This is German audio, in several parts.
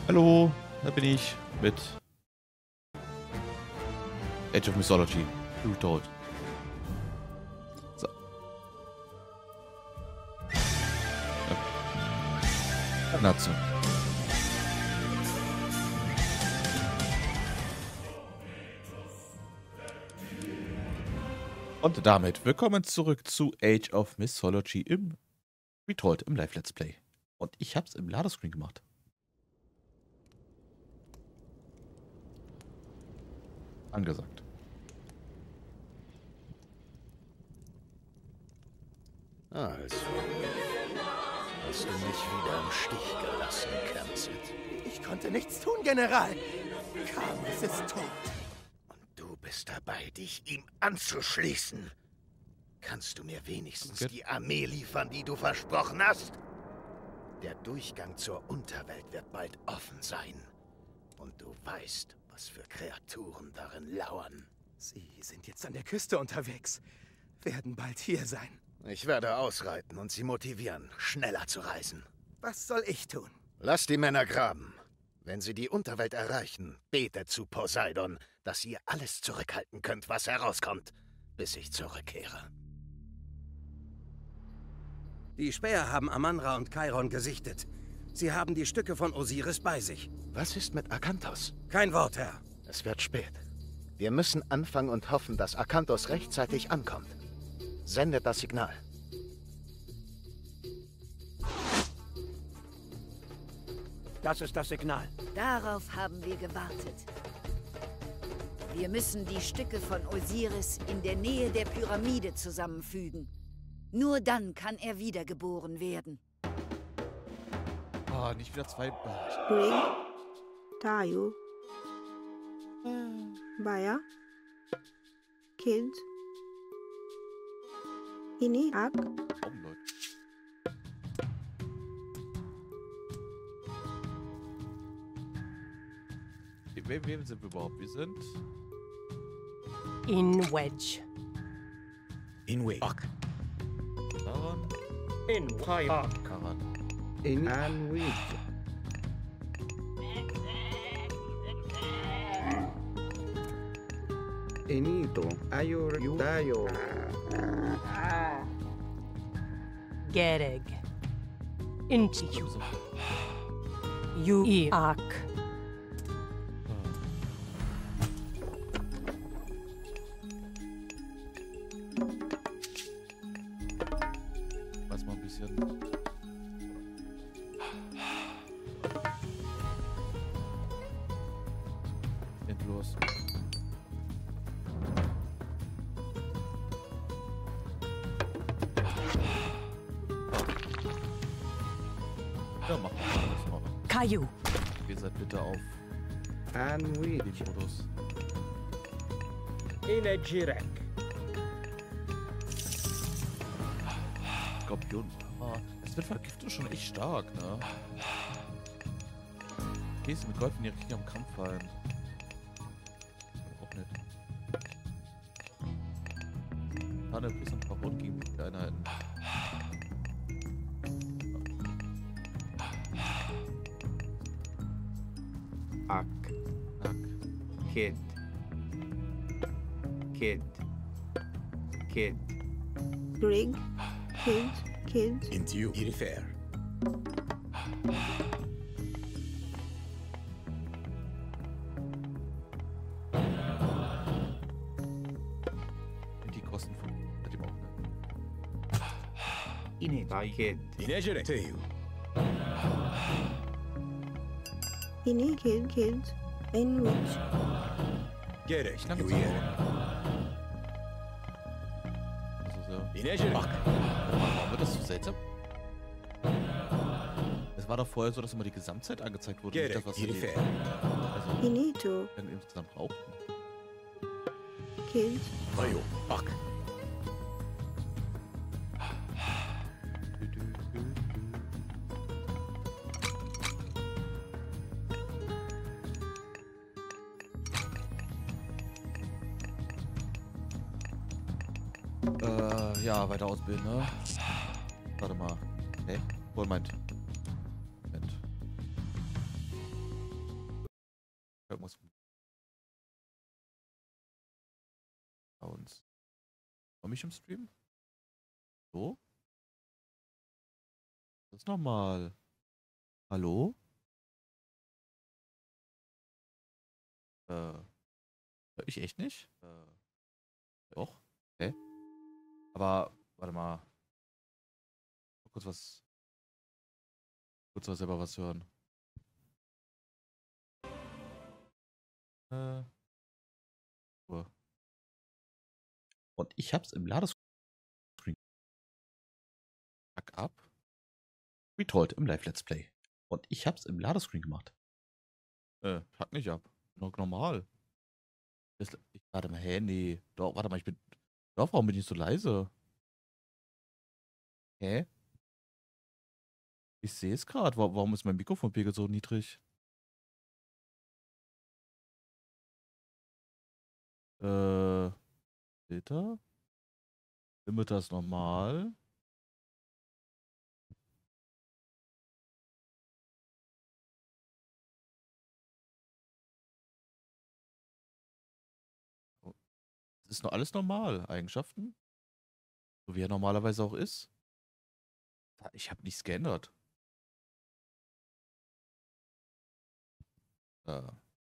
Hallo, da bin ich mit Age of Mythology. Retold. So. Natsu. Und damit willkommen zurück zu Age of Mythology im Retold, im Live-Let's Play. Und ich hab's im Ladescreen gemacht. Angesagt. Also, hast du mich wieder im Stich gelassen, Kernzit. Ich konnte nichts tun, General. Kamis ist tot. Und du bist dabei, dich ihm anzuschließen. Kannst du mir wenigstens die Armee liefern, die du versprochen hast? Der Durchgang zur Unterwelt wird bald offen sein. Und du weißt, was für Kreaturen darin lauern. Sie sind jetzt an der Küste unterwegs. Werden bald hier sein. Ich werde ausreiten und sie motivieren, schneller zu reisen. Was soll ich tun? Lass die Männer graben. Wenn sie die Unterwelt erreichen, betet zu Poseidon, dass ihr alles zurückhalten könnt, was herauskommt, bis ich zurückkehre. Die Späher haben Amanra und Chiron gesichtet. Sie haben die Stücke von Osiris bei sich. Was ist mit Akanthos? Kein Wort, Herr. Es wird spät. Wir müssen anfangen und hoffen, dass Akanthos rechtzeitig ankommt. Sendet das Signal. Das ist das Signal. Darauf haben wir gewartet. Wir müssen die Stücke von Osiris in der Nähe der Pyramide zusammenfügen. Nur dann kann er wiedergeboren werden. Ah, nicht wieder zwei. Ring, Tayo, Baya, Kind, Ini, Ak, Warum, Leute? Wem sind wir überhaupt? Wir sind. In Wedge. In Weg. Karan. In Fire. Karan. In Anwid. Enito, Ayor, Dayo. Gereg. Inchiu. Yu-Ak. Weiß mal ein bisschen. Endlos. Ja, mach mal alles mal. Caillou. Wir seid bitte auf Anwid. den Modus. Inejirek. Skorpion. Ah, das wird Vergiftung schon echt stark, ne? Gehst du mit Gold, wenn die richtig am Kampf fallen. Auch nicht. Panne plus ein paar Rot gegen die Einheiten. Ak. Ak. Kid. Kid. Kid. Rig, Kind, Into you. Irifer. Die Kosten von dem auch, ne? Ine. Kid. Inejere. Teyu. Ini, Kind, Enwich, Gerek. Ich lange zu Also so. Inejere. Warum wird das so seltsam? Es war doch vorher so, dass immer die Gesamtzeit angezeigt wurde. Nicht das, was sie Irifer. also Inito, dann insgesamt brauchten. Kind, Mayo. Ak. Ja, weiter ausbilden, ne? Warte mal. Hä? Wohl meint. Moment. Irgendwas. Sounds. Komme ich im Stream? So? Das ist normal. Hallo? Hör ich echt nicht? Doch. Okay. Aber, warte mal. Kurz was. Kurz was selber was hören. So. Und ich hab's im Ladescreen. Fuck up. Retold im Live-Let's Play. Und ich hab's im Ladescreen gemacht. Fuck nicht ab. Noch normal. Warte mal, hä, nee. Doch, warte mal, ich bin. Doch, warum bin ich so leise? Hä? Ich sehe es gerade. Warum ist mein Mikrofonpegel so niedrig? Filter? Limiter ist normal. Das ist noch alles normal. Eigenschaften. So wie er normalerweise auch ist. Ich habe nichts geändert. Äh.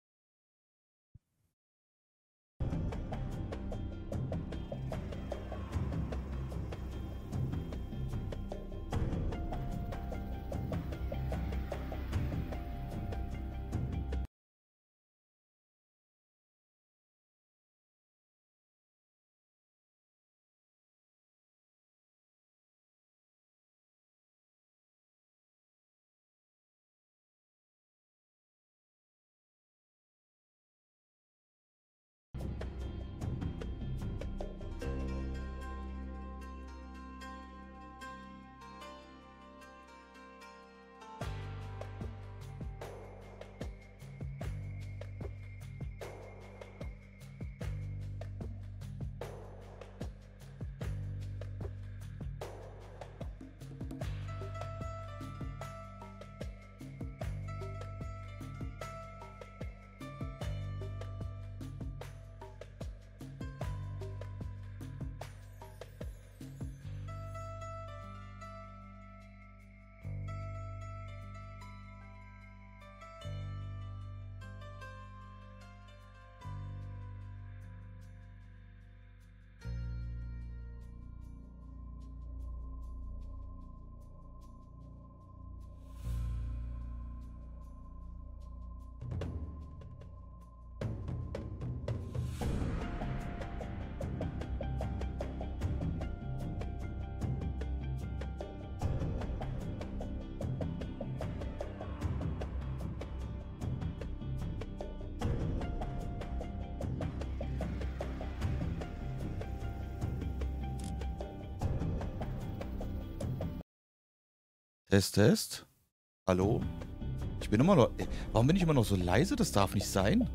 Test, Test. Hallo? Ich bin immer noch. Warum bin ich immer noch so leise? Das darf nicht sein.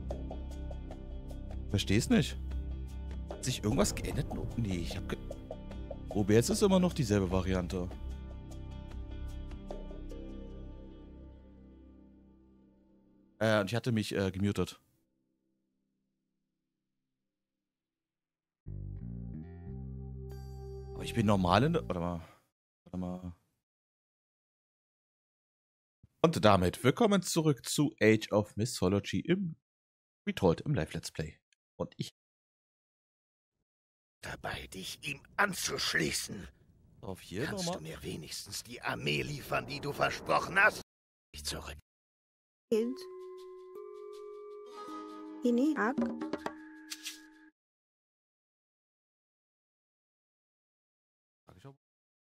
Versteh's nicht. Hat sich irgendwas geändert? Nee, ich hab. OBS ist immer noch dieselbe Variante. Und ich hatte mich gemutet. Aber ich bin normal in der. Warte mal. Warte mal. Und damit willkommen zurück zu Age of Mythology im Retold im Live-Let's Play. Und ich dabei, dich ihm anzuschließen. auf hier Kannst nochmal. du mir wenigstens die Armee liefern, die du versprochen hast? Ich zurück. Killed. Ini ak. Sag ich auch.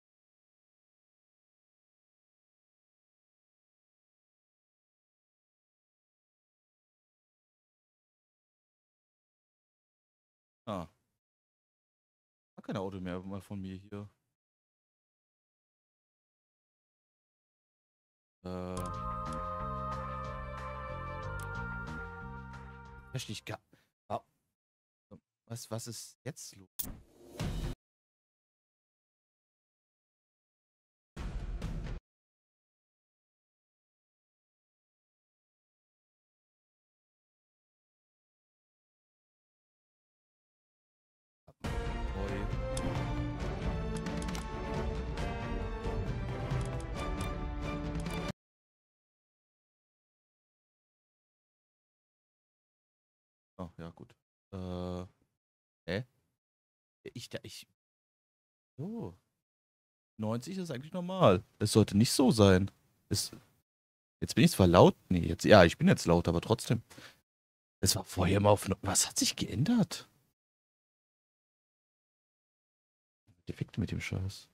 Ah. Gar kein Auto mehr mal von mir hier. Verstehe ich gar. Was ist jetzt los? ja gut. Hä? So. 90 ist eigentlich normal. Es sollte nicht so sein. Jetzt bin ich zwar laut. Nee, jetzt, ja, ich bin jetzt laut, aber trotzdem. Es war vorher immer auf. Was hat sich geändert? Defekte mit dem Scheiß.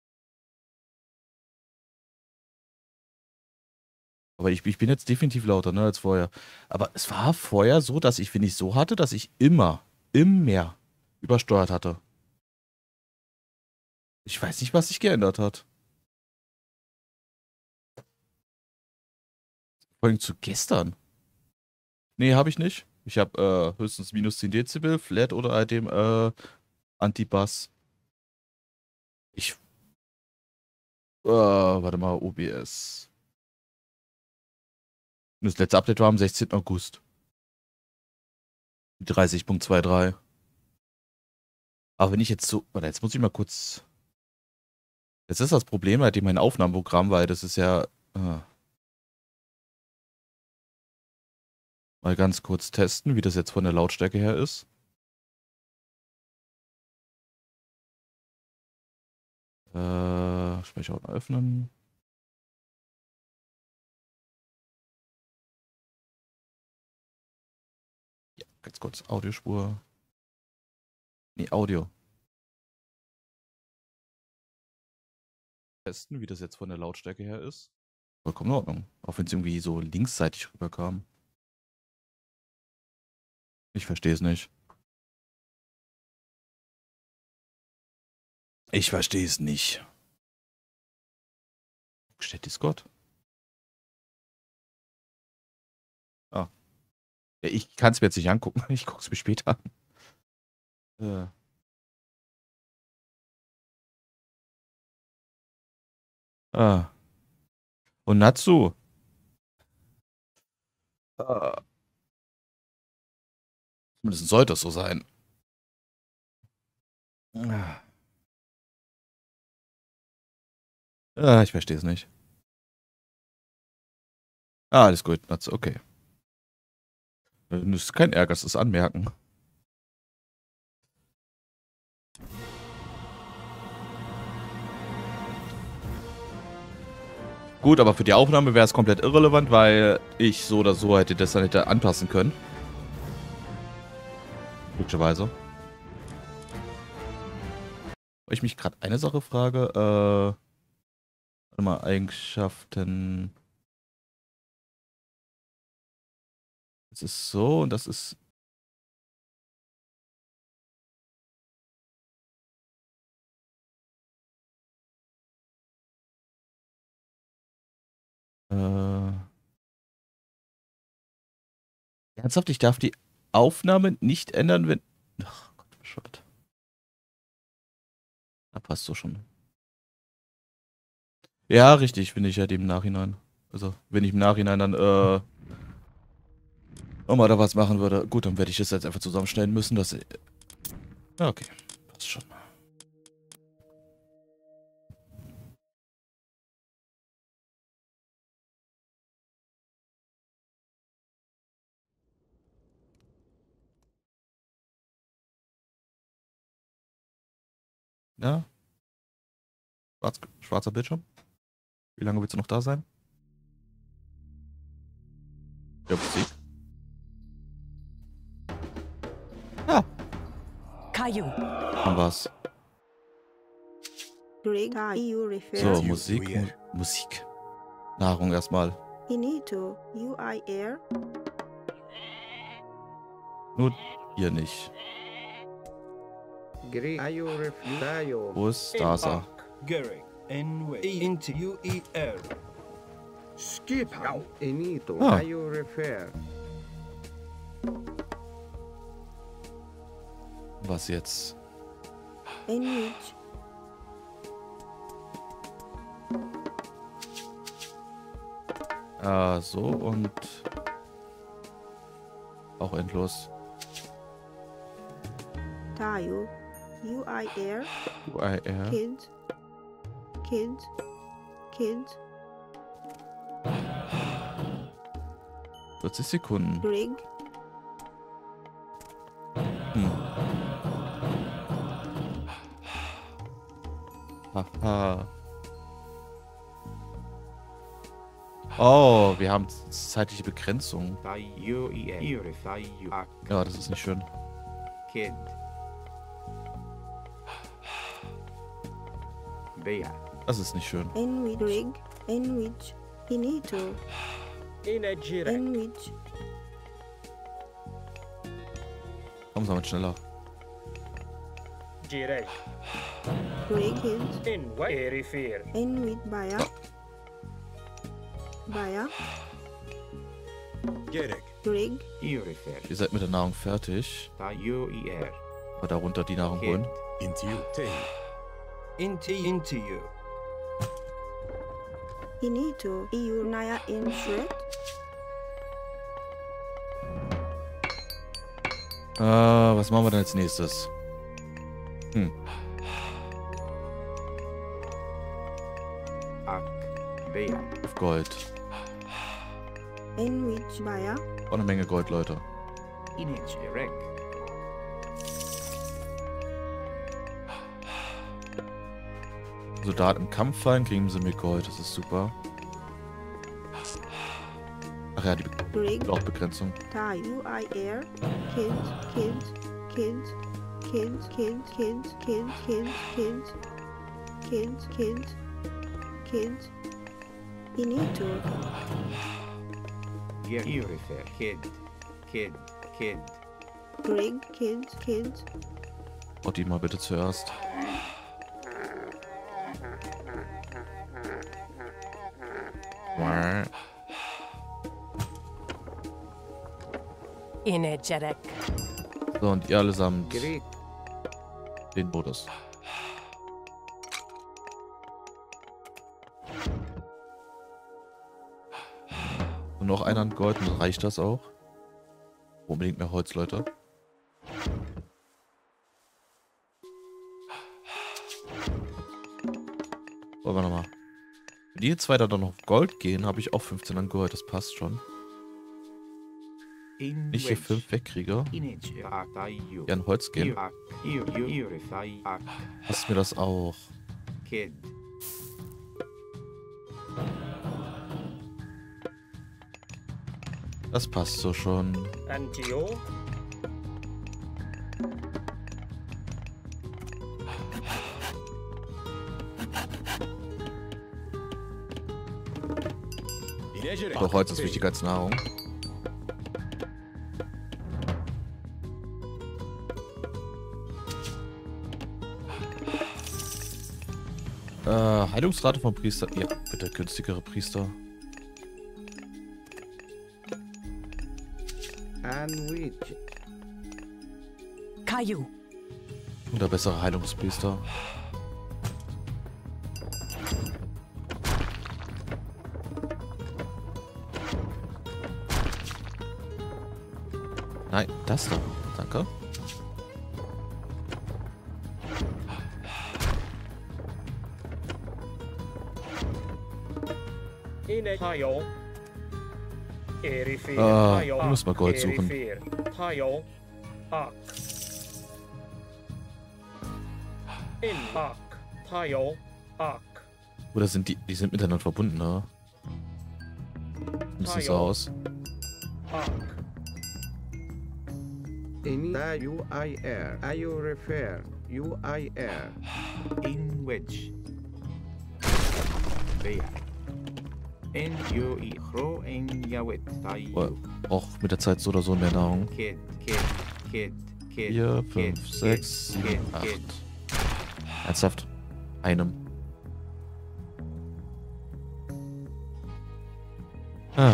Aber ich bin jetzt definitiv lauter, ne, als vorher. Aber es war vorher so, dass ich, wenn ich so hatte, dass ich immer übersteuert hatte. Ich weiß nicht, was sich geändert hat. Vor allem zu gestern. Nee, habe ich nicht. Ich habe höchstens minus 10 Dezibel, Flat oder halt dem Anti-Bass. Warte mal, OBS. Das letzte Update war am 16. August. 30.23. Aber wenn ich jetzt so. Warte, jetzt muss ich mal kurz. Jetzt ist das Problem halt in meinem Aufnahmeprogramm, weil das ist ja. Mal ganz kurz testen, wie das jetzt von der Lautstärke her ist. Speicherordner öffnen. Ja, ganz kurz. Audiospur. Nee, Audio. Testen, wie das jetzt von der Lautstärke her ist. Vollkommen in Ordnung. Auch wenn es irgendwie so linksseitig rüberkam. Ich verstehe es nicht. Ich verstehe es nicht. Wo steht Discord? Ah. Ja, ich kann es mir jetzt nicht angucken. Ich gucke es mir später an. Und Natsu. Zumindest sollte es so sein. Ich verstehe es nicht. Alles gut, Natsu, okay. Das ist kein Ärger, das ist Anmerken. Gut, aber für die Aufnahme wäre es komplett irrelevant, weil ich so oder so hätte das dann hätte anpassen können. Glücklicherweise. Weil ich mich gerade eine Sache frage, warte mal, Eigenschaften. Das ist so und das ist. Ernsthaft, ich darf die Aufnahme nicht ändern, wenn. Ach Gott, bescheuert. Da passt so schon. Ja, richtig, finde ich halt im Nachhinein. Also, wenn ich im Nachhinein dann, nochmal da was machen würde. Gut, dann werde ich das jetzt einfach zusammenstellen müssen, dass. Ja, okay. Passt schon. Ja. Schwarzer Bildschirm. Wie lange willst du noch da sein? Ja, Musik. Ja. Caillou. Haben wir's. So, Musik. Musik. Nahrung erstmal. Nur hier nicht. Wo ist Dasa? Was jetzt? So und auch endlos. UIR. 40 Sekunden. Haha. Oh, wir haben zeitliche Begrenzung. Ja, das ist nicht schön. Kid. Bea. Das ist nicht schön. Enwich. Enwich. Finito. Inagire. Enwich. Komm, sagen wir schneller. Girei. Greg Hills. In Erifir. Enwich Baya. Baya. Gerek. Greg. Iorifer. Ihr seid mit der Nahrung fertig. Tayo-ir. Aber darunter die Nahrung Kid. holen. Into you. Into you. Finito. Iurnaya in Shred. Was machen wir denn als nächstes? Ak. Bea. Auf Gold. Enwich Baya. Oh, eine Menge Gold, Leute. Inage. Erek. Soldat im Kampf fallen, kriegen sie mit Gold. Das ist super. Ach ja, die Greg. Begrenzung. Tayu I air. Kills. Kills. Kills. Kills. Kills. Kills. Kills. Kills. Kills. Kills. Kills. Kills. Finito. Iorifer. Kid. Kid. Kid. Greg. Kills. Kills. Oh, die mal bitte zuerst. Energetic. So, und ihr allesamt Gerät. den Modus. Und noch einer an Gold, dann reicht das auch. Unbedingt mehr Holz, Leute. Wollen wir nochmal. Wenn die zwei da dann noch auf Gold gehen, habe ich auch 15 an Gold, das passt schon. Nicht hier 5 wegkriege. Inage. Tayo. Ja, an Holz gehen. Iorifer. Ak. Passt mir das auch. Kid. Das passt so schon. Antio. Doch Holz ist wichtiger als Nahrung. Heilungsrate von Priester. Ja, bitte günstigere Priester. Anwich. Caillou. Oder bessere Heilungspriester. Nein, das da. Danke. Tayo. Erifir. Wir müssen mal Gold suchen. Tayo. Ak. In Ak. Tayo. Ak. Oder sind die sind miteinander verbunden, ne? Sieht so aus. Ak. Tayo-ir. Iorifer. UIR. In which. Bea. N-U-I. Chro en Yawit. Tayo. Auch mit der Zeit so oder so mehr Nahrung. Kid. Kid. Kid. Kid. 4, Kid. 5, 6, 7, Kid. 8. Kid. Ernsthaft? Einem. Ah.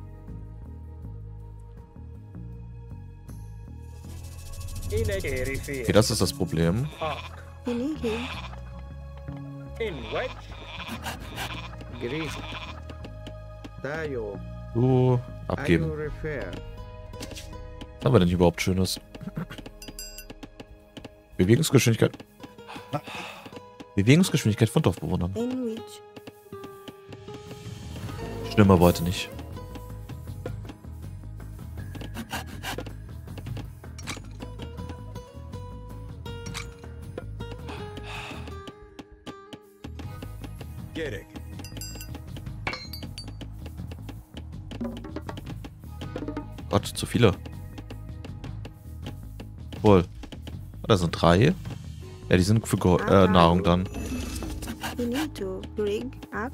In Erifir. Okay, das ist das Problem. Ak. Finito. In Wedge. Gris. Tayo. Du abgeben. Iorifer. Was haben wir denn hier überhaupt Schönes? Bewegungsgeschwindigkeit. Bewegungsgeschwindigkeit von Dorfbewohnern. Enwich. Stimmt aber heute nicht. Gott, zu viele. Wohl. Da sind 3. Ja, die sind für Nahrung dann. Finito. Brig. Ak.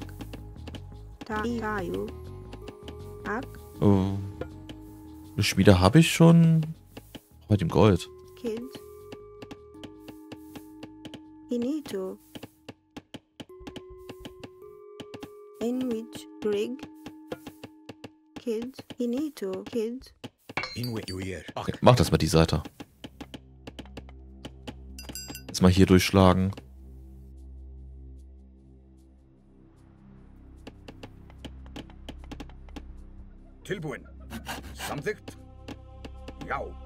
Tayo. Ak. Oh. Eine Schmiede habe ich schon. Bei dem Gold. Killed. Finito. Enwich. Brig. Killed. Finito. Killed. Okay, mach das mal die Seite. Jetzt mal hier durchschlagen. Tilbuin. Samsicht. Jau.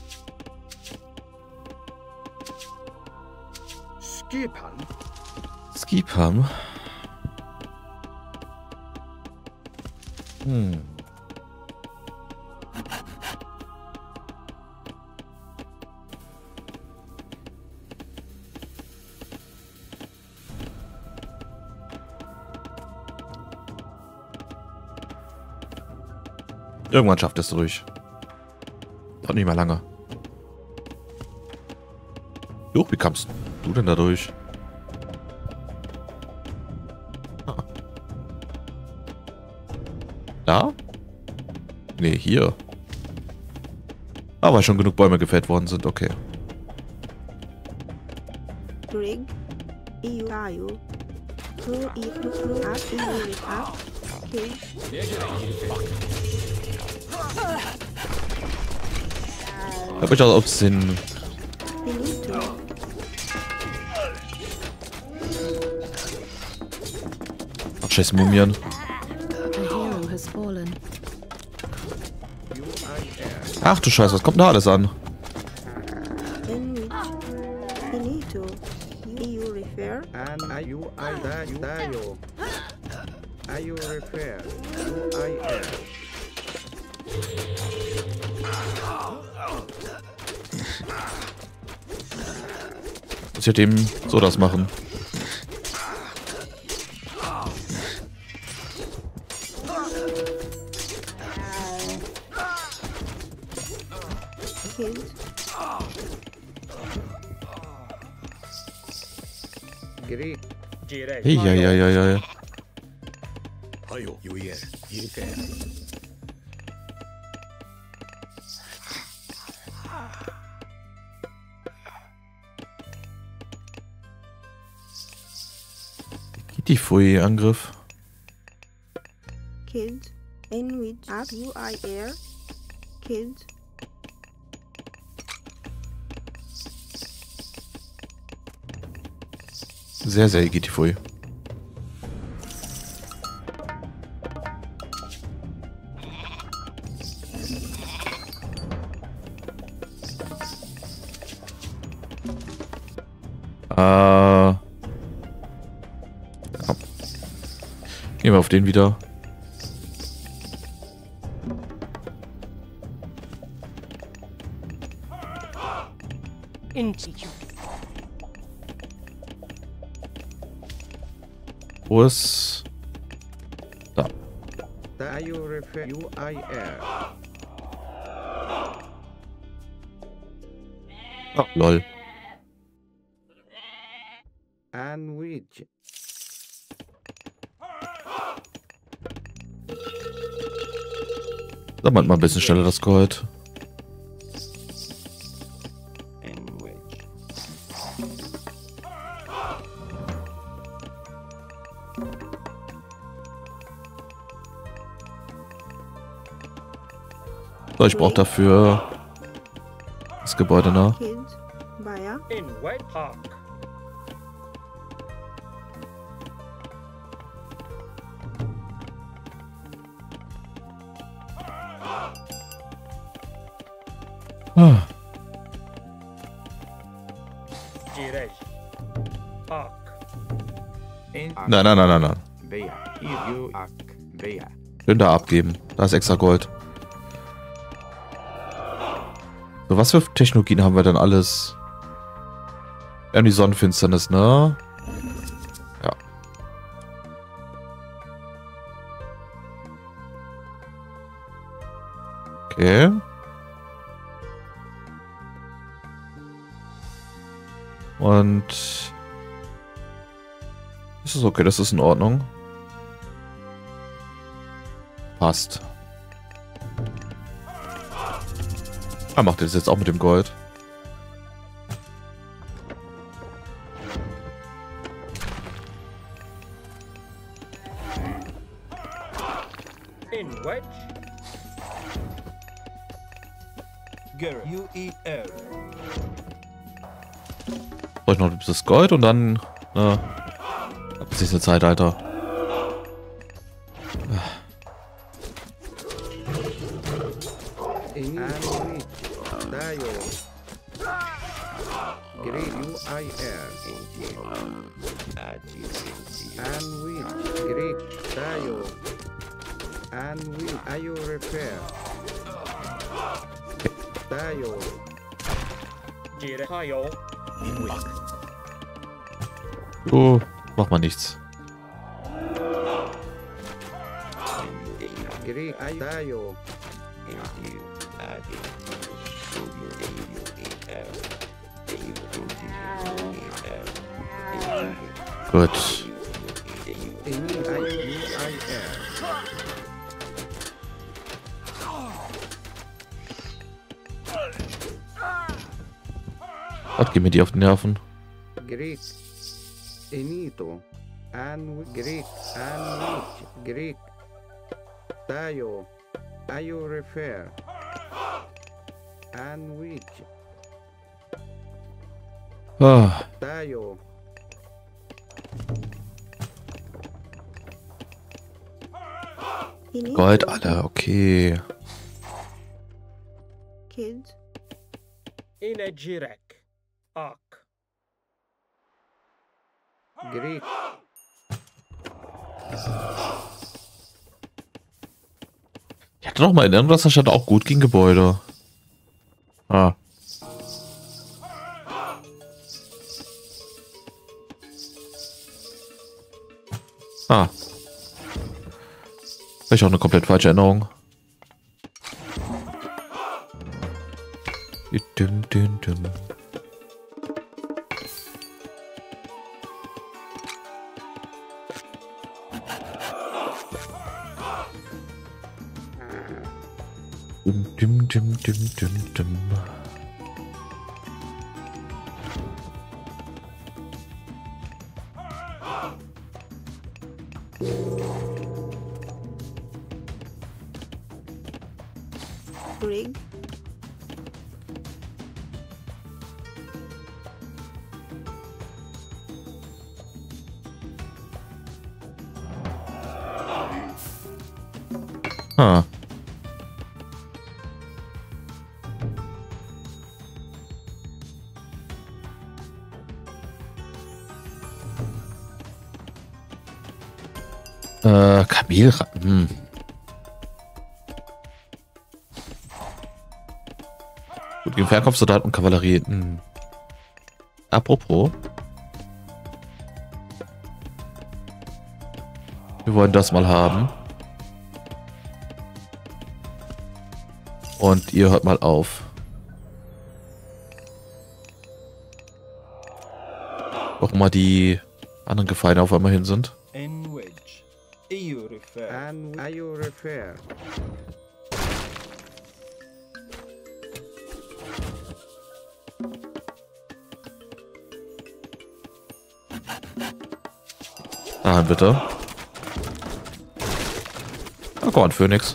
Skipan. Skipam. Irgendwann schafft es durch. Dauert nicht mal lange. Jo, wie kamst du denn da durch? Ah. Da? Nee, hier. Aber schon genug Bäume gefällt worden sind, okay. Brig. Tayo. Ak. Ak. Killed. Hab ich auch aus den... Finito. Ach, scheiß Mumien. Ach du Scheiße, was kommt da alles an? Enwich. Finito. You refer. And Tayo. You refer. UIR. Muss ich dem so das machen? Killed. Greek. Jirei. Eieieiei. Hayo. Yuyer. Yirfer. Die Fui-Angriff. Killed. Enwich. Ak. UIR. Killed. Sehr, sehr Igiti-Fui. Gehen wir auf den wieder. Wo ist... Da. Tayo refer. UIR. Ah, lol. And which? Sammelt mal ein bisschen schneller das Gold. And which? So, ich brauche dafür das Gebäude nach. Killed. Baya. In White Park. Ah. Jirei. Park. In Nein, nein, nein, nein, nein. Bea. You ak. Bea. Schön da abgeben. Da ist extra Gold. So, was für Technologien haben wir denn alles? Wir haben die Sonnenfinsternis, ne? Ja. Okay. Und das ist okay, das ist in Ordnung. Passt. Er macht das jetzt auch mit dem Gold. In wedge. Brauche ich noch ein bisschen Gold und dann bis ist eine Zeit, Alter. Oh, macht man nichts. Gut. Was geht mir die auf die Nerven? Greek. Enito. Greek. Greek. Tayo. Ayo refer. Which. Ah. Tayo. Gold, Alter, okay. Kids. In a Jirek. Ark. Greek. Ich hatte doch mal in der Stadt auch gut gegen Gebäude. Ah. Ah. Vielleicht auch eine komplett falsche Erinnerung. Dum, dum, dum. Dum, dum, dum, dum, dum. Rig. Ah. Kamelratten. Gut, gegen Fernkampfsoldaten und Kavallerie. Apropos. Wir wollen das mal haben. Und ihr hört mal auf. Auch mal die anderen Gefallen auf einmal hin sind. Ayo refer. Ah, bitte. Ah, Gott, Phoenix.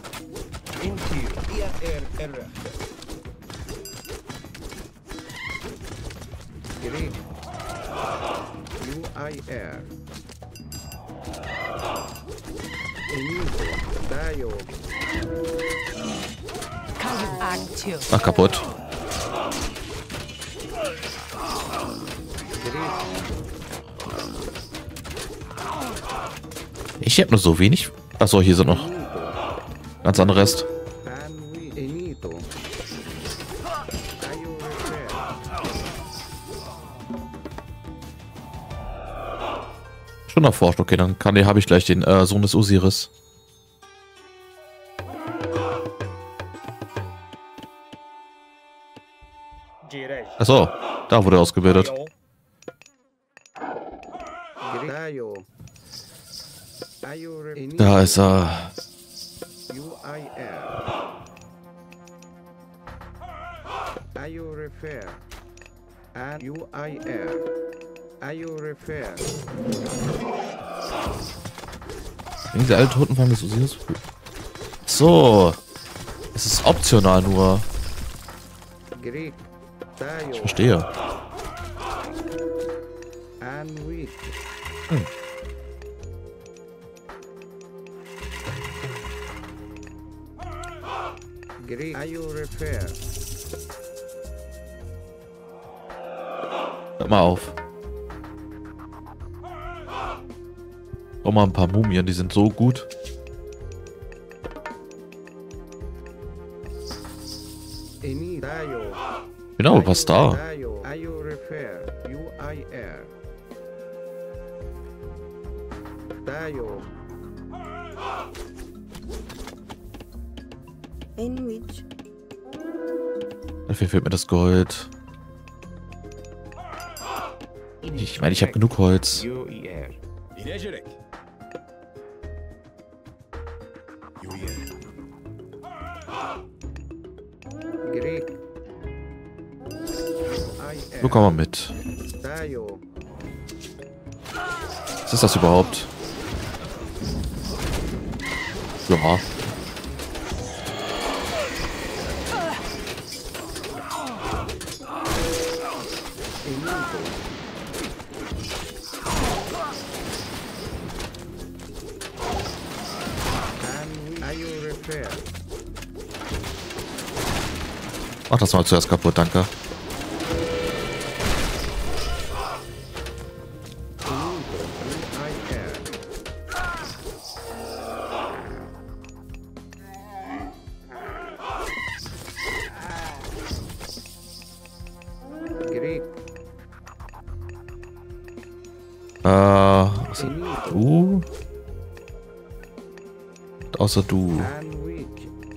Ach, kaputt. Ich hab nur so wenig. Achso, hier sind noch ganz andere Rest. Schon erforscht, okay, dann habe ich gleich den Sohn des Osiris. Jirej. Achso, da wurde er ausgebildet. Tayo. Ayure. Da ist er. UIR. Ayure Fair. And UIR. Ayure Fair. Diese alte Totenfang des Osiris. So. Es ist optional nur. Greek. Tayo. Ich verstehe. Anwit. Greek. Ayure Fair. Hör mal auf. Auch mal ein paar Mumien, die sind so gut. Eni. Tayo. Genau, was da? Tayo. Ayure Fair. UIR. Tayo. In which? Dafür fehlt mir das Gold. Ich meine, ich habe genug Holz. UIR. Greek. So, komm mal mit. Tayo. Was ist das überhaupt? Ja. Ayure Fair. Mach das mal zuerst kaputt, danke. Greek. Also du? Und außer du. Anwit.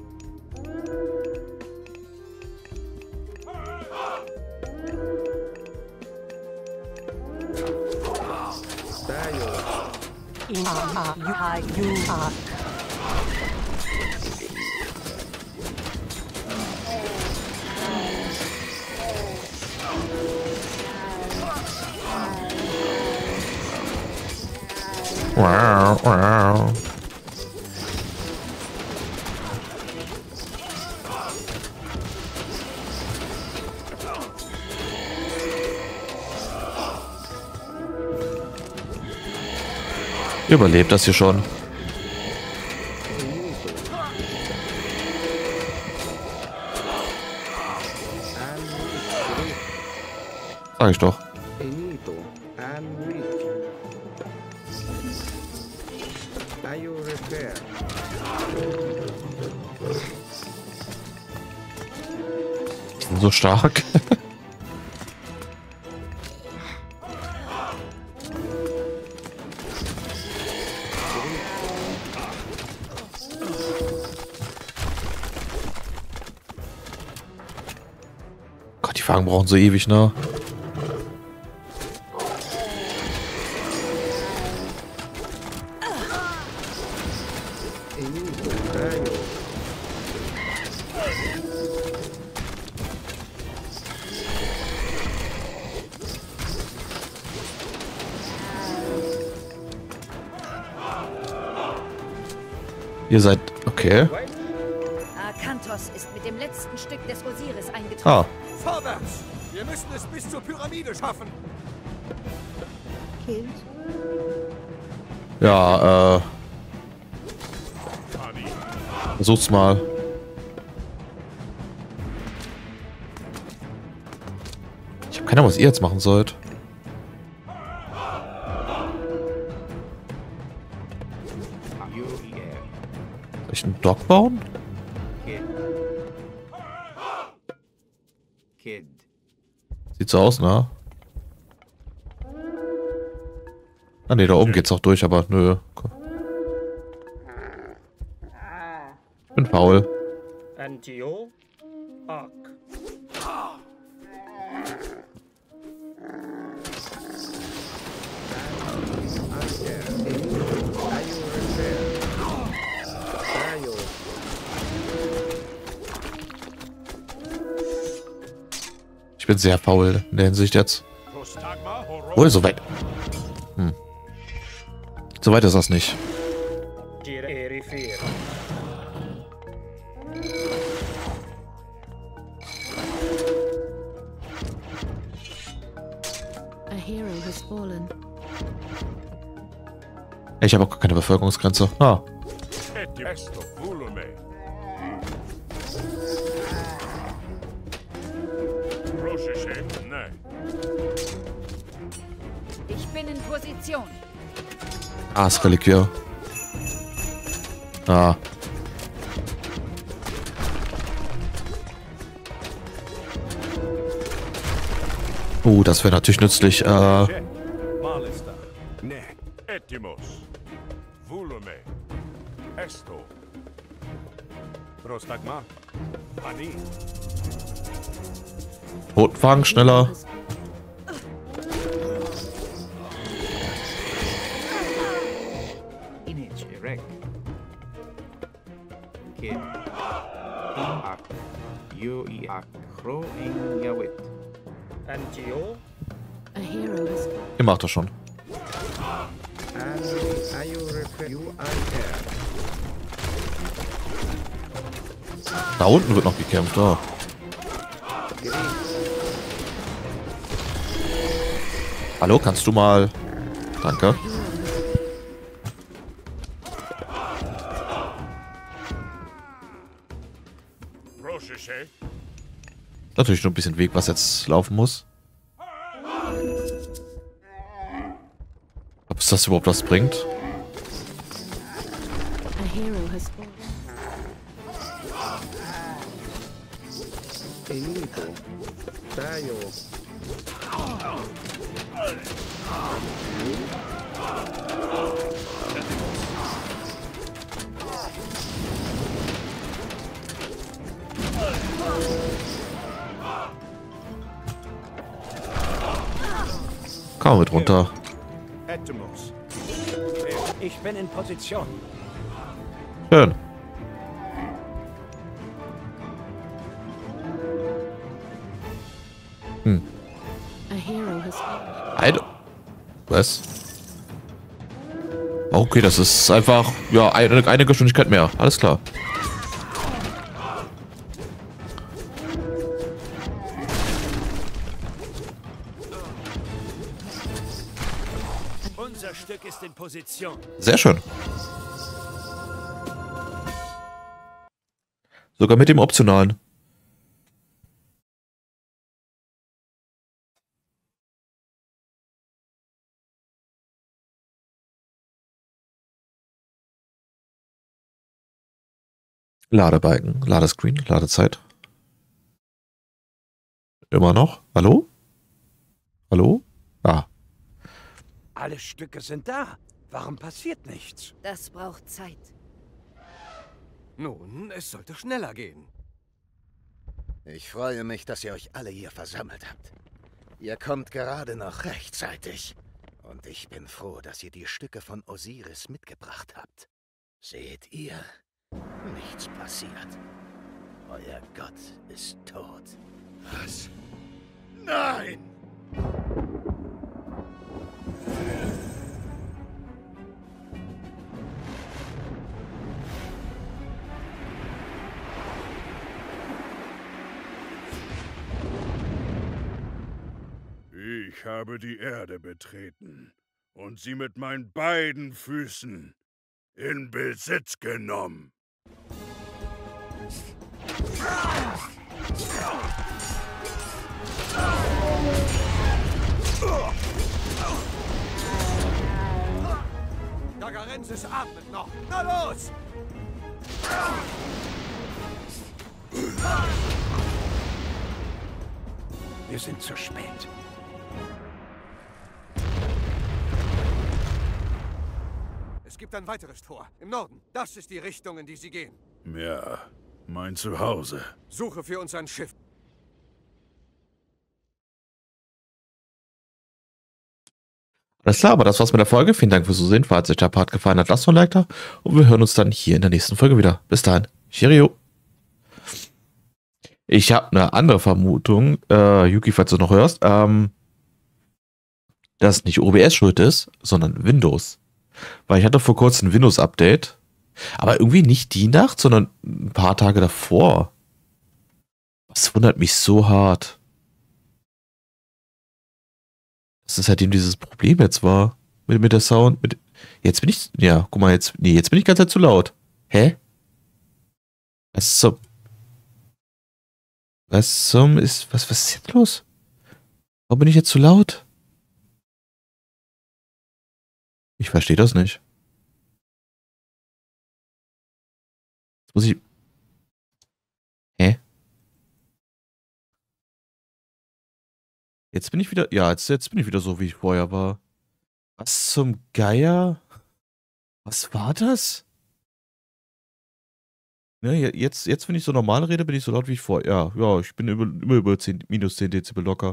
Tayo. Wow, wow. Ihr überlebt das hier schon. Sag ich doch. Enito. Anwit. Ayure Fair. Die sind so stark. Gott, die Wagen brauchen so ewig, ne? Enito. Tayo. Ihr seid... Okay. Akanthos ist mit dem letzten Stück des Osiris eingetroffen. Ah. Vorwärts! Wir müssen es bis zur Pyramide schaffen. Killed. Ja, versucht's mal. Ich habe keine Ahnung, was ihr jetzt machen sollt. Soll ich einen Dock bauen? Kid. Sieht so aus, ne? Ah ne, da oben geht's auch durch, aber nö. Komm. Ich bin faul. Antio. Ark. Ich bin sehr faul in der Hinsicht jetzt. Oh, so weit. So weit ist das nicht. Ich habe auch gar keine Bevölkerungsgrenze. Ah. Ich bin in Position. Das Reliquier. Ah. Das wäre natürlich nützlich. Botenwagen schneller. Ihr macht das schon. Da unten wird noch gekämpft. Oh. Hallo, kannst du mal... Danke. Natürlich nur ein bisschen Weg, was jetzt laufen muss. Ob es das überhaupt was bringt? Komm mit runter. Ich bin in Position. Schön. Was? Okay, das ist einfach, ja, eine Geschwindigkeit mehr. Alles klar. Unser Stück ist in Position. Sehr schön. Sogar mit dem Optionalen. Ladebalken, Ladescreen, Ladezeit. Immer noch? Hallo? Hallo? Ah. Alle Stücke sind da. Warum passiert nichts? Das braucht Zeit. Nun, es sollte schneller gehen. Ich freue mich, dass ihr euch alle hier versammelt habt. Ihr kommt gerade noch rechtzeitig. Und ich bin froh, dass ihr die Stücke von Osiris mitgebracht habt. Seht ihr? Nichts passiert. Euer Gott ist tot. Was? Nein! Ich habe die Erde betreten und sie mit meinen beiden Füßen in Besitz genommen. Dagarensis atmet noch. Na los! Wir sind zu spät. Es gibt ein weiteres Tor. Im Norden. Das ist die Richtung, in die sie gehen. Ja, mein Zuhause. Suche für uns ein Schiff. Alles klar, aber das war's mit der Folge. Vielen Dank fürs Zusehen. Falls euch der Part gefallen hat, lasst noch ein Like da. Und wir hören uns dann hier in der nächsten Folge wieder. Bis dahin. Cheerio. Ich habe eine andere Vermutung, Yuki, falls du noch hörst, dass nicht OBS schuld ist, sondern Windows. Weil ich hatte vor kurzem ein Windows-Update, aber irgendwie nicht die Nacht, sondern ein paar Tage davor. Das wundert mich so hart. Dass es seitdem dieses Problem jetzt war. Mit der Sound. Jetzt bin ich. Ja, guck mal, jetzt bin ich die ganze Zeit zu laut. Hä? Was ist so. Was ist jetzt los? Warum bin ich jetzt zu laut? Ich verstehe das nicht. Jetzt muss ich. Hä? Jetzt bin ich wieder. Ja, jetzt bin ich wieder so, wie ich vorher war. Was zum Geier? Was war das? Ne, jetzt, wenn ich so normal rede, bin ich so laut wie ich vorher. Ja, ich bin immer über minus 10 Dezibel locker.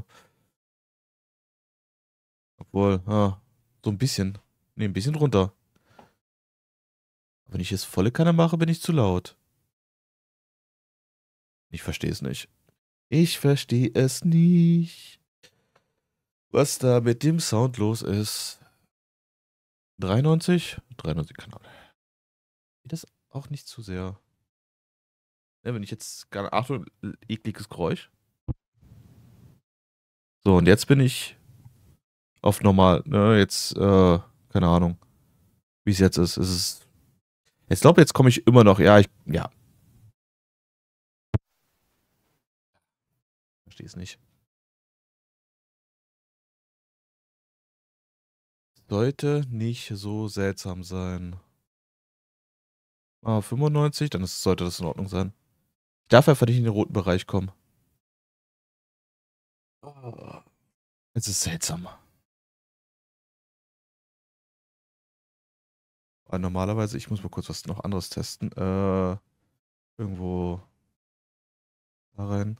Obwohl, so ein bisschen. Ne, ein bisschen runter. Wenn ich jetzt volle Kanne mache, bin ich zu laut. Ich verstehe es nicht. Ich verstehe es nicht. Was da mit dem Sound los ist. 93? 93 Kanal. Das auch nicht zu sehr. Ja, wenn ich jetzt gar. Achtung, ekliges Geräusch. So, und jetzt bin ich auf normal. Ne, jetzt, keine Ahnung. Wie es jetzt ist. Ich glaube, jetzt komme ich immer noch. Ja. Verstehe es nicht. Sollte nicht so seltsam sein. 95, dann sollte das in Ordnung sein. Ich darf einfach nicht in den roten Bereich kommen. Es ist seltsam. Aber normalerweise, ich muss mal kurz was noch anderes testen. Irgendwo da rein.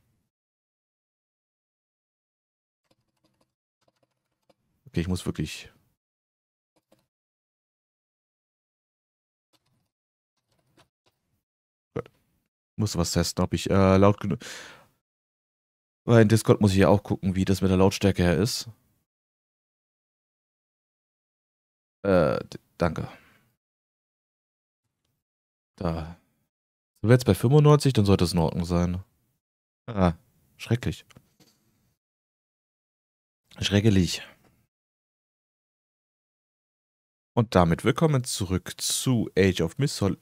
Okay, ich muss wirklich. Gut. Muss was testen, ob ich laut genug. Weil in Discord muss ich ja auch gucken, wie das mit der Lautstärke her ist. Danke. Da. Sind wir jetzt bei 95, dann sollte es in Ordnung sein. Schrecklich. Schrecklich. Und damit willkommen zurück zu Age of Mythology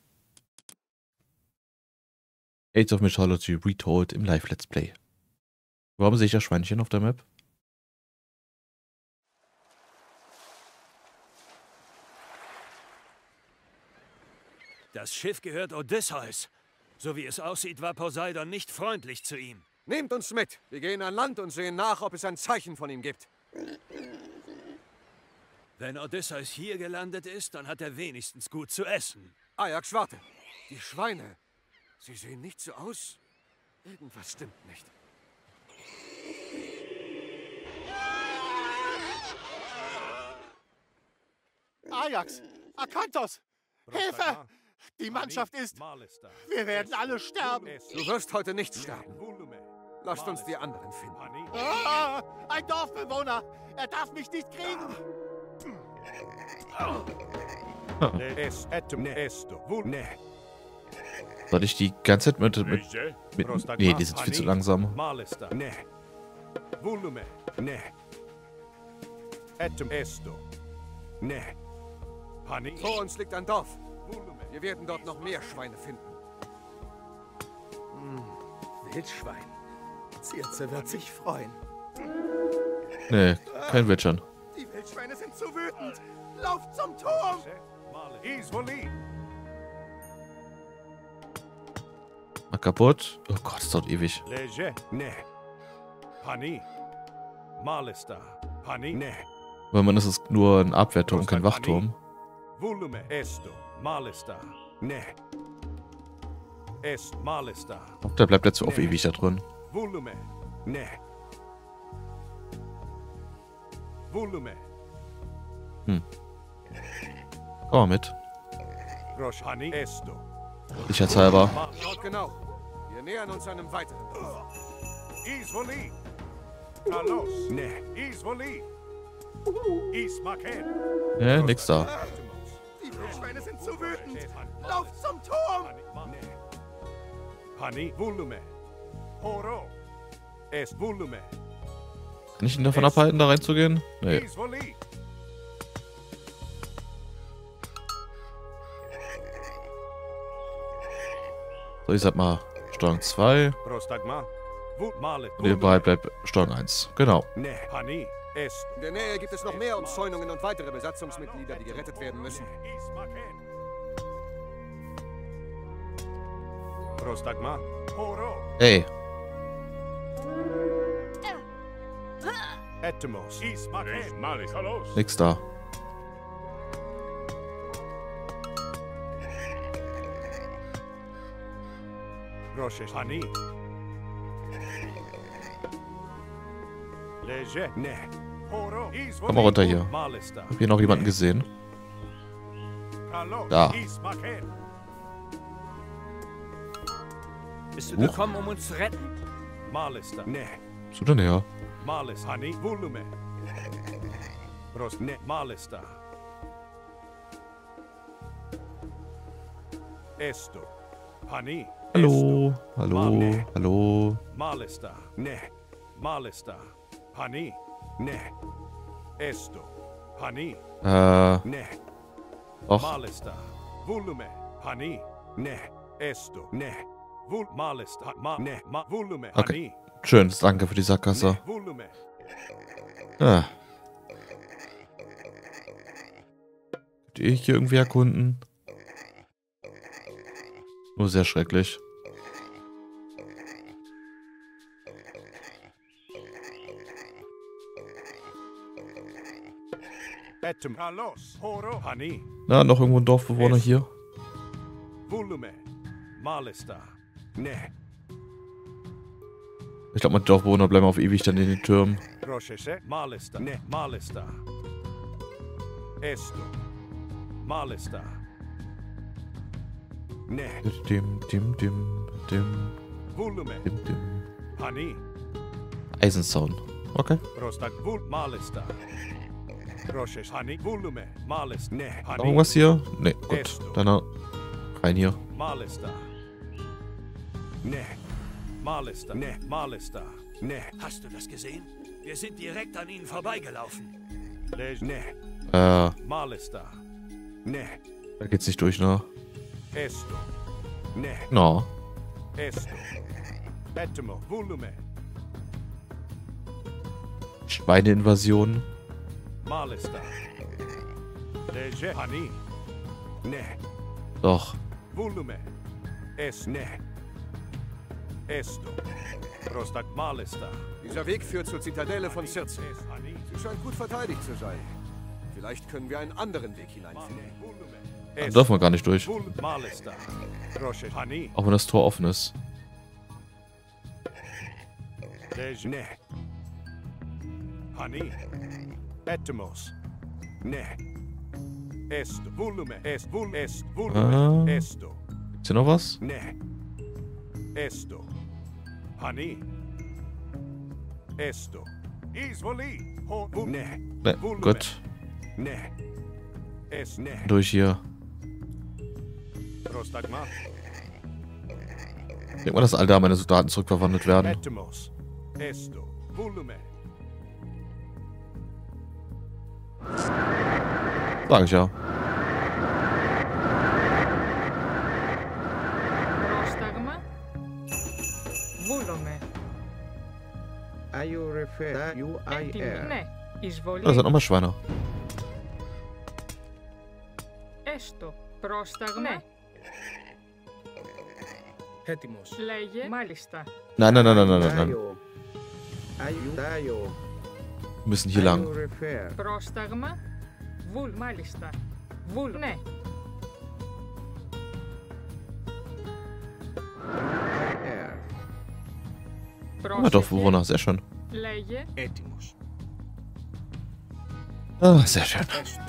Retold im Live-Let's Play. Warum sehe ich das Schweinchen auf der Map? Das Schiff gehört Odysseus. So wie es aussieht, war Poseidon nicht freundlich zu ihm. Nehmt uns mit. Wir gehen an Land und sehen nach, ob es ein Zeichen von ihm gibt. Wenn Odysseus hier gelandet ist, dann hat er wenigstens gut zu essen. Ajax, warte. Die Schweine. Sie sehen nicht so aus. Irgendwas stimmt nicht. Ajax! Akanthos! Hilfe! Die Mannschaft ist... Wir werden alle sterben. Du wirst heute nicht sterben. Lasst uns die anderen finden. Ein Dorfbewohner! Er darf mich nicht kriegen! Soll ich die ganze Zeit mit nee, die sind viel zu langsam. Vor uns liegt ein Dorf. Wir werden dort noch mehr Schweine finden. Wildschwein. Circe wird sich freuen. Nee, kein Wildschwein. Die Wildschweine sind zu wütend! Lauft zum Turm! Mal kaputt. Oh Gott, das dauert ewig. Weil man, das ist nur ein Abwehrturm, kein Wachturm. Auch der bleibt jetzt auf ewig da drin. Komm mal mit. Roshani Esto. Sicherheitshalber. Dort genau. Wir nähern uns einem weiteren Dorf. Isvoli. Kalos. Ne. Isvoli. Ismaken. Nix da. Die Wildschweine sind zu wütend. Lauf zum Turm! Hani Volume. Horo. Es Volume. Kann ich ihn davon abhalten, da reinzugehen? Nee. Isvoli. So, ich sag mal Steuerung 2. Prostagma. Male. Und ihr bleibt Steuerung 1. Genau. Ne. Hani. Es. In der Nähe gibt es noch mehr Umzäunungen und weitere Besatzungsmitglieder, die gerettet werden müssen. Prostagma. Horo. Ey. Etmos. Ismaken. Malis. Nix da. Roshes. Hani. Leje. Ne. Horo. Komm mal runter hier. Hab hier noch jemanden gesehen? Da. Bist du gekommen, um uns zu retten? Malista. Ne. Bist du denn her? Malis. Hani. Volume. Prost. Ne. Malista. Esto. Hani. Hallo. Hallo. Hallo. Malista. Ne. Malista. Hani. Ne. Esto. Hani. Ne. Och. Malista. Volume. Hani. Ne. Esto. Ne. Malista. Ne. Volume. Okay. Schön, danke für die Sackgasse. Volume. Ja. Könnt ihr hier irgendwie erkunden? Nur sehr schrecklich. Na, noch irgendwo ein Dorfbewohner hier? Ich glaube, meine Dorfbewohner bleiben auf ewig dann in den Türmen. Eisenzaun. Okay. Noch irgendwas hier? Ne, gut. Dann rein hier. Hast du das gesehen? Wir sind direkt an ihnen vorbeigelaufen. Da geht's nicht durch, ne? No. Schweineinvasion. Doch. Dieser Weg führt zur Zitadelle von Circe. Sie scheint gut verteidigt zu sein. Vielleicht können wir einen anderen Weg hineinfinden. Da dürfen wir gar nicht durch. Auch wenn das Tor offen ist. Hani. Etmos. Ne. Esto. Volume. Est. Volume. Esto. Ist hier noch was? Ne. Esto. Hani. Esto. Isvoli. Ne. Ne, gut. Ne. Es. Ne. Durch hier. Prostagma. Ich denke mal, dass all da meine Soldaten zurückverwandelt werden. Etmos. Esto. Volume. Sag ich ja. Πρόσταγμα. Βούλομαι. Are you refer UIR? Ναι. Εισβολή. Da sind nochmal Schweine. Έστω. Πρόσταγμα. Ναι. Έτοιμος. Λέγε. Μάλιστα. Nein, nein, nein, nein, nein, nein. Dayo. Wir müssen hier lang. Πρόσταγμα. Βουλ. Μάλιστα. Βουλ. Ναι. Oh, Dorfbewohner, sehr schön. Λέγε. Έτοιμος. Ah, sehr schön.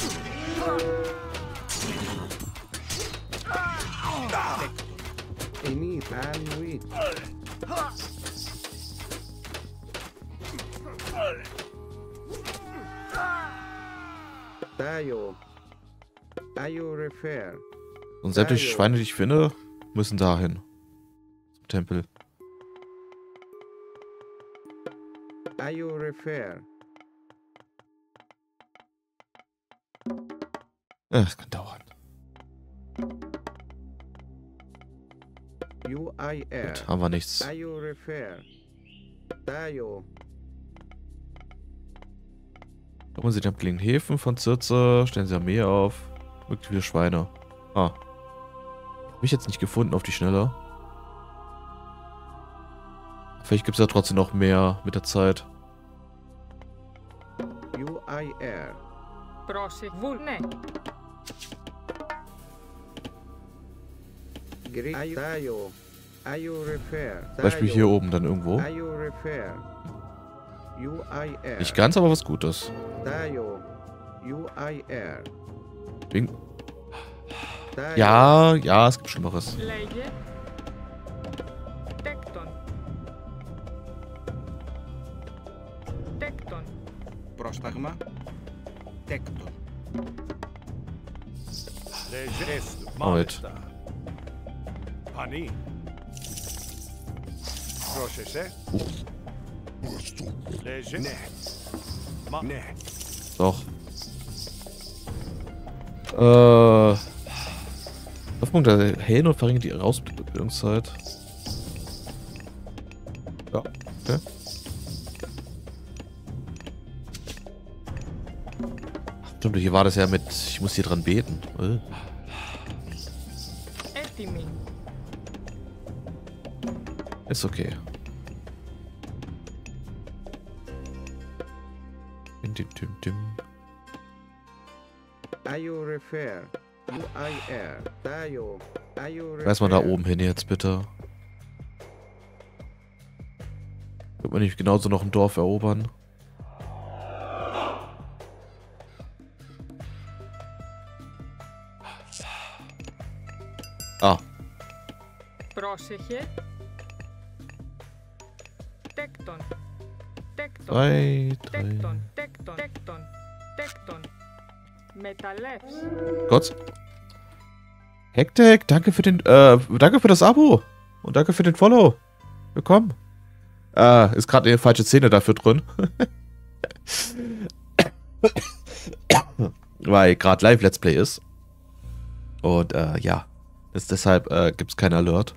Und sämtliche Schweine, die ich finde, müssen dahin. Zum Tempel. Das kann dauern. Gut, haben wir nichts. Kommen Sie die abgelegenen Häfen von Circe, stellen Sie Armee auf. Wirklich viele Schweine. Ah. Hab ich jetzt nicht gefunden auf die Schnelle. Vielleicht gibt es ja trotzdem noch mehr mit der Zeit. Beispiel hier oben dann irgendwo. Nicht ganz, aber was Gutes. Wegen... Ja, ja, es gibt Schlimmeres. Πρόσταγμα. Τέκτον. Alright. Pani. Πρόσεχε. Λέγε. Ναι. Ναι. Doch. Öffnung der Helden und verringert die Ausbildungszeit. Ja, okay. Stimmt, hier war das ja mit, ich muss hier dran beten. Ist okay. Erstmal da oben hin jetzt, bitte. Wird man nicht genauso noch ein Dorf erobern? Ah. Zwei, drei. Gott. Hektik, danke für den, danke für das Abo. Und danke für den Follow. Willkommen. Ist gerade eine falsche Szene dafür drin. Weil gerade Live Let's Play ist. Und, ja. Deshalb gibt es keinen Alert.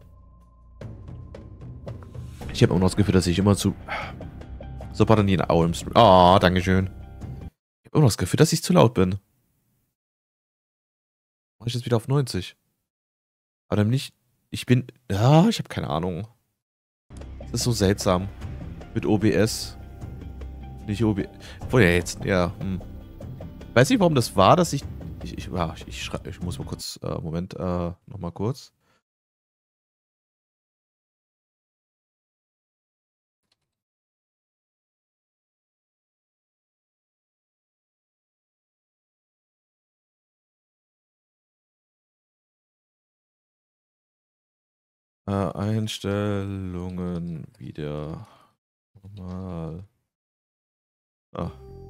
Ich habe auch noch das Gefühl, dass ich immer zu... Sobald dann jeden Au im Stream... Oh, dankeschön. Ich habe immer noch das Gefühl, dass ich zu laut bin. Mach ich jetzt wieder auf 90. Aber dann nicht... Ich bin... Ja, ich habe keine Ahnung. Das ist so seltsam. Mit OBS. Nicht OBS... Obwohl ja jetzt... Ja, Weiß nicht, warum das war, dass ich... Ich muss mal kurz... Moment, nochmal kurz. Einstellungen wieder. Normal. Ah.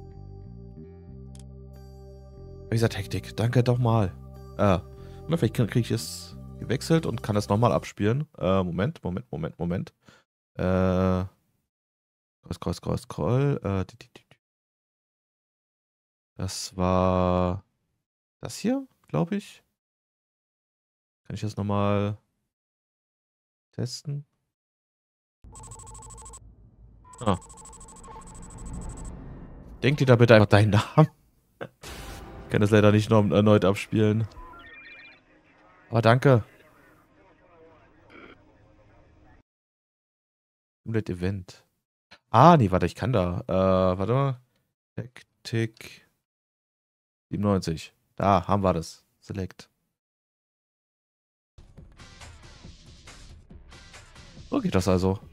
Wie gesagt, Hektik. Danke doch mal. Vielleicht kriege ich es gewechselt und kann das nochmal abspielen. Moment. Scroll. Das war das hier, glaube ich. Kann ich das nochmal testen? Ah. Denk dir da bitte einfach deinen Namen. Ich kann das leider nicht noch erneut abspielen. Aber danke. Simulate Event. Ah, nee, warte, ich kann da. Warte mal. Hektik. 97. Da haben wir das. Select. So geht das also.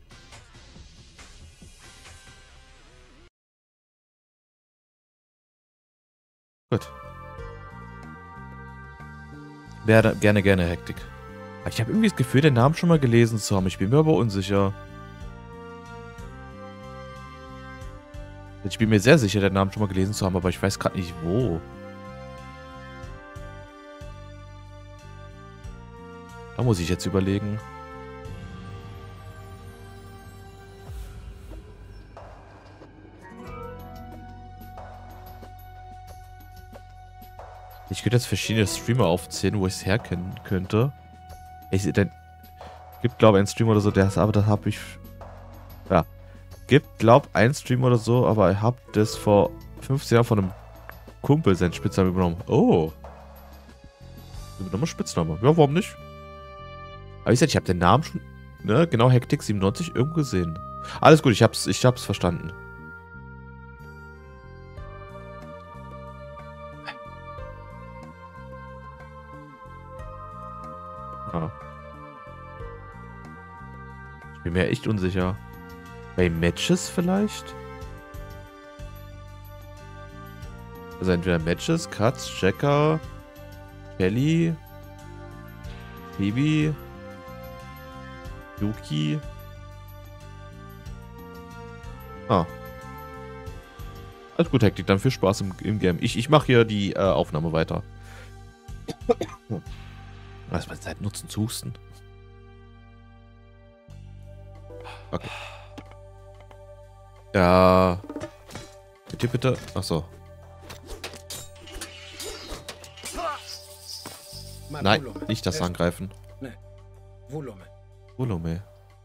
Gut. Gerne Hektik. Ich habe irgendwie das Gefühl, den Namen schon mal gelesen zu haben. Ich bin mir aber unsicher. Ich bin mir sehr sicher, den Namen schon mal gelesen zu haben, aber ich weiß gerade nicht wo. Da muss ich jetzt überlegen. Ich könnte jetzt verschiedene Streamer aufzählen, wo ich es herkennen könnte. Gibt, glaube ich, einen Streamer oder so, aber das habe ich... Ja. Gibt, glaube ich, einen Streamer oder so, aber ich habe das vor 15 Jahren von einem Kumpel seinen Spitznamen übernommen. Oh. Nochmal Spitzname. Ja, warum nicht? Aber wie gesagt, ich habe den Namen schon, ne, genau, Hektik 97 irgendwo gesehen. Alles gut, ich hab's verstanden. Ja. Ich bin mir echt unsicher. Bei Matches vielleicht? Also entweder Matches, Cuts, Checker, Kelly, Baby, Yuki. Ah. Alles gut, Hektik, dann viel Spaß im Game. Ich mache hier die Aufnahme weiter. Lass mal Zeit nutzen zu husten. Okay. Ja. Bitte. Achso. Nein, nicht das angreifen. Volume.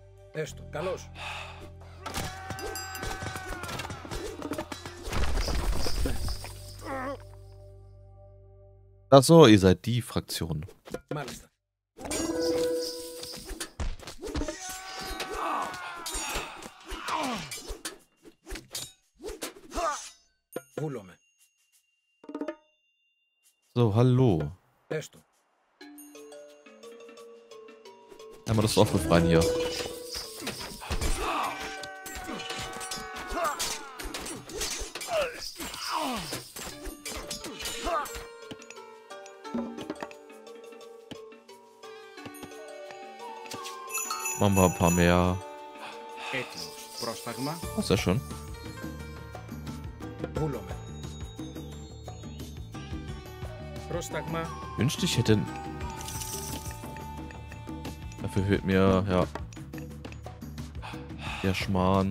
Achso, ihr seid die Fraktion. So, hallo. Einmal das Dorf befreien hier. Machen wir ein paar mehr. Oh, sehr schön. Wünschte ich hätte... Dafür fehlt mir, ja... Der Schmarrn.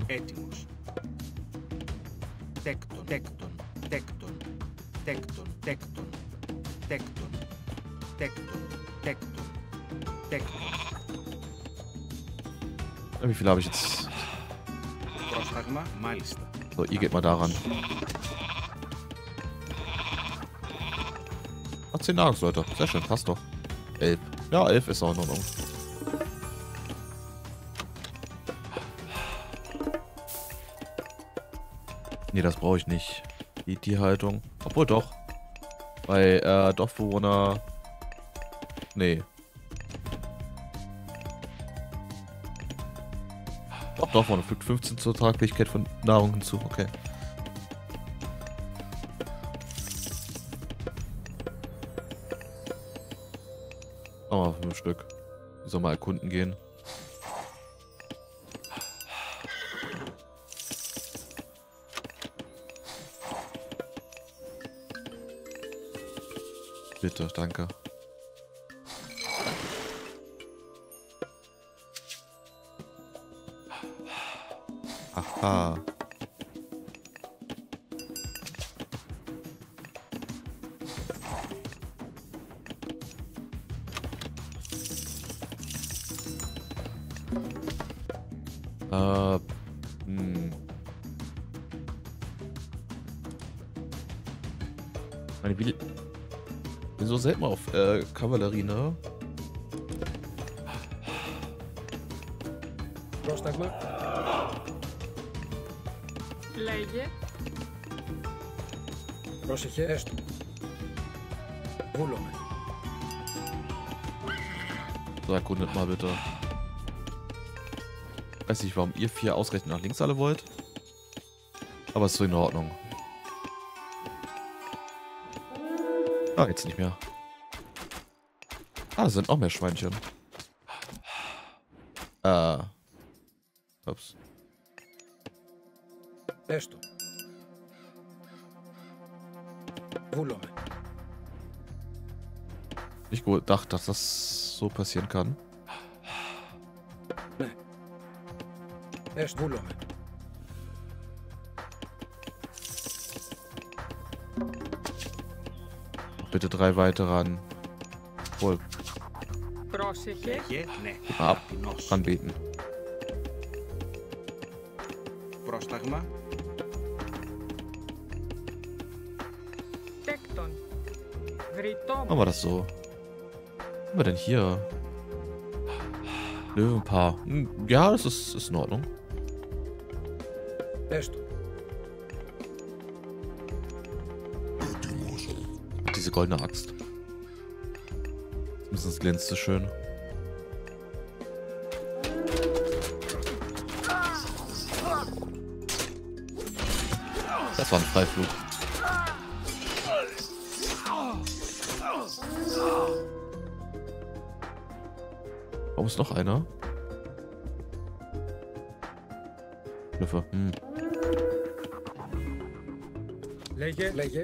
Wie viel habe ich jetzt? So, ihr geht mal daran. 10 Nahrungsleute. Sehr schön, passt doch. 11. Ja, 11 ist auch in Ordnung. Nee, das brauche ich nicht. Die Haltung. Obwohl doch. Bei Dorfbewohner. Nee. Dorfbewohner fügt 15 zur Tragfähigkeit von Nahrung hinzu. Okay. Oh, 5 Stück. Die soll mal erkunden gehen. Bitte, danke. Aha. Meine Will... bin so selten mal auf Kavallerie, ne? Λέγε. Πρόσεχε, έστω. Βούλομαι. So, erkundet mal bitte. Weiß nicht, warum ihr 4 ausgerechnet nach links alle wollt. Aber ist so in Ordnung. Ah, jetzt nicht mehr. Ah, da sind noch mehr Schweinchen. Ups. Έστω. Βούλομαι. Nicht gedacht, dass das so passieren kann. Ναι. Έστω. Βούλομαι. Bitte 3 weitere ran. Voll. Πρόσεχε. Ab. Anbeten. Πρόσταγμα. Τέκτον. Βρυτόμος. Machen wir das so. Was haben wir denn hier? Löwenpaar. Ja, das ist in Ordnung. Έστω. Diese goldene Axt. Zumindest glänzt es schön. Das war ein Freiflug. Warum ist noch einer? Löffel. Λέγε.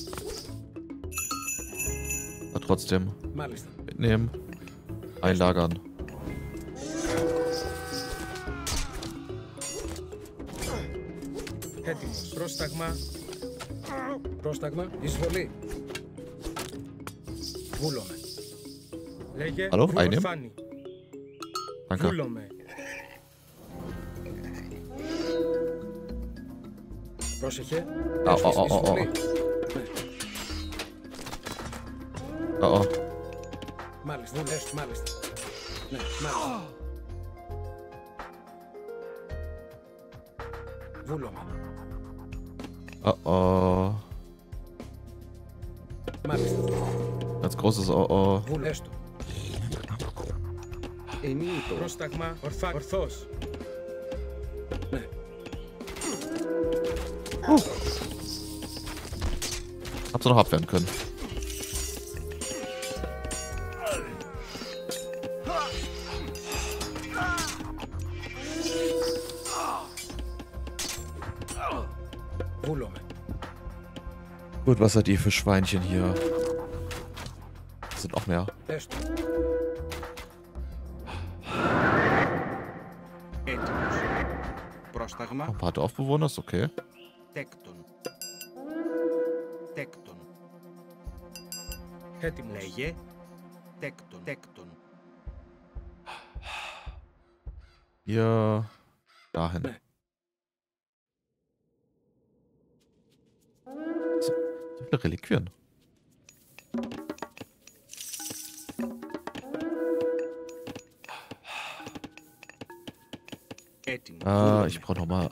Aber trotzdem. Μάλιστα. Mitnehmen. Einlagern. Έτοιμος. Πρόσταγμα. Πρόσταγμα. Εισβολή. Βούλομαι. Λέγε. Hallo, einnehmen. Φάνη. Danke. Βούλομαι. Πρόσεχε. Εισβολή. Oh. Μάλιστα. Μάλιστα. Ναι, μάλιστα. Βούλομαι. Oh. Μάλιστα. Ganz großes Oh. Βούλεστο. Πρόσταγμα. Ορθός. Ναι. Hab's noch abwehren können. Gut, was seid ihr für Schweinchen hier? Das sind auch mehr. Ein paar Dorfbewohner, ist okay. Λέγε. Τέκτον. Hier. Dahin. So viele Reliquien. Ich brauche nochmal.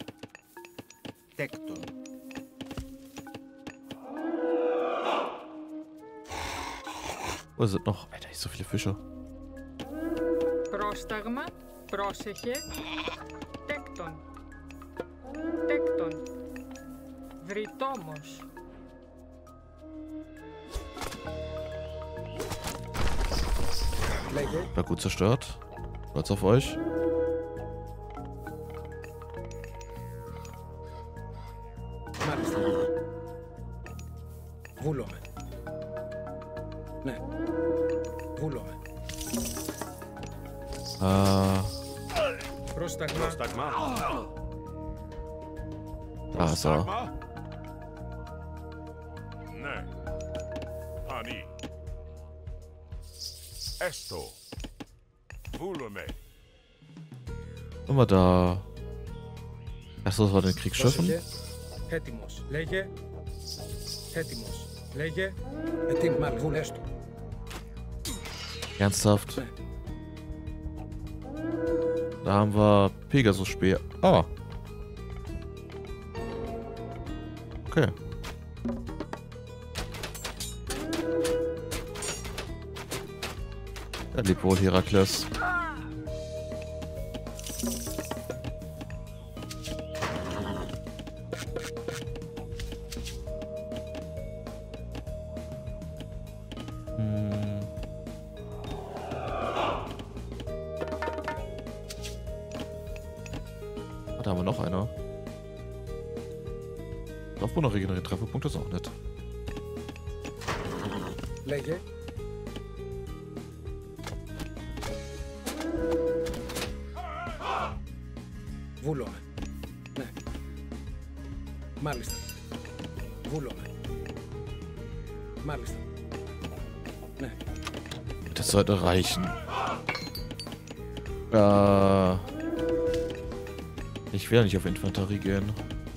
Wo sind noch? Alter, nicht so viele Fische. Πρόσταγμα. Πρόσεχε. Τέκτον. Βρυτόμος. War gut zerstört. Stolz auf euch. Βούλομαι. Ναι. Βούλομαι. Πρόσταγμα. Da ist er. Ναι. Ani. Esto. Βούλομαι. Sind wir da? Achso, das war den Kriegsschiffen. Έτοιμος. Λέγε. Έτοιμος. Λέγε. Έτοιμος. Βούλεστο. Ernsthaft? Da haben wir Pegasus-Speer. Ah. Okay. Da lebt wohl Herakles. Da haben wir noch einer. Laufbahn regeneriert Trefferpunkte ist auch nett. Λέγε. Βούλομαι. Ναι. Μάλιστα. Βούλομαι. Μάλιστα. Ναι. Das sollte reichen. Ich will nicht auf Infanterie gehen.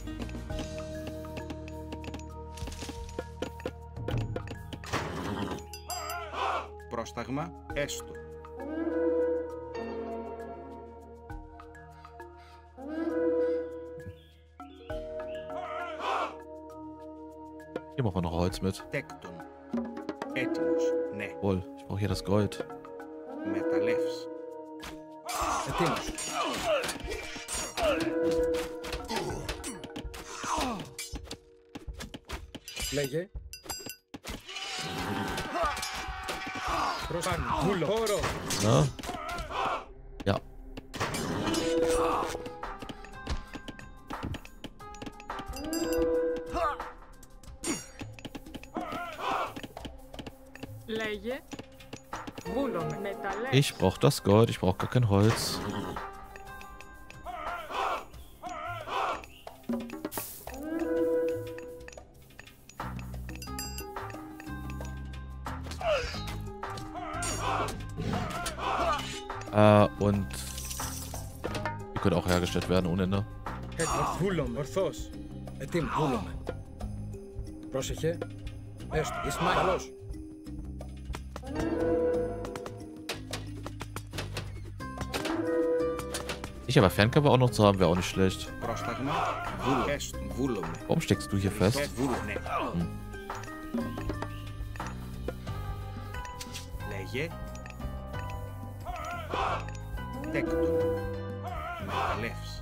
Πρόσταγμα έστω. Hier machen wir noch Holz mit. Τέκτον. Έτοιμος. Ναι. Wohl, ich brauche hier das Gold. Μεταλλεύς. Έτοιμος. Λέγε. Προσπάνω. Βούλο. Χώρο. Na? Ja. Λέγε. Βούλομαι. Μεταλλεύς. Ich brauche das Gold, ich brauche gar kein Holz. Und die können auch hergestellt werden ohne Ende. Βούλομαι. Ορθώς. Έτοιμο. Βούλομαι. Πρόσεχε. Έστω. Ισμάη. Καλώς. Ich aber Fernkampf auch noch zu haben, wäre auch nicht schlecht. Πρόσταγμα. Βούλομαι. Warum steckst du hier fest? Βούλομαι. Hm. Λέγε. Τέκτον. Μεταλλεύς.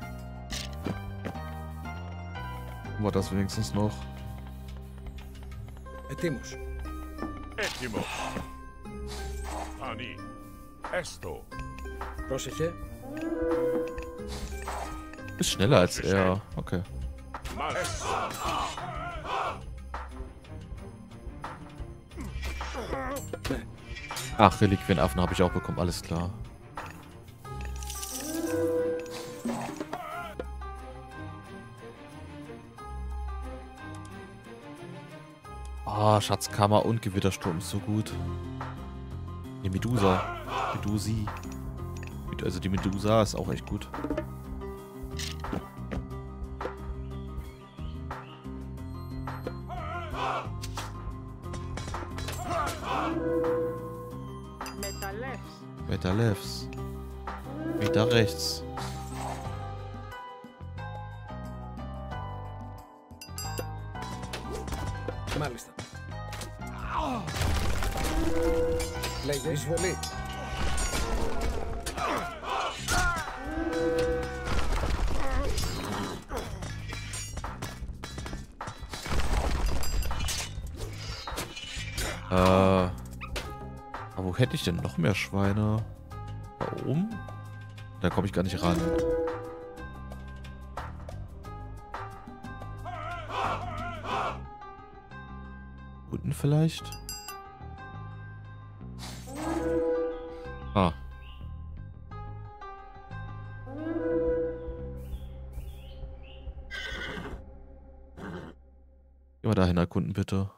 War das wenigstens noch? Έτοιμος. Έτοιμο. Φανή. Έστω. Πρόσεχε. Ist schneller als er. Okay. Ach, Reliquienaffen habe ich auch bekommen, alles klar. Ah, Schatzkammer und Gewittersturm ist so gut. Die Medusa. Medusi. Also die Medusa ist auch echt gut. Metallefs. Wieder rechts. Μάλιστα. Λέγε εισβολή. Aber wo hätte ich denn noch mehr Schweine? Da oben? Da komme ich gar nicht ran. Unten vielleicht? Ah. Geh mal dahin erkunden, bitte.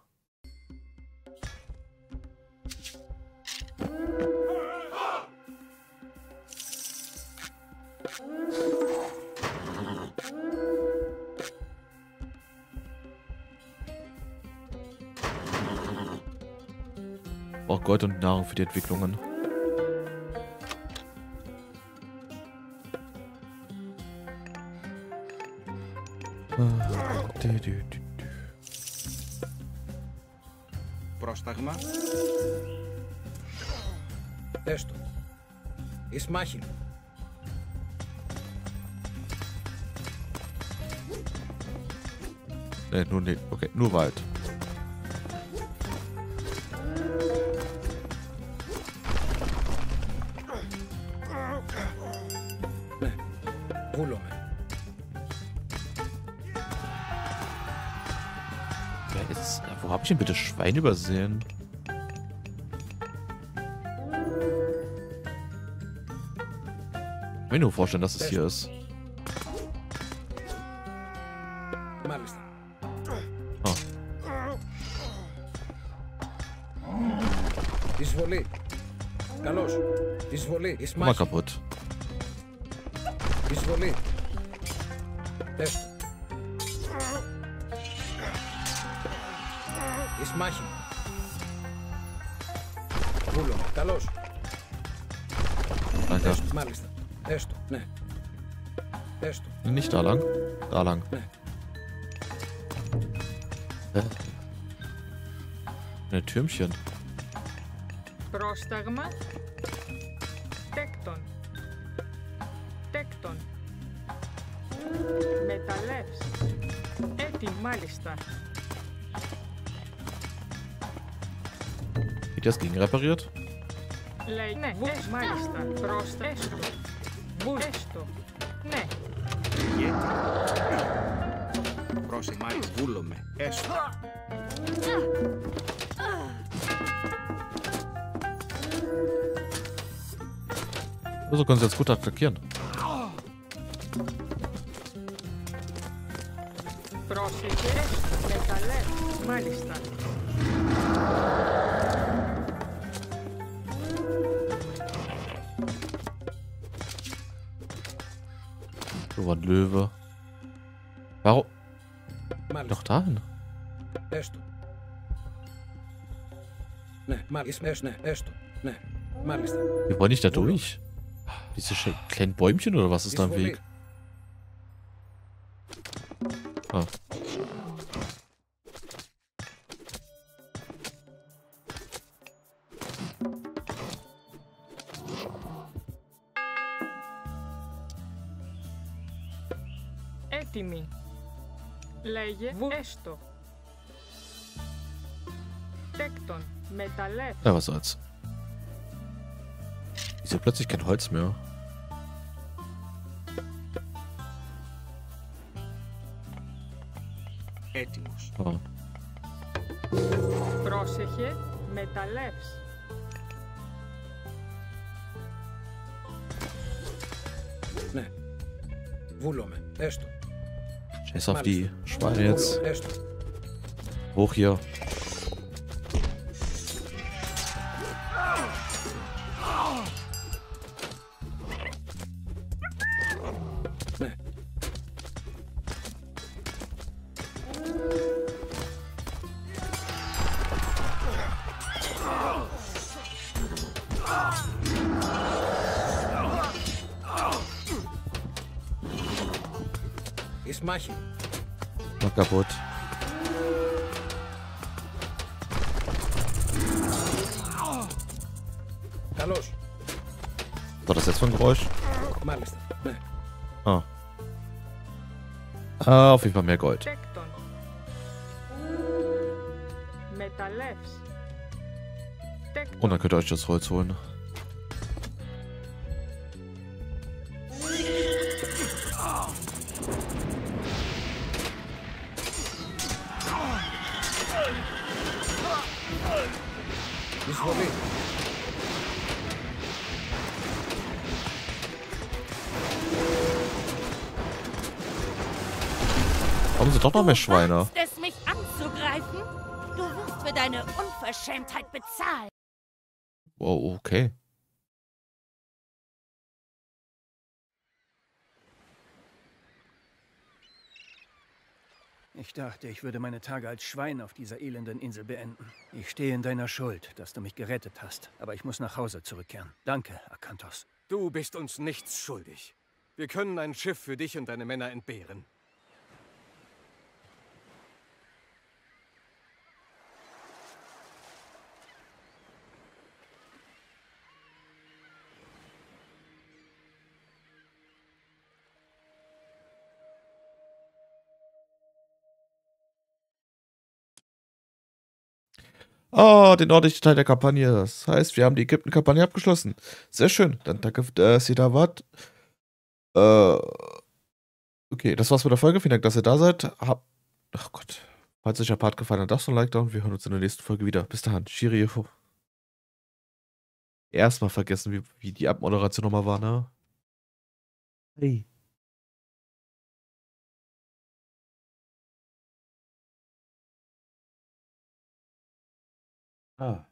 Auch Gold und Nahrung für die Entwicklungen. Πρόσταγμα. Έστω. Ισμάχιν. Nur nicht. Okay, nur Wald. Ναι. Βούλομαι. Jetzt, wo habe ich denn bitte Schwein übersehen? Ich kann mir nur vorstellen, dass es hier ist. Oh. Εισβολή. Καλώς. Εισβολή. Εις Mal kaputt. Εισβολή. Έστω. Εις μάχη. Βούλωμα. Καλώς. Danke. Έστω. Μάλιστα. Έστω. Ναι. Έστω. Nicht da lang. Da lang. Ναι. Ein Türmchen. Πρόσταγμα. Τέκτον. Τέκτον. Μεταλλεύς. Έτοιμη μάλιστα. Wird das gegen repariert? Λέει ναι, μάλιστα. Πρόστα. Έστω. Έστω. Ναι. Πρόσε, μάλιστα. Βούλωμε. Έστω. So können sie jetzt gut attackieren. Πρόσεχε. Μεταλλεύς. Μάλιστα. So war ein Löwe. Warum? Μάλιστα. Doch dahin. Έστω. Ναι, μάλιστα. Ναι, έστω. Ναι, μάλιστα. Wir wollen nicht da durch. Diese kleinen Bäumchen oder was ist da im Weg? Ah. Έτοιμη. Λέγε έστω. Τέκτον. Μεταλλεύς. Ja, was soll's. Wieso plötzlich kein Holz mehr? Έτοιμος. Oh. Πρόσεχε. Μεταλλεύς. Ναι. Βούλωμε. Έστω. Scheiß auf die Schweine jetzt. Έστω. Hoch hier. Ναι. Εις μάχη. War kaputt. Καλώς. War das jetzt für ein Geräusch? Μάλιστα. Ναι. Ah. Ah, auf jeden Fall mehr Gold. Τέκτον. Μεταλλεύς. Τέκτον. Und dann könnt ihr euch das Holz holen. Εισβολή. Warum sind doch noch mehr Schweine? Du wagst es, mich anzugreifen? Du wirst für deine Unverschämtheit bezahlen. Wow, okay. Ich dachte, ich würde meine Tage als Schwein auf dieser elenden Insel beenden. Ich stehe in deiner Schuld, dass du mich gerettet hast. Aber ich muss nach Hause zurückkehren. Danke, Akanthos. Du bist uns nichts schuldig. Wir können ein Schiff für dich und deine Männer entbehren. Oh, den nördlichen Teil der Kampagne. Das heißt, wir haben die Ägypten-Kampagne abgeschlossen. Sehr schön. Dann danke, dass ihr da wart. Okay, das war's mit der Folge. Vielen Dank, dass ihr da seid. Ach Gott. Falls euch der Part gefallen hat, lasst ein Like da und wir hören uns in der nächsten Folge wieder. Bis dahin, Shiri. Erstmal vergessen, wie die Abmoderation nochmal war, ne? Hey. Ah.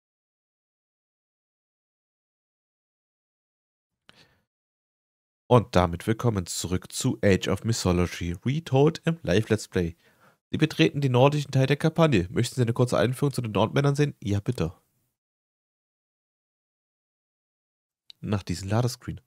Und damit willkommen zurück zu Age of Mythology, Retold im Live-Let's Play. Sie betreten den nordischen Teil der Kampagne. Möchten Sie eine kurze Einführung zu den Nordmännern sehen? Ja, bitte. Nach diesem Ladescreen.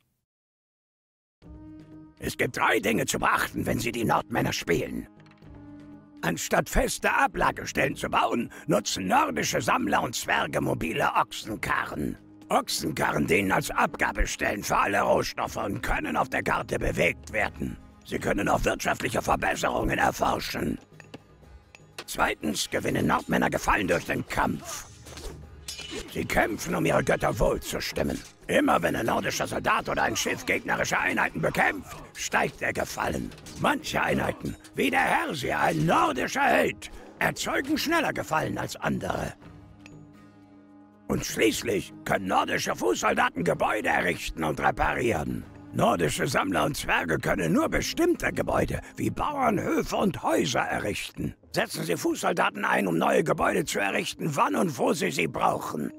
Es gibt 3 Dinge zu beachten, wenn Sie die Nordmänner spielen. Anstatt feste Ablagestellen zu bauen, nutzen nordische Sammler und Zwerge mobile Ochsenkarren. Ochsenkarren dienen als Abgabestellen für alle Rohstoffe und können auf der Karte bewegt werden. Sie können auch wirtschaftliche Verbesserungen erforschen. 2. gewinnen Nordmänner Gefallen durch den Kampf. Sie kämpfen, um ihre Götter wohlzustimmen. Immer wenn ein nordischer Soldat oder ein Schiff gegnerische Einheiten bekämpft, steigt der Gefallen. Manche Einheiten, wie der Hersier, ein nordischer Held, erzeugen schneller Gefallen als andere. Und schließlich können nordische Fußsoldaten Gebäude errichten und reparieren. Nordische Sammler und Zwerge können nur bestimmte Gebäude wie Bauernhöfe und Häuser errichten. Setzen Sie Fußsoldaten ein, um neue Gebäude zu errichten, wann und wo Sie sie brauchen.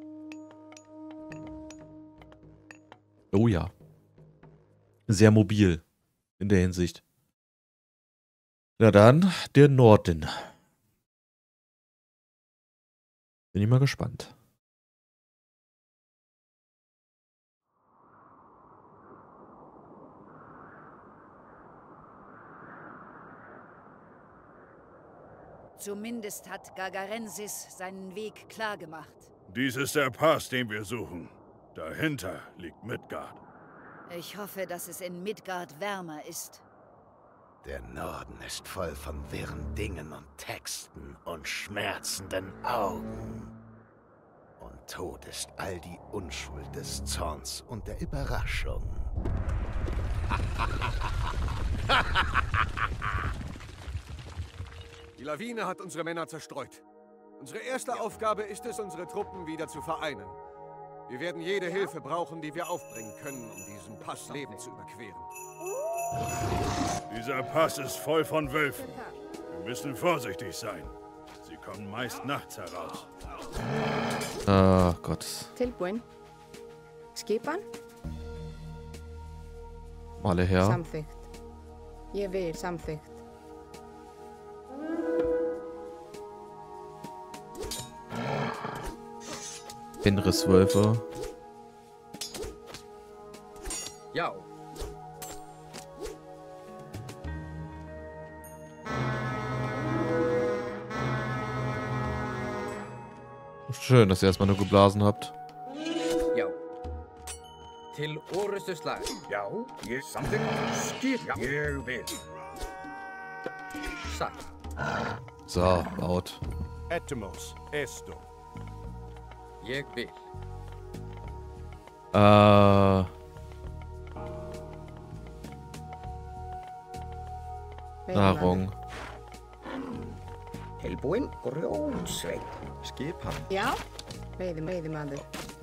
Oh ja. Sehr mobil in der Hinsicht. Na dann, der Norden. Bin ich mal gespannt. Zumindest hat Gargarensis seinen Weg klargemacht. Dies ist der Pass, den wir suchen. Dahinter liegt Midgard. Ich hoffe, dass es in Midgard wärmer ist. Der Norden ist voll von wirren Dingen und Texten und schmerzenden Augen. Und Tod ist all die Unschuld des Zorns und der Überraschung. Die Lawine hat unsere Männer zerstreut. Unsere erste Aufgabe ist es, unsere Truppen wieder zu vereinen. Wir werden jede Hilfe brauchen, die wir aufbringen können, um diesen Pass lebend zu überqueren. Dieser Pass ist voll von Wölfen. Wir müssen vorsichtig sein. Sie kommen meist nachts heraus. Ah, Gott. Tilbúin. Skipan? Alle her. Samþykkt. Ég vil samþykkt. Fenriswölfe. Ja. Schön, dass ihr erstmal nur geblasen habt. Ja. Til orustuslag. Já, ég samþykkt. Skip. Ég vil. Satt. So, baut. Etymos, esto. Ég vil. Nahrung. Tilbúin, grjótsveit. Skipan. Já, veiðimaður.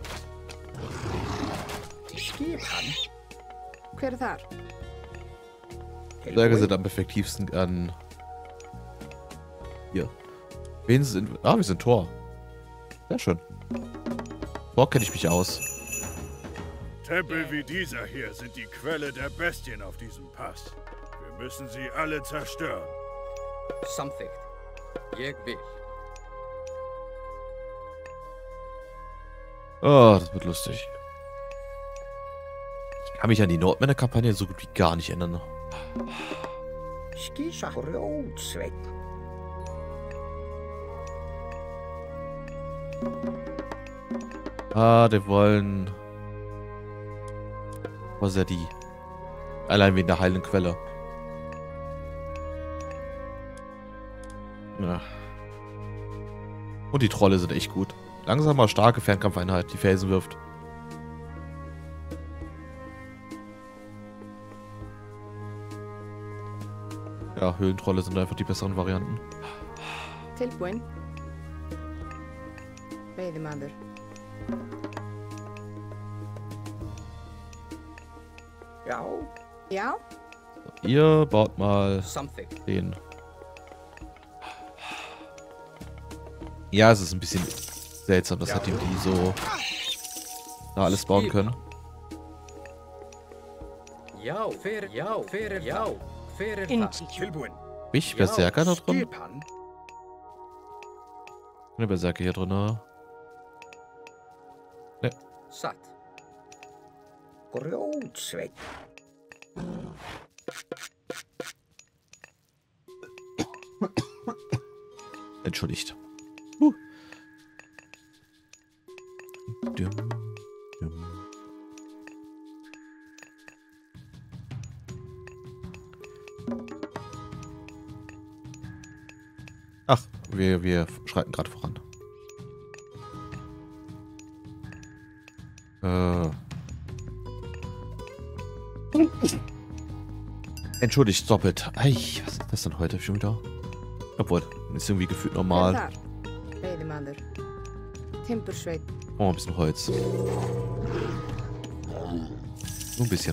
Skipan. Hver þar? Zwerge sind am effektivsten an... Hier. Wen sind... Ah, wir sind Tor. Sehr schön. Tor kenne ich mich aus. Tempel wie dieser hier sind die Quelle der Bestien auf diesem Pass. Wir müssen sie alle zerstören. Samþykkt. Ég vil. Oh, das wird lustig. Ich kann mich an die Nordmänner-Kampagne so gut wie gar nicht erinnern. Skisa grjótsveit. Ah, die wollen... Was ist ja die? Allein wegen der heilen Quelle. Ja. Und die Trolle sind echt gut. Langsamer, starke Fernkampfeinheit, die Felsen wirft. Ja, Höhlentrolle sind einfach die besseren Varianten. Tilbúin. Veiðimaður. Ja. Ja? Ihr baut mal Something. den. Ja, es ist ein bisschen seltsam, dass halt die so da alles bauen können. Ja, fair, ja, fair, ja, fair. Tilbúin. Ich, Berserker da drin? Eine Berserker hier drin. Ne. Satt. Grjótsveit. Entschuldigt. Ach, wir schreiten gerade voran. Entschuldigt, doppelt. Ei, was ist das denn heute schon wieder? Obwohl, ist irgendwie gefühlt normal. Veiðimaður. Timbursveit. Oh, ein bisschen Holz. Nur ein bisschen.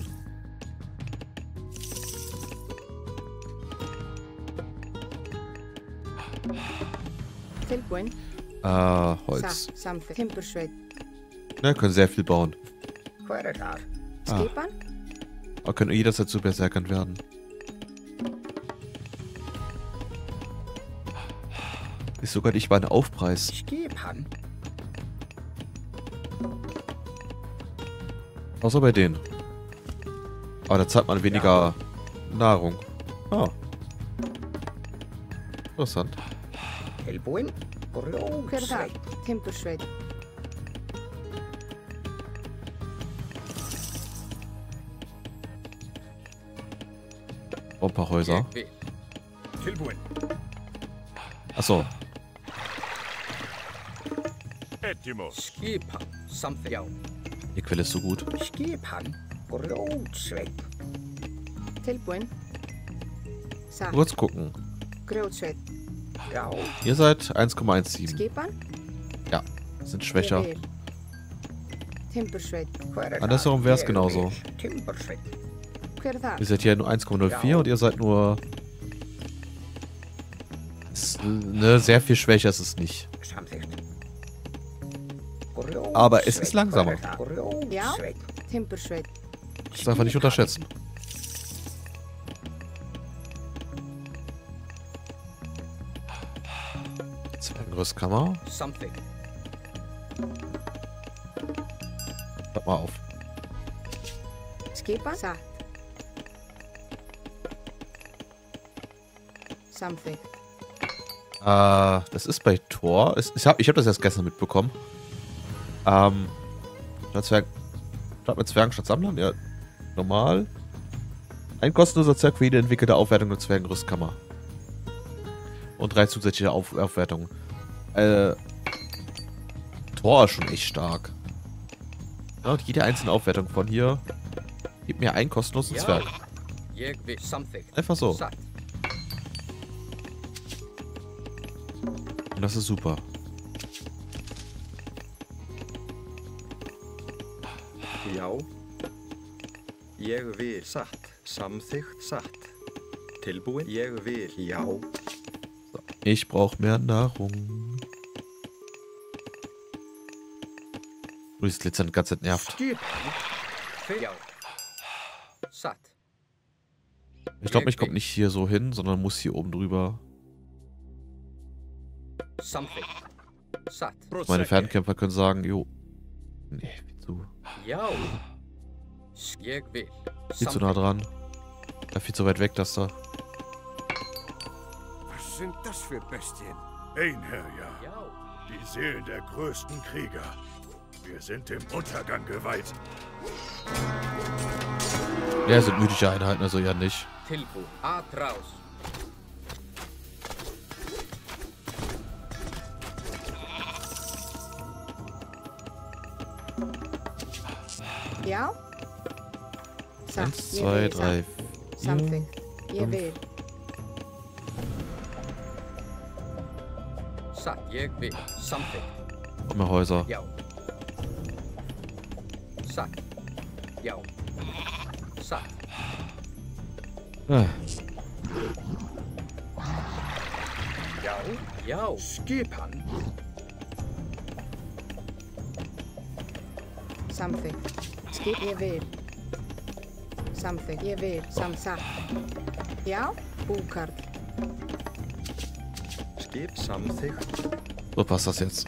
Tilbúin. Holz. Timbursveit. Ja, können sehr viel bauen. Skipan? Aber können jederzeit zu Berserkern werden. Ist sogar nicht mal ein Aufpreis. Außer bei denen. Aber da zahlt man weniger Nahrung. Ah. Interessant. Tilbúin. Hver það? Timbursveit. Oh, ein paar Häuser. Achso. Die Quelle ist so gut. Tilbúin. Kurz gucken. Grjótsveit. Ihr seid 1,17. Skipan? Ja, sind schwächer. Timbursveit. Andersherum wäre es genauso. Hver er það? Ihr seid hier nur 1,04 und ihr seid nur... Ne, sehr viel schwächer ist es nicht. Aber es ist langsamer. Ja? Timbursveit. Das darf man nicht unterschätzen. Zwergenrüstkammer. Hört mal auf. Skipan? Satt. Something. Das ist bei Tor. Ich hab das erst gestern mitbekommen. Statt mit Zwergen statt Sammlern? Ja, normal. Ein kostenloser Zwerg für jede entwickelte Aufwertung der Zwergenrüstkammer. Und 3 zusätzliche Aufwertungen. Tor ist schon echt stark. Ja, und jede einzelne Aufwertung von hier gibt mir einen kostenlosen Zwerg. Einfach so. Und das ist super. Já. Ég vil satt. Samþykkt satt. Tilbúin. Ég vil já. So. Ich brauche mehr Nahrung. Dieses Glitzern die ganze Zeit nervt. Ich glaube, ich komme nicht hier so hin, sondern muss hier oben drüber. Meine Fernkämpfer können sagen, jo. Nee, viel zu nah dran. Ja, viel zu weit weg, das da. Was sind das für Bestien? Einherjar. Die Seelen der größten Krieger. Wir sind dem Untergang geweiht. Ja, sind mythische Einheiten, also ja nicht. Ja? 1, 2, 3, 4, 5. Sat, jeg vil. Something. Und mehr Häuser. Ja. Sat. Ja. Sat. Ah. Ja. Ja. Skipan. Something. Skip je vil. Something je vil. Samsa. Ja. Búkarl. Skip samþykkt. So passt das jetzt.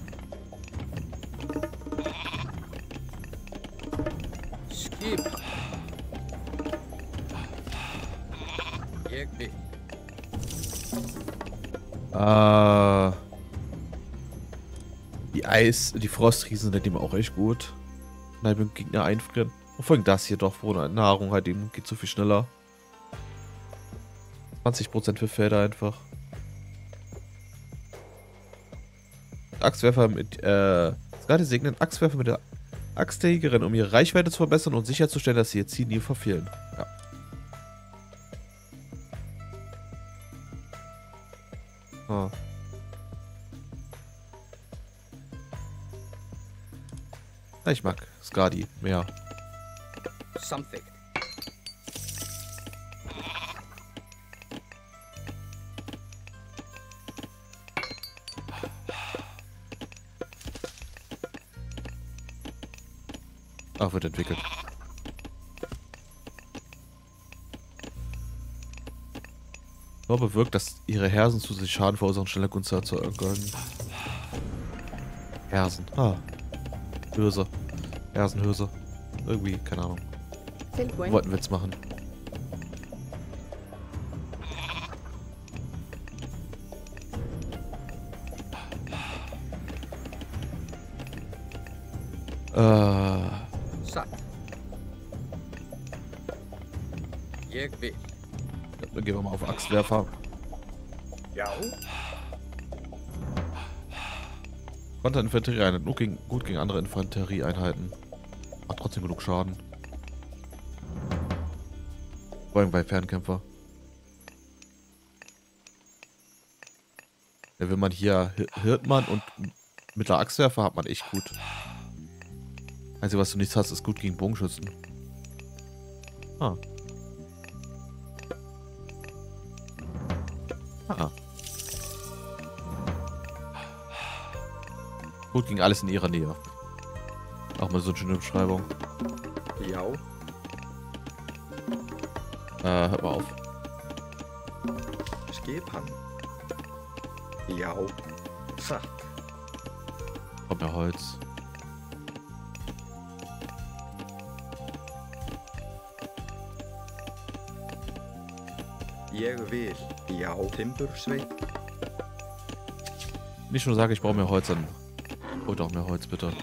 Skip. Jeg vil. Die Frostriesen sind dem auch echt gut. Nein, beim Gegner einfrieren. Und vor allem das hier doch, wo Nahrung halt eben geht so viel schneller. 20% für Felder einfach. Axtwerfer mit, gerade segnen Axtwerfer mit der Axt der Jägerin, um ihre Reichweite zu verbessern und sicherzustellen, dass sie ihr Ziel nie verfehlen. Ja. Ah. Ich mag Skadi mehr. Something. Ach, wird entwickelt. Nur bewirkt, dass ihre Hersen zu sich Schaden verursachen, schneller Gunst zu erzeugen. Hersen. Ah. Hülse. Hersenhülse. Irgendwie, keine Ahnung. Wollten wir jetzt machen. Satt. Jeg vil. Dann gehen wir mal auf Axtwerfer. Ja. Konterinfanterieeinheit. Nur gut gegen andere Infanterieeinheiten. Macht trotzdem genug Schaden. Vor allem bei Fernkämpfer. Ja, wenn man hier Hirtmann und mittlerer Axtwerfer hat man echt gut. Einzige, was du nichts hast, ist gut gegen Bogenschützen. Ah. Ah. Gut gegen alles in ihrer Nähe. Auch mal so eine schöne Beschreibung. Ja. Hört mal auf. Skipan. Ja. Satt. Kommt ja Holz. Jeg vil. Ja. Timbursveit. Nicht nur sage, ich brauche mehr Holz, dann holt auch mehr Holz, bitte.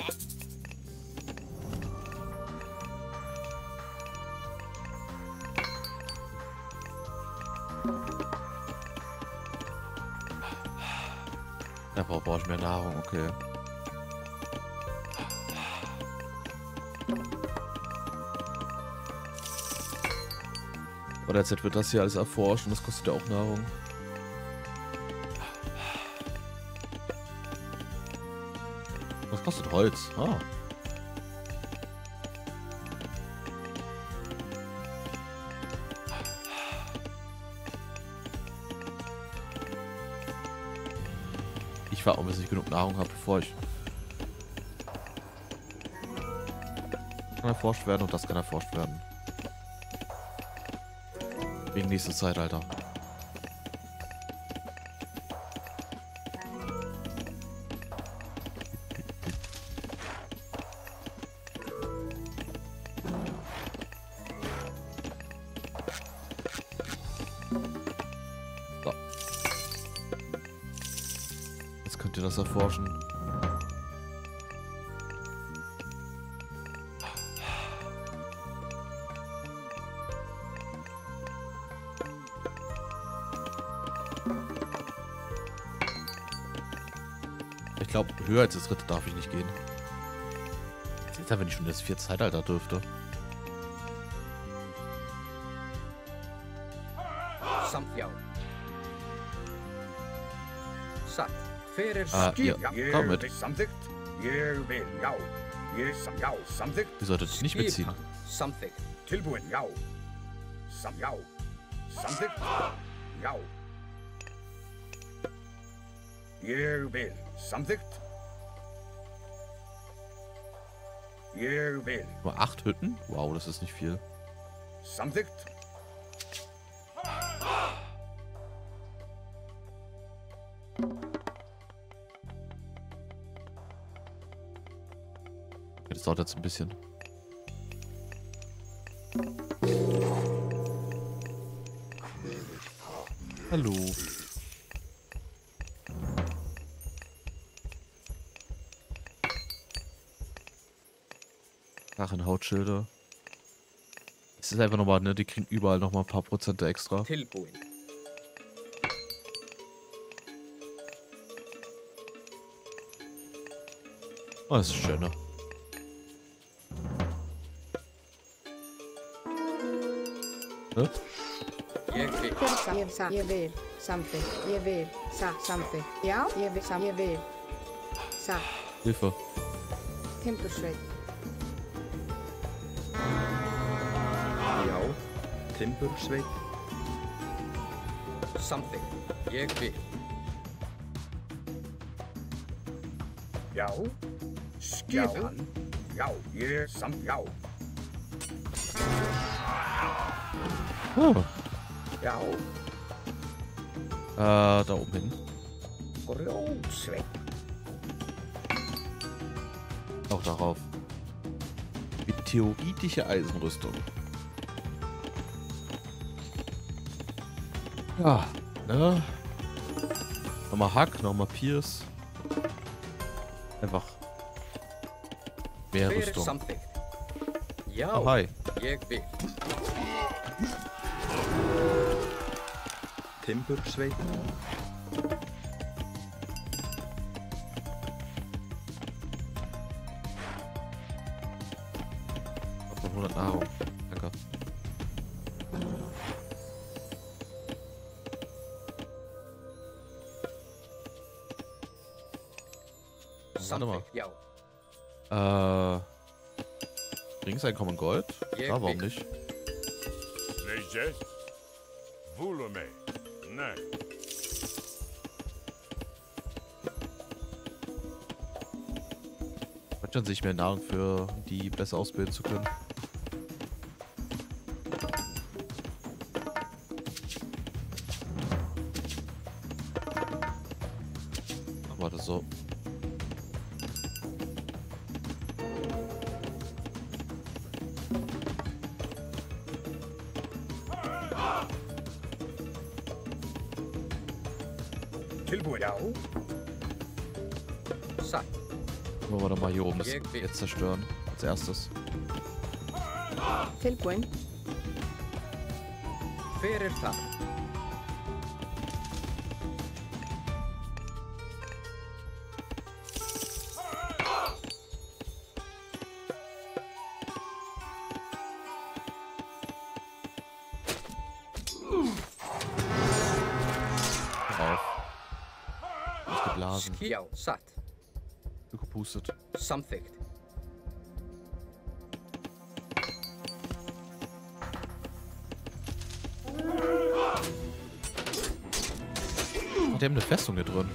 Da brauche ich mehr Nahrung, okay. Oder jetzt wird das hier alles erforscht und das kostet ja auch Nahrung. Was kostet Holz? Ah. Ich warte, bis ich genug Nahrung habe, bevor ich... Kann erforscht werden und das kann erforscht werden. Wegen nächstes Zeitalter. So. Jetzt könnt ihr das erforschen. Ich glaube, höher als das dritte darf ich nicht gehen. Jetzt wenn ich schon das vierte Zeitalter dürfte. Samtjau. Satt. Ihr komm mit. Ihr solltet nicht mitziehen. Nur 8 Hütten? Wow, das ist nicht viel. Das dauert jetzt ein bisschen. Hallo. Drachenhautschilder. Es ist einfach nochmal, ne? Die kriegen überall nochmal ein paar Prozente extra. Oh, das ist schöner. Ne? Je will something. Je will something. Ja, je will. Sa. Hilfe. Timbersweit. Ja, Timbersweit. Something. Je will. Ja. Skipan. Ja, je ja. Oh. Ja. Da oben hin. Auch darauf. Meteoritische Eisenrüstung. Ja, ne? Nochmal Hack, nochmal Pierce. Einfach mehr Rüstung. Oh, hi. Timbersweit. Auf 100 Nahrung. Danke. Warte mal. Ringseinkommen Gold? Ja, warum nicht? Hat schon sich mehr Nahrung für die besser ausbilden zu können. Machen wir das so. Wollen wir doch mal hier oben das jetzt zerstören. Als erstes. Tilbuin. Ausgeblasen. Satt. Gepustet. Something. Oh, die haben eine Festung hier drin.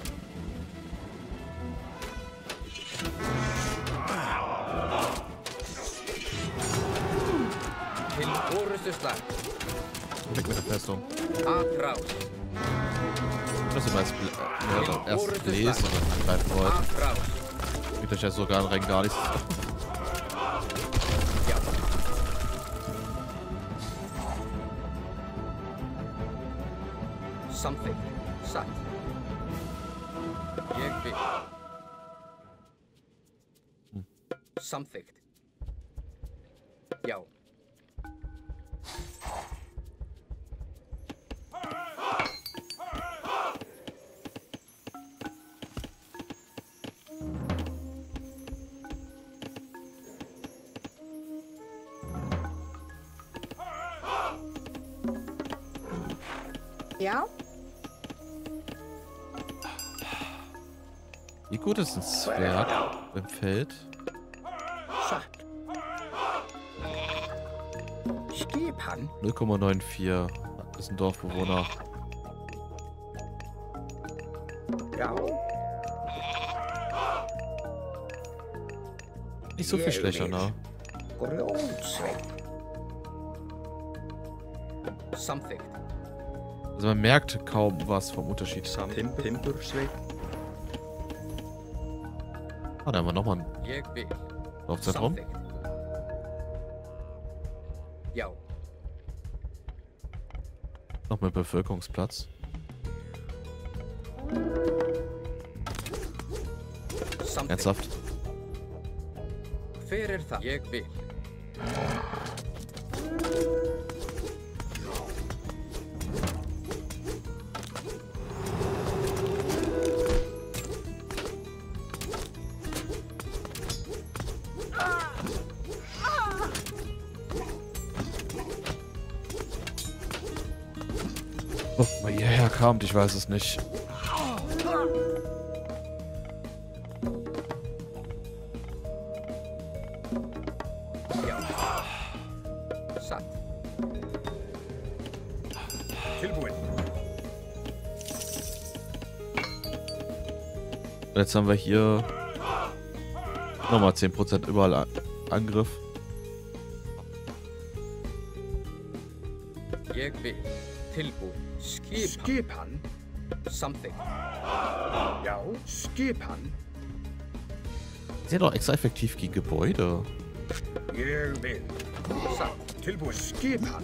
Weg mit der Festung. Das ist immer erst Bläs und dann angreifen wollt. Kriegt euch ja sogar rein gar nichts. Something. Satt. Something. Ja. Ja? Wie gut ist ein Zwerg im Feld? Sagt. Skipan. 0,94. Ist ein Dorfbewohner. Ja. Nicht so viel schlechter, ne? Something. Also man merkt kaum was vom Unterschied. Ah, da haben wir nochmal ein Laufzeitraum. Noch mehr Bevölkerungsplatz. Ernsthaft? Wo ihr herkamt, ich weiß es nicht. Und jetzt haben wir hier nochmal 10% überall Angriff. Skipan. Something. Ja, Skipan. Ist ja doch extra effektiv gegen Gebäude. Skipan.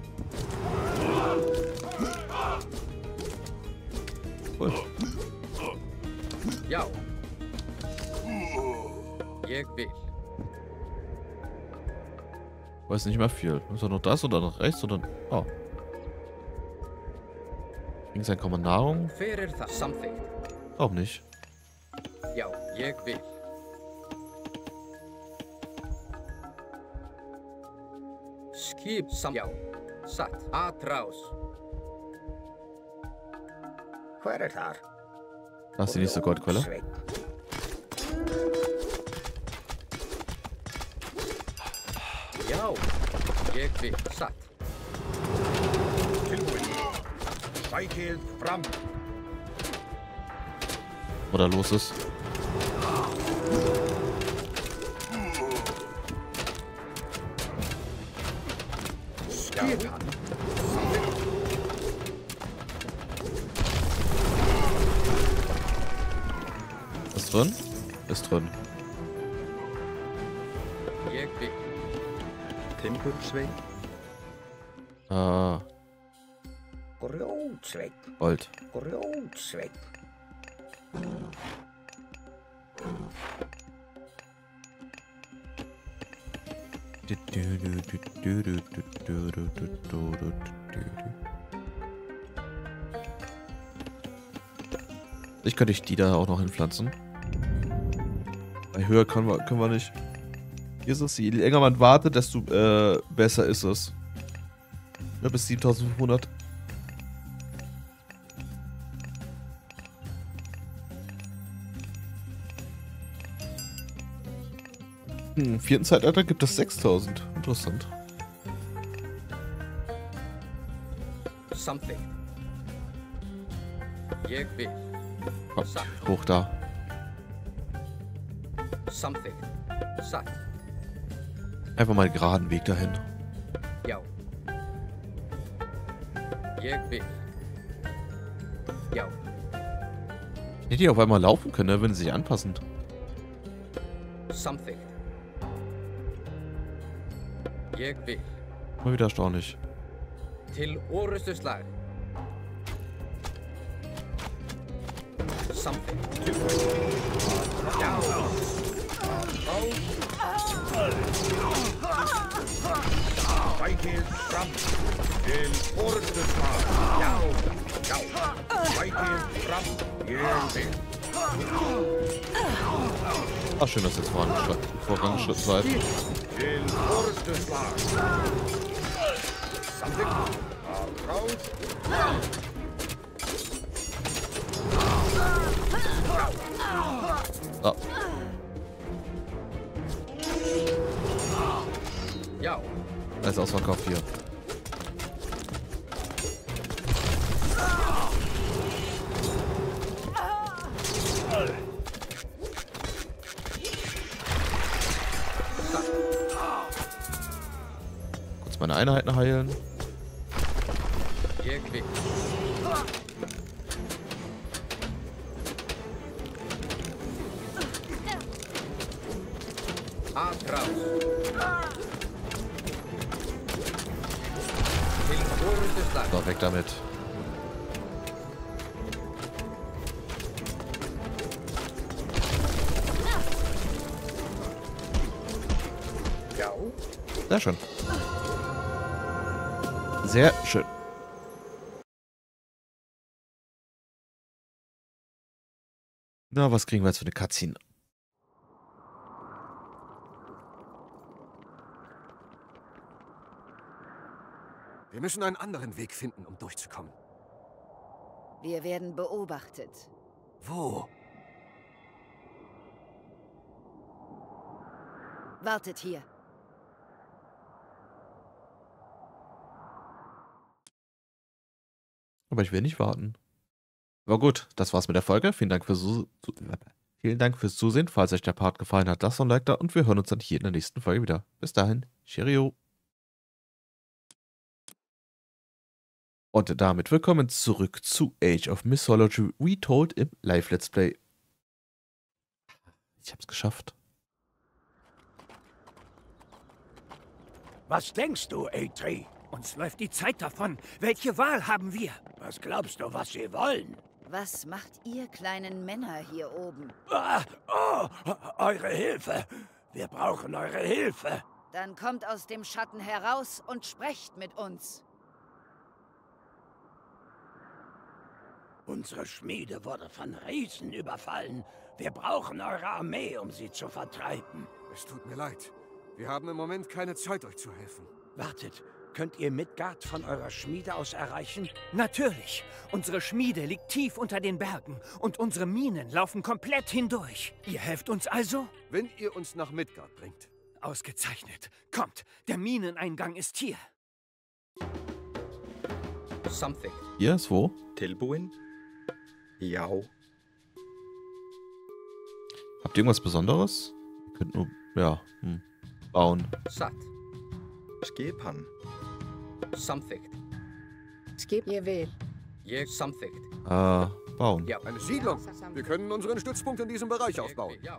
Cool. Ja. Ich will. Weiß nicht mehr viel. Ist doch noch das oder noch rechts oder. Oh. Ging sein Kommen Nahrung? Auch nicht. Ja, ich will. Skip sam. Ja. Sat. Atraus. Queretar. Das ist die nächste Goldquelle. Ja. Ich will. Sat. Wo da los ist. Ist drin? Ist drin. Ah. Gold. Ich könnte die da auch noch hinpflanzen. Bei höher können wir nicht. Hier ist es, je länger man wartet, desto besser ist es. Ja, bis 7500. Im 4. Zeitalter gibt es 6000. Interessant. Something. Hoch da. Something. Sat. Einfach mal einen geraden Weg dahin. Ja. Ja. Hätte die auf einmal laufen können, ne, wenn sie sich anpassen. Something. Mal wieder erstaunlich. Til orðustu slag. Something. Ja. Weitgehend fram. Til orðustu slag. Ja. Ja. Weitgehend fram. Ach, schön, dass ihr jetzt vorangeschritten seid. Oh. Ja. Er ist ausverkauft hier. Kurz meine Einheiten heilen. So, weg damit. Sehr schön. Sehr schön. Na, was kriegen wir jetzt für eine Cutscene? Wir müssen einen anderen Weg finden, um durchzukommen. Wir werden beobachtet. Wo? Wartet hier. Aber ich will nicht warten. Aber gut, das war's mit der Folge. Vielen Dank fürs Zusehen. Falls euch der Part gefallen hat, lasst ein Like da und wir hören uns dann hier in der nächsten Folge wieder. Bis dahin, Cheerio. Und damit willkommen zurück zu Age of Mythology Retold im Live-Let's Play. Ich hab's geschafft. Was denkst du, Eitri? Uns läuft die Zeit davon. Welche Wahl haben wir? Was glaubst du, was sie wollen? Was macht ihr kleinen Männer hier oben? Eure Hilfe. Wir brauchen eure Hilfe. Dann kommt aus dem Schatten heraus und sprecht mit uns. Unsere Schmiede wurde von Riesen überfallen. Wir brauchen eure Armee, um sie zu vertreiben. Es tut mir leid. Wir haben im Moment keine Zeit, euch zu helfen. Wartet, könnt ihr Midgard von eurer Schmiede aus erreichen? Natürlich. Unsere Schmiede liegt tief unter den Bergen und unsere Minen laufen komplett hindurch. Ihr helft uns also? Wenn ihr uns nach Midgard bringt. Ausgezeichnet. Kommt, der Mineneingang ist hier. Something. Hier ist wo? Tilbuin. Ja. Habt ihr irgendwas Besonderes? Ihr könnt nur, ja, bauen. Sat. Skipan. Something. Skip ihr will. Je something. Bauen. Ja. Eine Siedlung. Wir können unseren Stützpunkt in diesem Bereich aufbauen. Ja.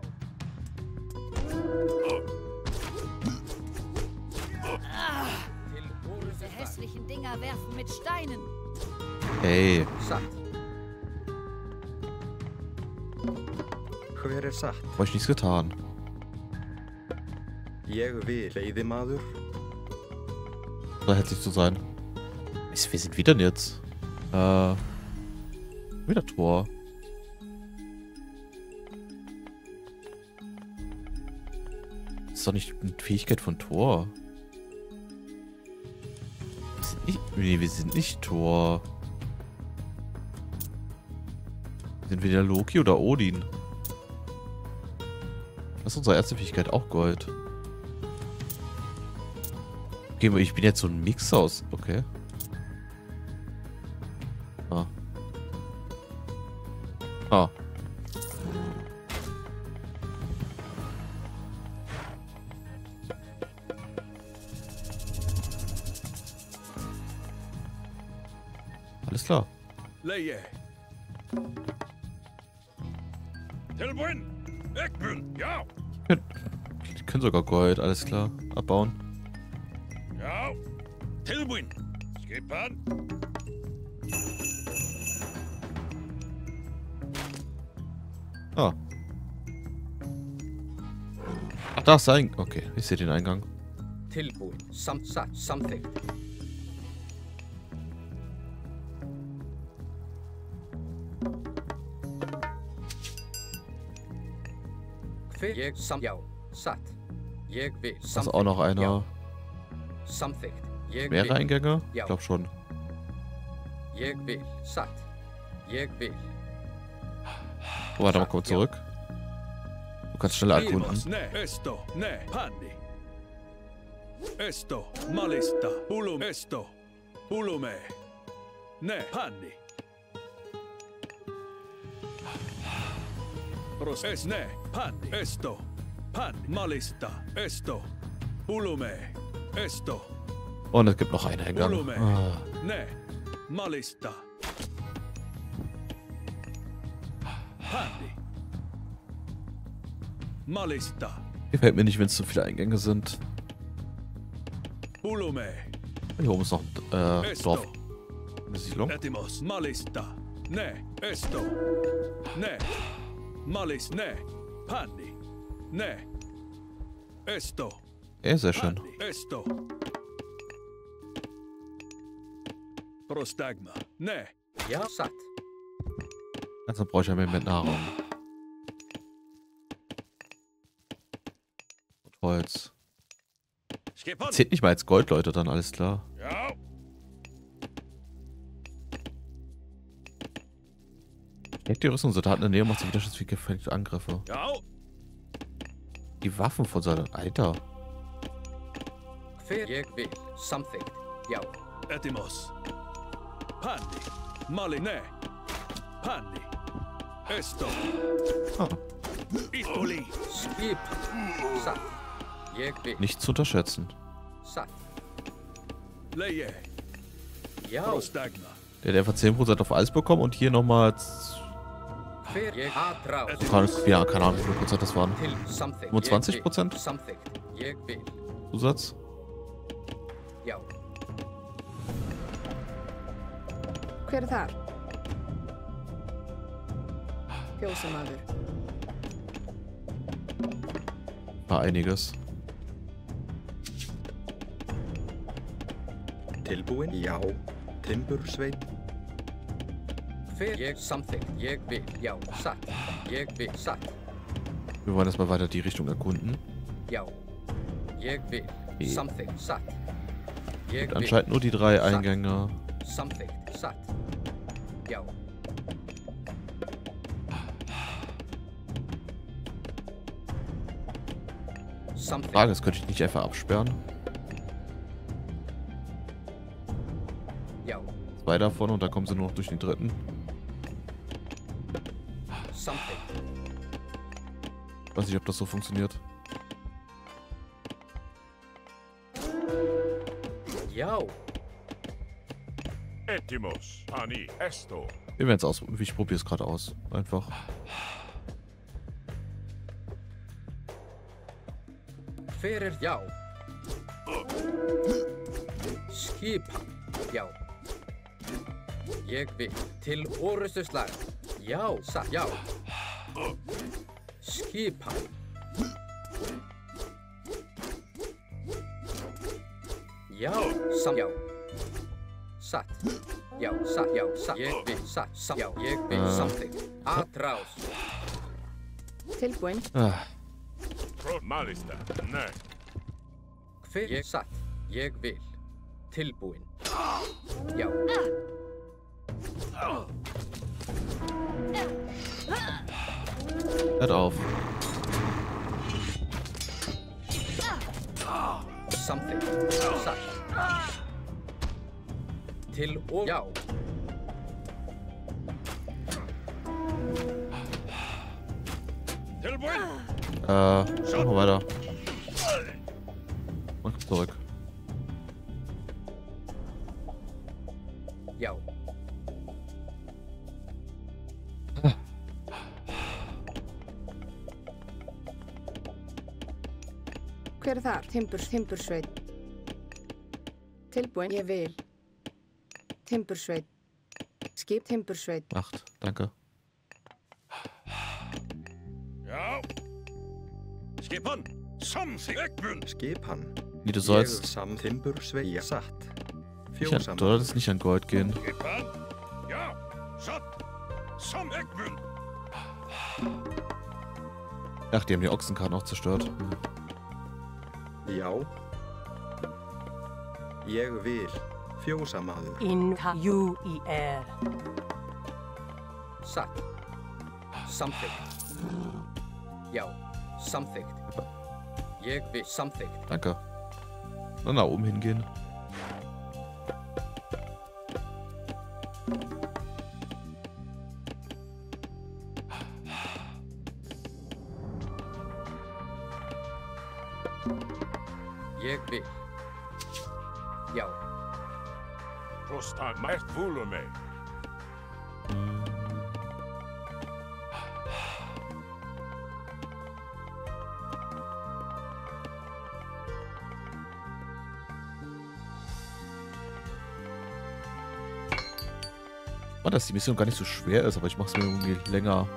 Diese hässlichen Dinger werfen mit Steinen. Hey. Sat. Hver satt. Hab ich nichts getan. Ég vil veiðimaður. Da hätte sich zu sein. Wir sind wieder jetzt. Wieder Tor. Das ist doch nicht eine Fähigkeit von Tor. Wir sind nicht Tor. Sind wir der Loki oder Odin? Das ist unsere erste Fähigkeit auch Gold. Okay, ich bin jetzt so ein Mix aus. Okay. Ah. Alles klar. Leie. Tilbuin. Ekbün. Ja. Die können sogar Gold. Alles klar. Abbauen. Ja. Tilbuin. Skipan. Ah. Ach, da ist der Eingang. Okay, ich sehe den Eingang. Tilbuin. Something. Das ist auch noch einer. Mehrere Eingänge? Ich glaube schon. Oh, warte mal kurz zurück. Du kannst schneller erkunden. Esto, ne, Pandi. Esto, Malista, Bulum, Esto, Bulume, ne, Pandi. Es, ne, Pandi, Esto, Pandi, Malista, Esto, Bulume, Esto. Und es gibt noch einen Eingang. Bulume, ne, Malista. Pandi. Malista. Gefällt mir nicht, wenn es zu viele Eingänge sind. Bulume. Hier oben ist noch ein Dorf. Eine Siedlung. Etimos, Malista. Ne, Esto. Ne. Malis, ne. Pandi. Ne. Esto. Ja, sehr schön. Pandi. Esto. Prostagma. Ne. Ja, satt. Also brauche ich ja mehr mit Nahrung. Und Holz. Zählt nicht mal als Gold, Leute, dann alles klar. Ja. Steckt die Rüstung Soldaten in der Nähe, macht sie Widerstand für gefährliche Angriffe. Ja. Die Waffen von Soldaten. Alter. Something. Ja. Etimos. Pandi. Mali, ne. Pandi. Esto. Itoli. Skip. Satt. Nicht zu unterschätzen. Satt. Leje. Ja. Prostagma. Der hat einfach 10% auf alles bekommen und hier nochmal. Ja, keine Ahnung, wie viel Prozent das waren. 25%? Zusatz? Hver þar? Fjósamaður. War einiges. Tilbúin? Já. Timbursveit? Something. Ja. Satt. Satt. Wir wollen erstmal weiter die Richtung erkunden. Ja. Something. Satt. Und anscheinend nur die 3 Eingänge. Something. Satt. Ja. Frage, das könnte ich nicht einfach absperren. Ja. 2 davon und dann kommen sie nur noch durch den 3. Something. Weiß nicht, ob das so funktioniert. Ja. Etimos, Pani, Esto. Wir werden es ausprobieren. Ich probiere es gerade aus. Einfach. Ferer, ja. Skip. Ja. Jeg vil til orustslag. Ja, satt. Ja. Skip. Ja, sam. Ja. Satt. Ja, satt. Ja, satt. Jeg vil satt. Sam. Ja, jeg vil something. Atraus. Tilbúin. Malista, ne. Hver ég satt. Jeg vil. Tilbúin. Já. Hört auf. Something. Satt. Til og já. Machen wir weiter. Mach zurück. Ja. Hver þar? Timbursveit. Tilbúin. Ég vil. Timbursveit. Skip Timbursveit. 8, danke. Ja. Skipan. Something. Skipan. Wie du sollst. Sam Timbursveit. Ja, satt. Du solltest nicht an Gold gehen. Skipan. Ja. Satt. Something. Ach, die haben die Ochsenkarten auch zerstört. Já. Ég vil. Fjósamaður. Inka UIR. Satt. something. Yo, something. Something. Danke. Dann nach oben hingehen. Yo. Prostan mest volume. Dass die Mission gar nicht so schwer ist, aber ich mache es mir irgendwie länger.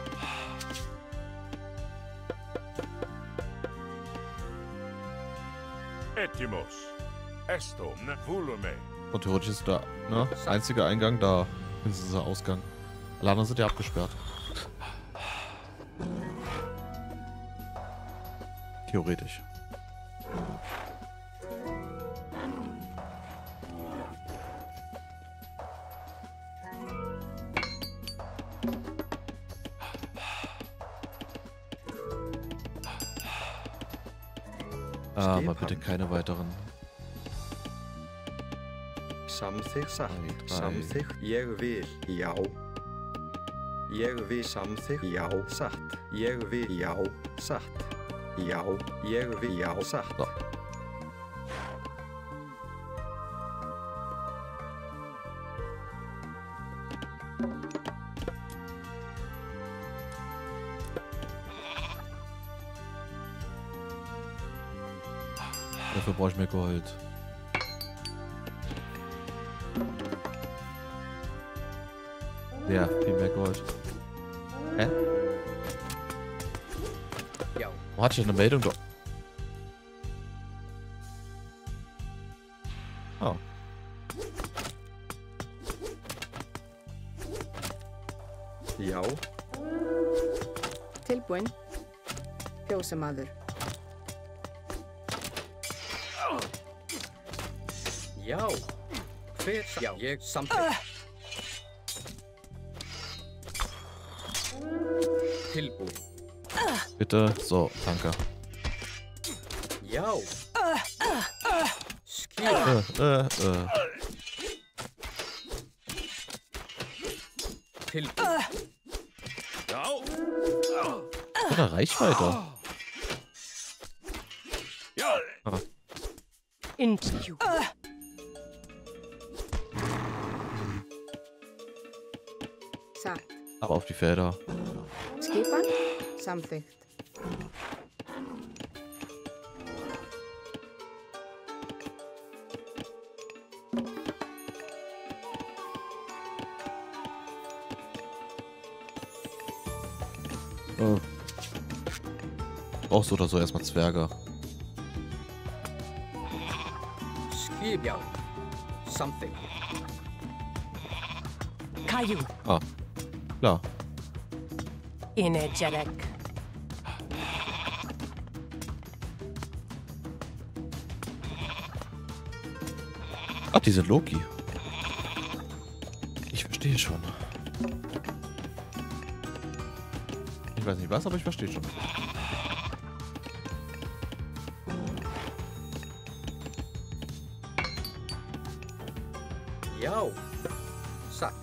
Etimus. Esto, ne volume. Und theoretisch ist da, ne? Einziger Eingang, da ist dieser Ausgang. Alle anderen sind ja abgesperrt. Theoretisch. Aber bitte keine weiteren. Samþykkt satt. Samþykkt. Ég vil. Já. Ég vil. Samþykkt. Já. Satt. Ég vil. Já. Satt. Já. Ég vil. Já. Satt. So. Dafür brauche ich mehr Gold. Ja, viel mehr Gold. Hä? Wo hatte ich eine Meldung doch? Oh. Já. Tilbúin. Fjósamaður. Yo. Já, ég samþykkt. Tilbúin. Bitte. So, danke. Já. Tilbúin. Oder Reichweite. Ja. Ah. Interview. Satt. Aber auf die Felder. Skipan. Samþykkt. Oh. Brauchst du oder so erstmal Zwerge. Skibjau. Something. Caillou. Ah. Klar. Energetic. Ach, die sind Loki. Ich verstehe schon. Ich weiß nicht was, aber ich verstehe schon. Yo. Satt.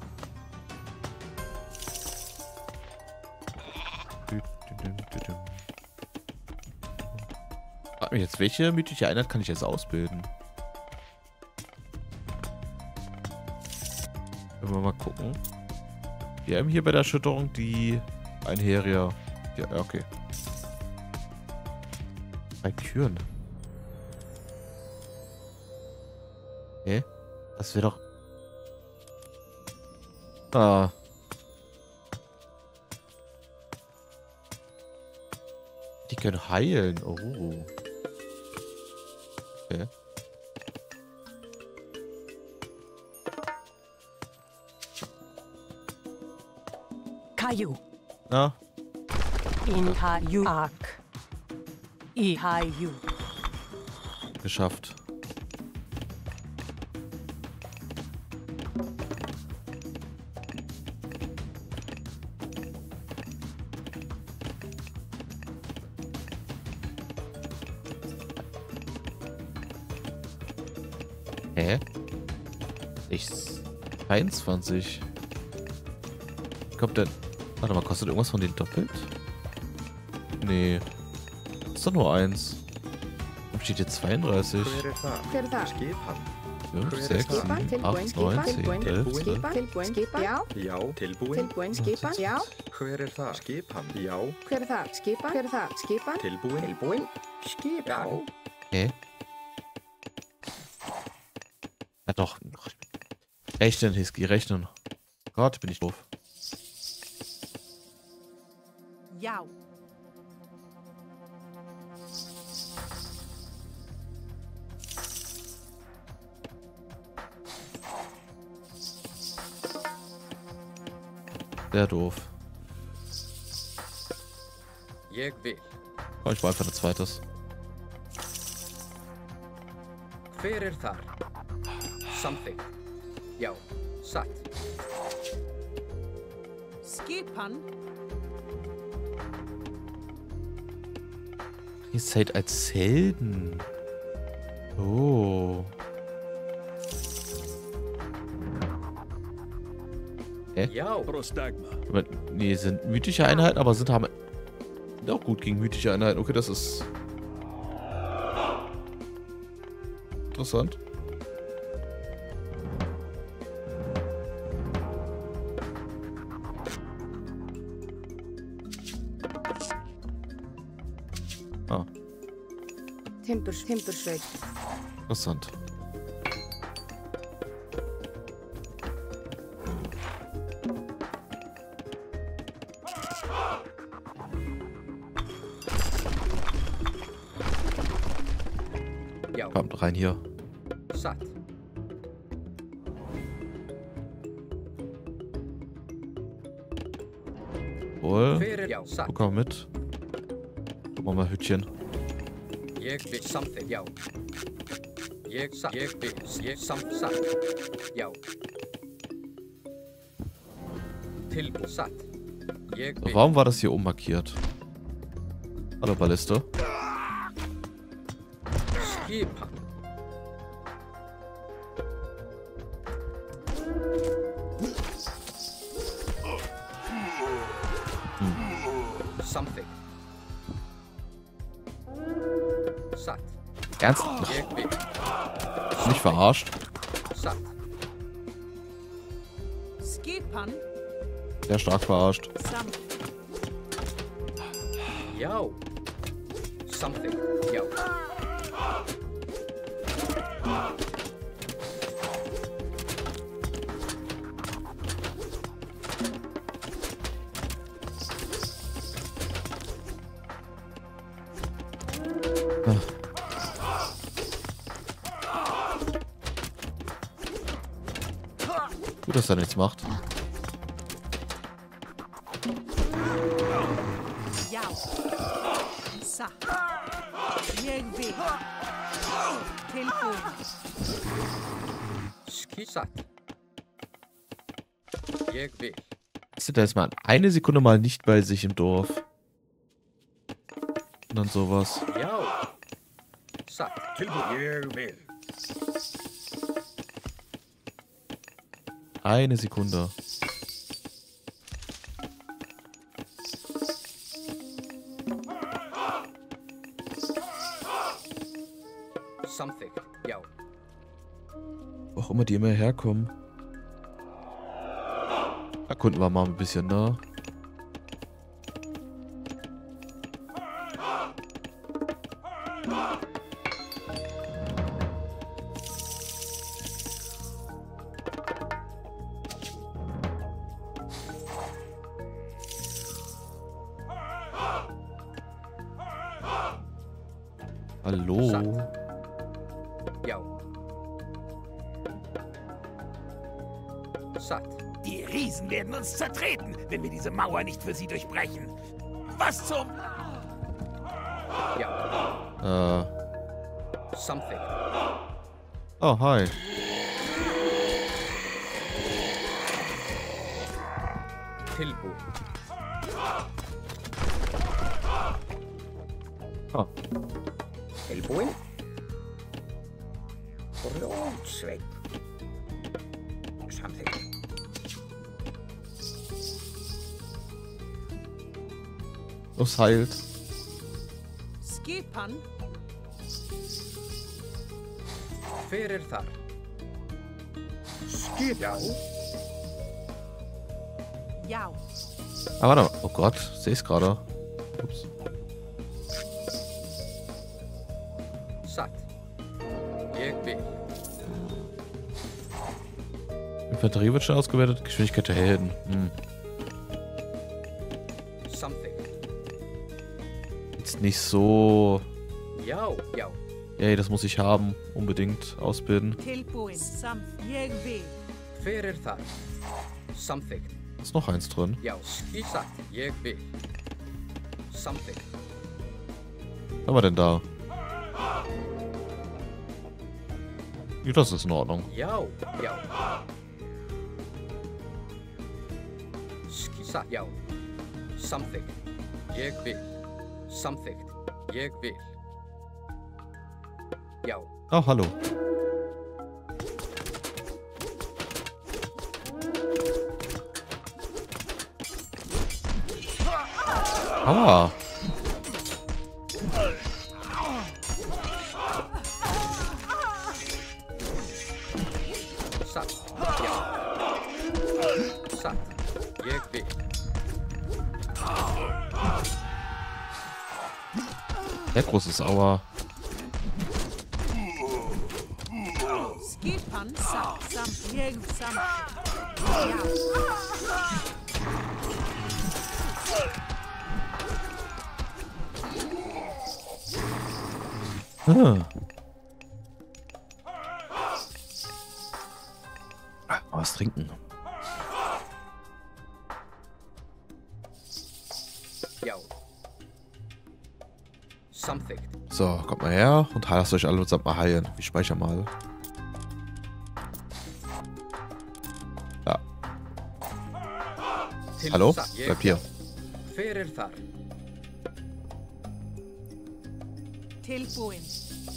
Frag mich jetzt, welche mythische Einheit kann ich jetzt ausbilden? Wenn wir mal gucken. Wir haben hier bei der Erschütterung die Einherier. Ja, okay. 3 Türen. Okay. Das wäre doch... Ah. Die können heilen. Oh. Okay. Caillou. Na? Inhayu. Ark. Ihayu. Geschafft. Hä? 22. Kommt denn... Warte mal, kostet irgendwas von denen doppelt? Nee. Ist doch nur 1. Warum steht hier 32? 5, 6, 7, 8, 9, 10, 11, 12. Hä? Ja doch. Rechnen, Hiski, rechnen. Gott, bin ich doof. Ja. Sehr doof. Oh, ich war einfach ein zweites. Something. Yo. Sat. Skipan. Ihr seid als Helden. Oh. Aber, nee, sind mythische Einheiten, aber sind auch gut gegen mythische Einheiten. Okay, das ist interessant. Ah. Timpershake. Interessant. Kommt rein hier. Sat. Wohl. Guck mal mit. Guck mal Hütchen. Warum war das hier oben markiert? Hallo Balliste. Something. Sat. Ernst? Nicht verarscht? Sat. Skipan. Sehr stark verarscht. Yo. Something. Yo. Gut, dass er nichts macht. Ja. Sa. Jegwe. Telefon. Skisat. Jegwe. Sind da jetzt mal eine Sekunde mal nicht bei sich im Dorf. Und dann sowas. Ja. Sat. Jegwe. Eine Sekunde. Something. Yo. Wo auch immer die immer herkommen. Erkunden wir mal ein bisschen, ne? Hallo? Die Riesen werden uns zertreten, wenn wir diese Mauer nicht für sie durchbrechen. Was zum... Something. Oh, hi. Tilbu. Oh. Tilbuin? Los, heilt. Skipan. Fyrir þar. Skipan. Ja. Ah, warte mal. Oh Gott, sehe ich es gerade. Ups. Satt. Jeg will. Infanterie wird schon ausgewertet. Geschwindigkeit der Helden. Something. Jetzt nicht so. Jau, jau. Ey, das muss ich haben. Unbedingt ausbilden. Tilbúin. Samt. Jeg vil. Fyrir þar. Something. Ist noch eins drin. Já, satt. Jeg vil. Something. Was haben wir denn da? Ja, das ist in Ordnung. Jau, jau. Satt, jau. Something. Jeg vil. Something. Jeg vil. Jau. Oh, hallo. Aua. Satt. Ja. Satt. Jeg vil. Der große Aua. Skipan. Samt. Jeg samt. Ja. Was trinken. Ja. Something. So, kommt mal her und lasst euch alle zusammen mal heilen. Ich speichere mal. Ja. Hallo? Bleibt hier. Fyrir þar. Tilbúin.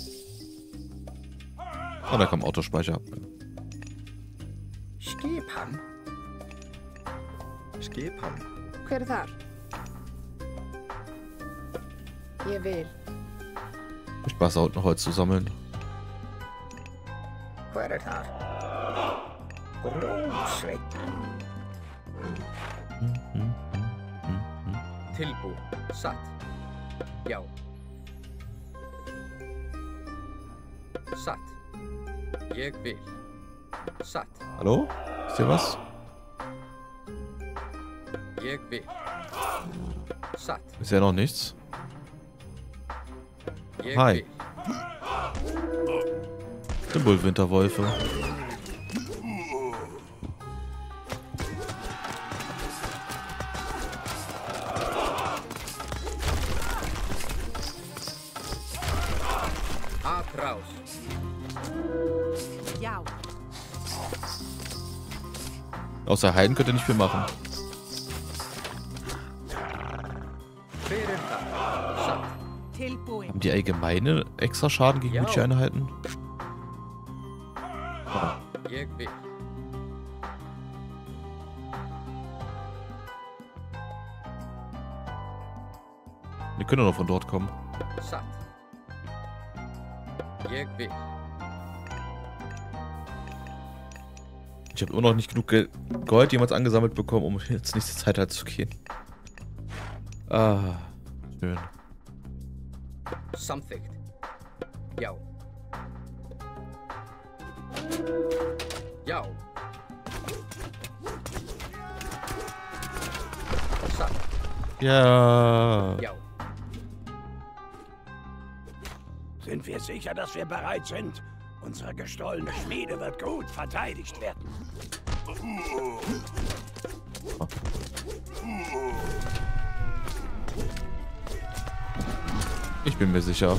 Oh, da kommt Autospeicher. Skipan. Skipan. Hver þar? Ég vil. Ich Spaß, da unten Holz zu sammeln. Hver þar? Rósveit. Tilbúin. Satt. Já. Satt. Jeg vil. Satt. Hallo? Ist hier was? Jeg vil. Satt. Ist ja noch nichts. Jeg Hi. vil. Winterwolfe. Raus. Ja. Außer heilen könnt ihr nicht viel machen. Haben die allgemeine extra Schaden gegen Witch-Einheiten? Ah. Die können doch von dort kommen. Ich habe immer noch nicht genug Gold jemals angesammelt bekommen, um jetzt nächste Zeit halt zu gehen. Ah, schön. Something. Ja. Ja. Ja. Ja. Sind wir sicher, dass wir bereit sind? Unsere gestohlene Schmiede wird gut verteidigt werden. Ich bin mir sicher.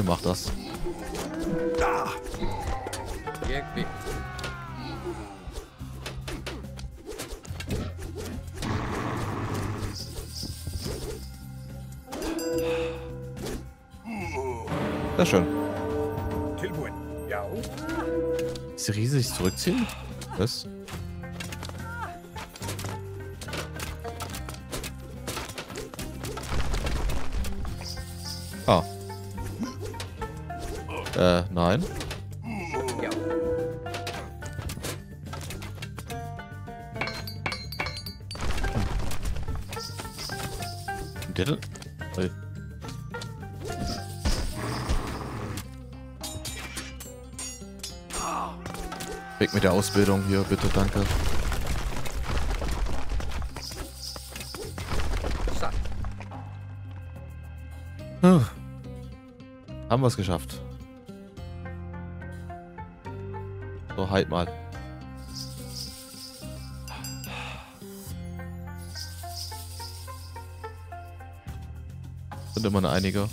mach das. Sehr schön. Ist die Riese sich zurückziehen? Was? Ah. Nein. Der? Hey. Weg mit der Ausbildung hier, bitte, danke. Haben wir es geschafft. So, halt mal. Sind immer eine einige.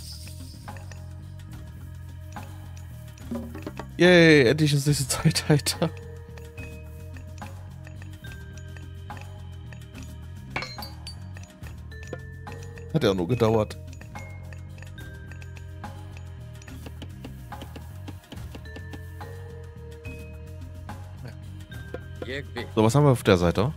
Yay, endlich ist diese Zeitalter. Hat ja nur gedauert. So, was haben wir auf der Seite?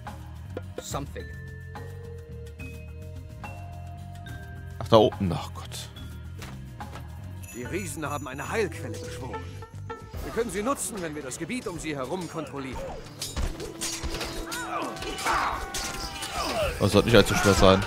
Ach, da oben. Ach Gott. Die Riesen haben eine Heilquelle beschworen. Wir können sie nutzen, wenn wir das Gebiet um sie herum kontrollieren. Das sollte nicht allzu schwer sein.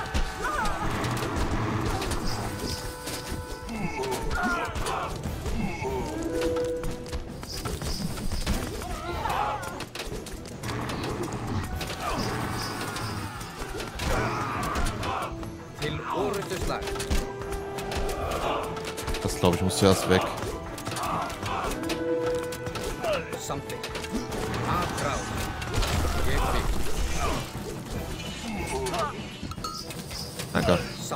Das glaube ich muss zuerst weg. Danke.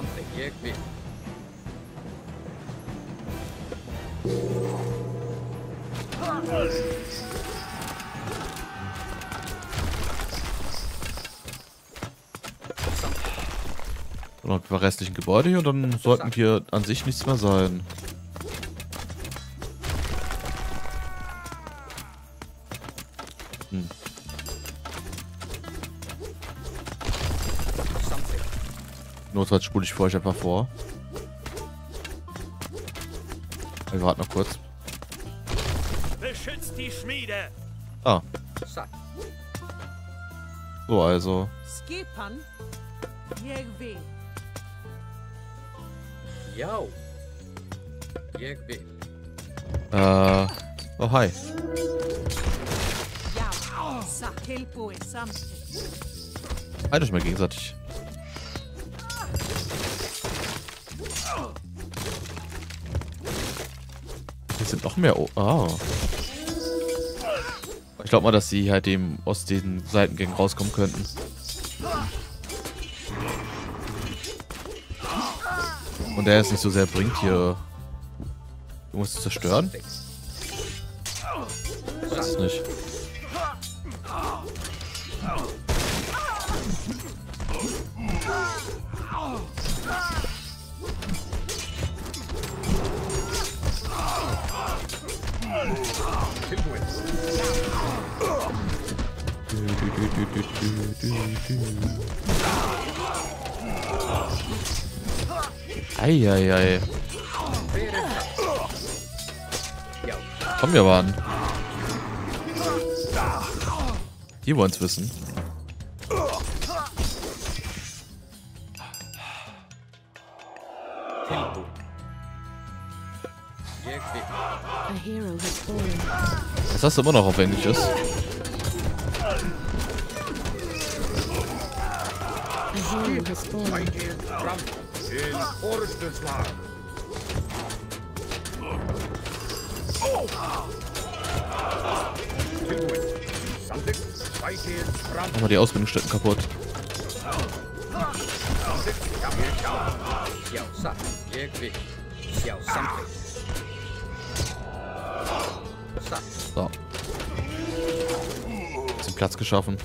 Noch ein paar restlichen Gebäude hier und dann sollten hier an sich nichts mehr sein. Notfalls spule ich für euch einfach vor. Wir warten noch kurz. Beschützt die Schmiede! Ah. So, also. Skipan. Jegvi. Yo. Jegvi. Oh, hi. Halt euch mal gegenseitig. Hier sind noch mehr. Oh. Ich glaube mal, dass sie halt eben aus den Seitengängen rauskommen könnten. Und der es nicht so sehr bringt, hier irgendwas zu zerstören. Weiß es nicht. Eieiei. Komm, wir waren. Die wollen es wissen. Was hast du immer noch auf Englisch ist? Machen wir die Ausbildungsstätten kaputt. So. Bisschen Platz geschaffen.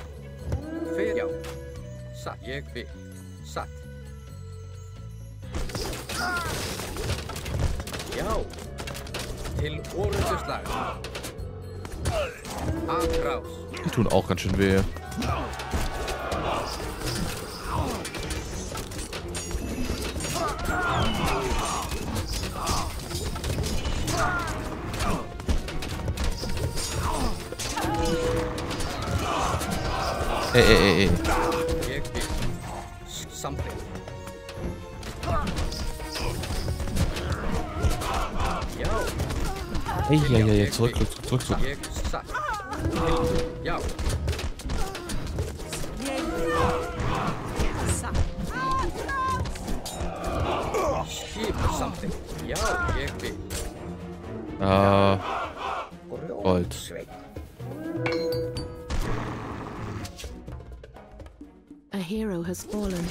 Die tun auch ganz schön weh. Ey. Ey, zurück. Gold. A hero has fallen.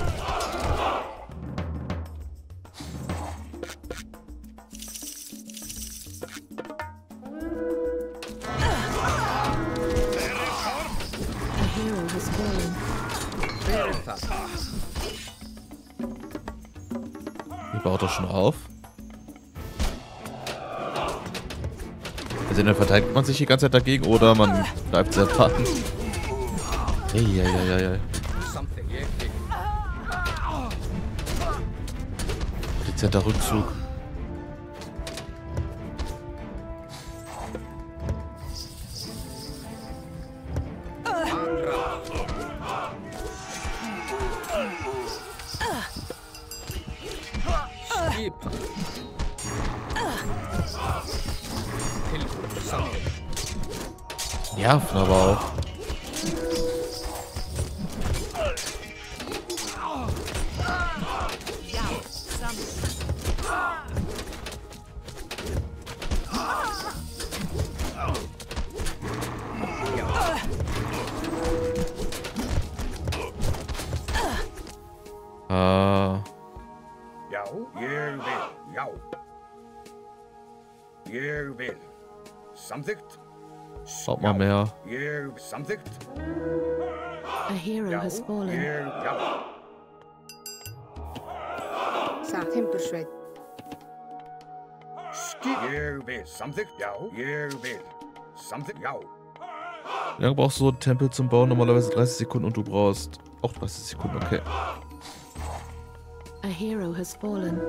A hero has fallen. Ihr baut doch schon auf. Also entweder verteidigt man sich die ganze Zeit dagegen oder man bleibt sehr warten. Ey. Dezenter Rückzug. Nerven aber auch. Schaut mal mehr. A hero has fallen. Wie lange brauchst du so einen Tempel zum Bauen? Normalerweise 30 Sekunden und du brauchst auch 30 Sekunden, okay. A hero has fallen.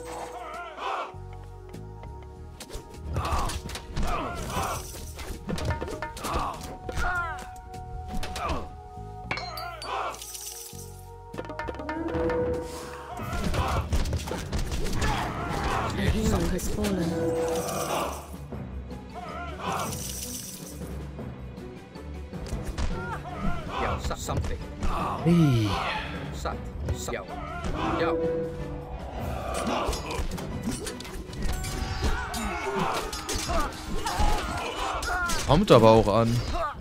Has fallen. Something. Hey. Kommt aber auch an.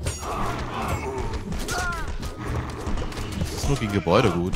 Das ist nur gegen Gebäude gut.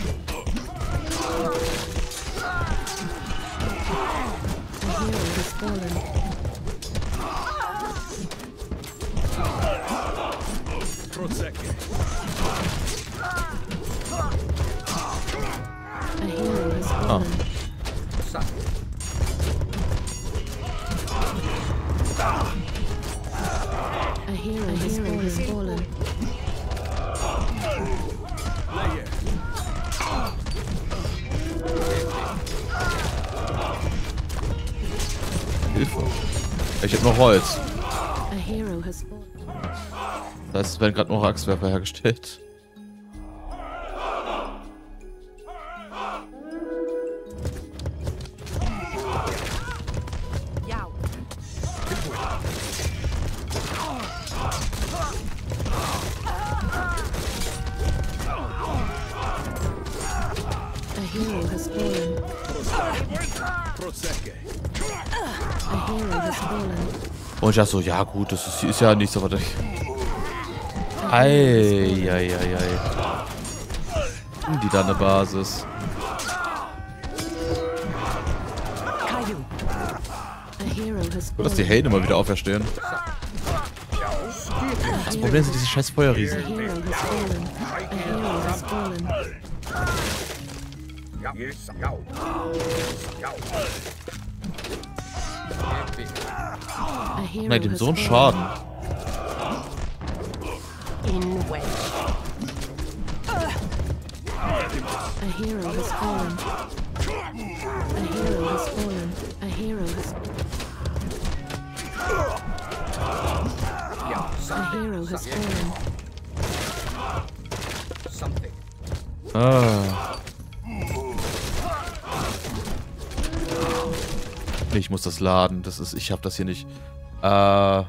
Hilfe. Ich hab noch Holz. Das heißt, es werden gerade noch Axtwerfer hergestellt. Und ich dachte so, ja gut, das ist ja nichts, aber Eieieiei. Die da eine Basis. has Gut, dass die Helden immer wieder auferstehen. Das Problem sind diese scheiß Feuerriesen. A hero has fallen. A hero has fallen. A hero Nein, dem has so einen fallen. Schaden. In wedge. A hero has fallen. A hero has fallen. A hero has. A hero has fallen. Something. Ah. Ich muss das laden. Das ist. Ich hab das hier nicht. Warum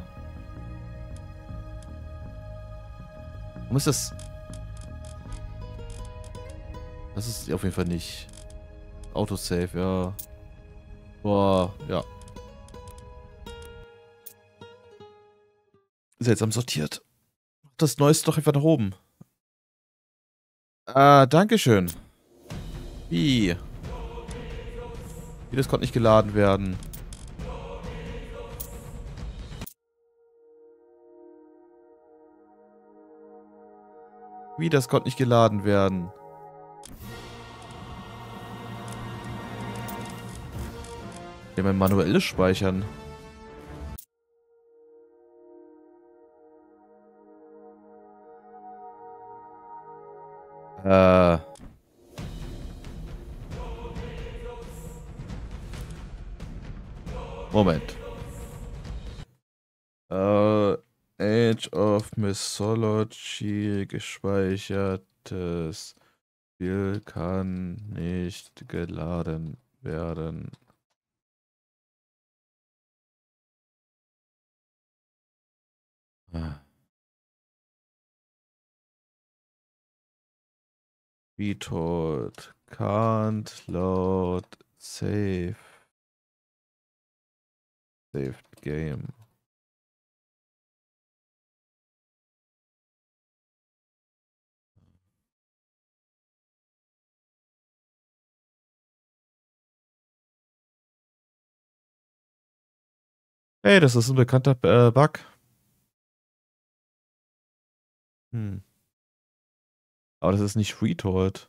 ist das? Das ist auf jeden Fall nicht. Autosave, ja. Boah, ja. Seltsam sortiert. Das Neueste doch einfach nach oben. Dankeschön. Wie? Das konnte nicht geladen werden. Wie, das konnte nicht geladen werden. Ja, mein manuelles Speichern. Moment. Age of Mythology gespeichertes Spiel kann nicht geladen werden. Retold can't load saved game. Hey, das ist ein bekannter Bug. Aber das ist nicht Retold.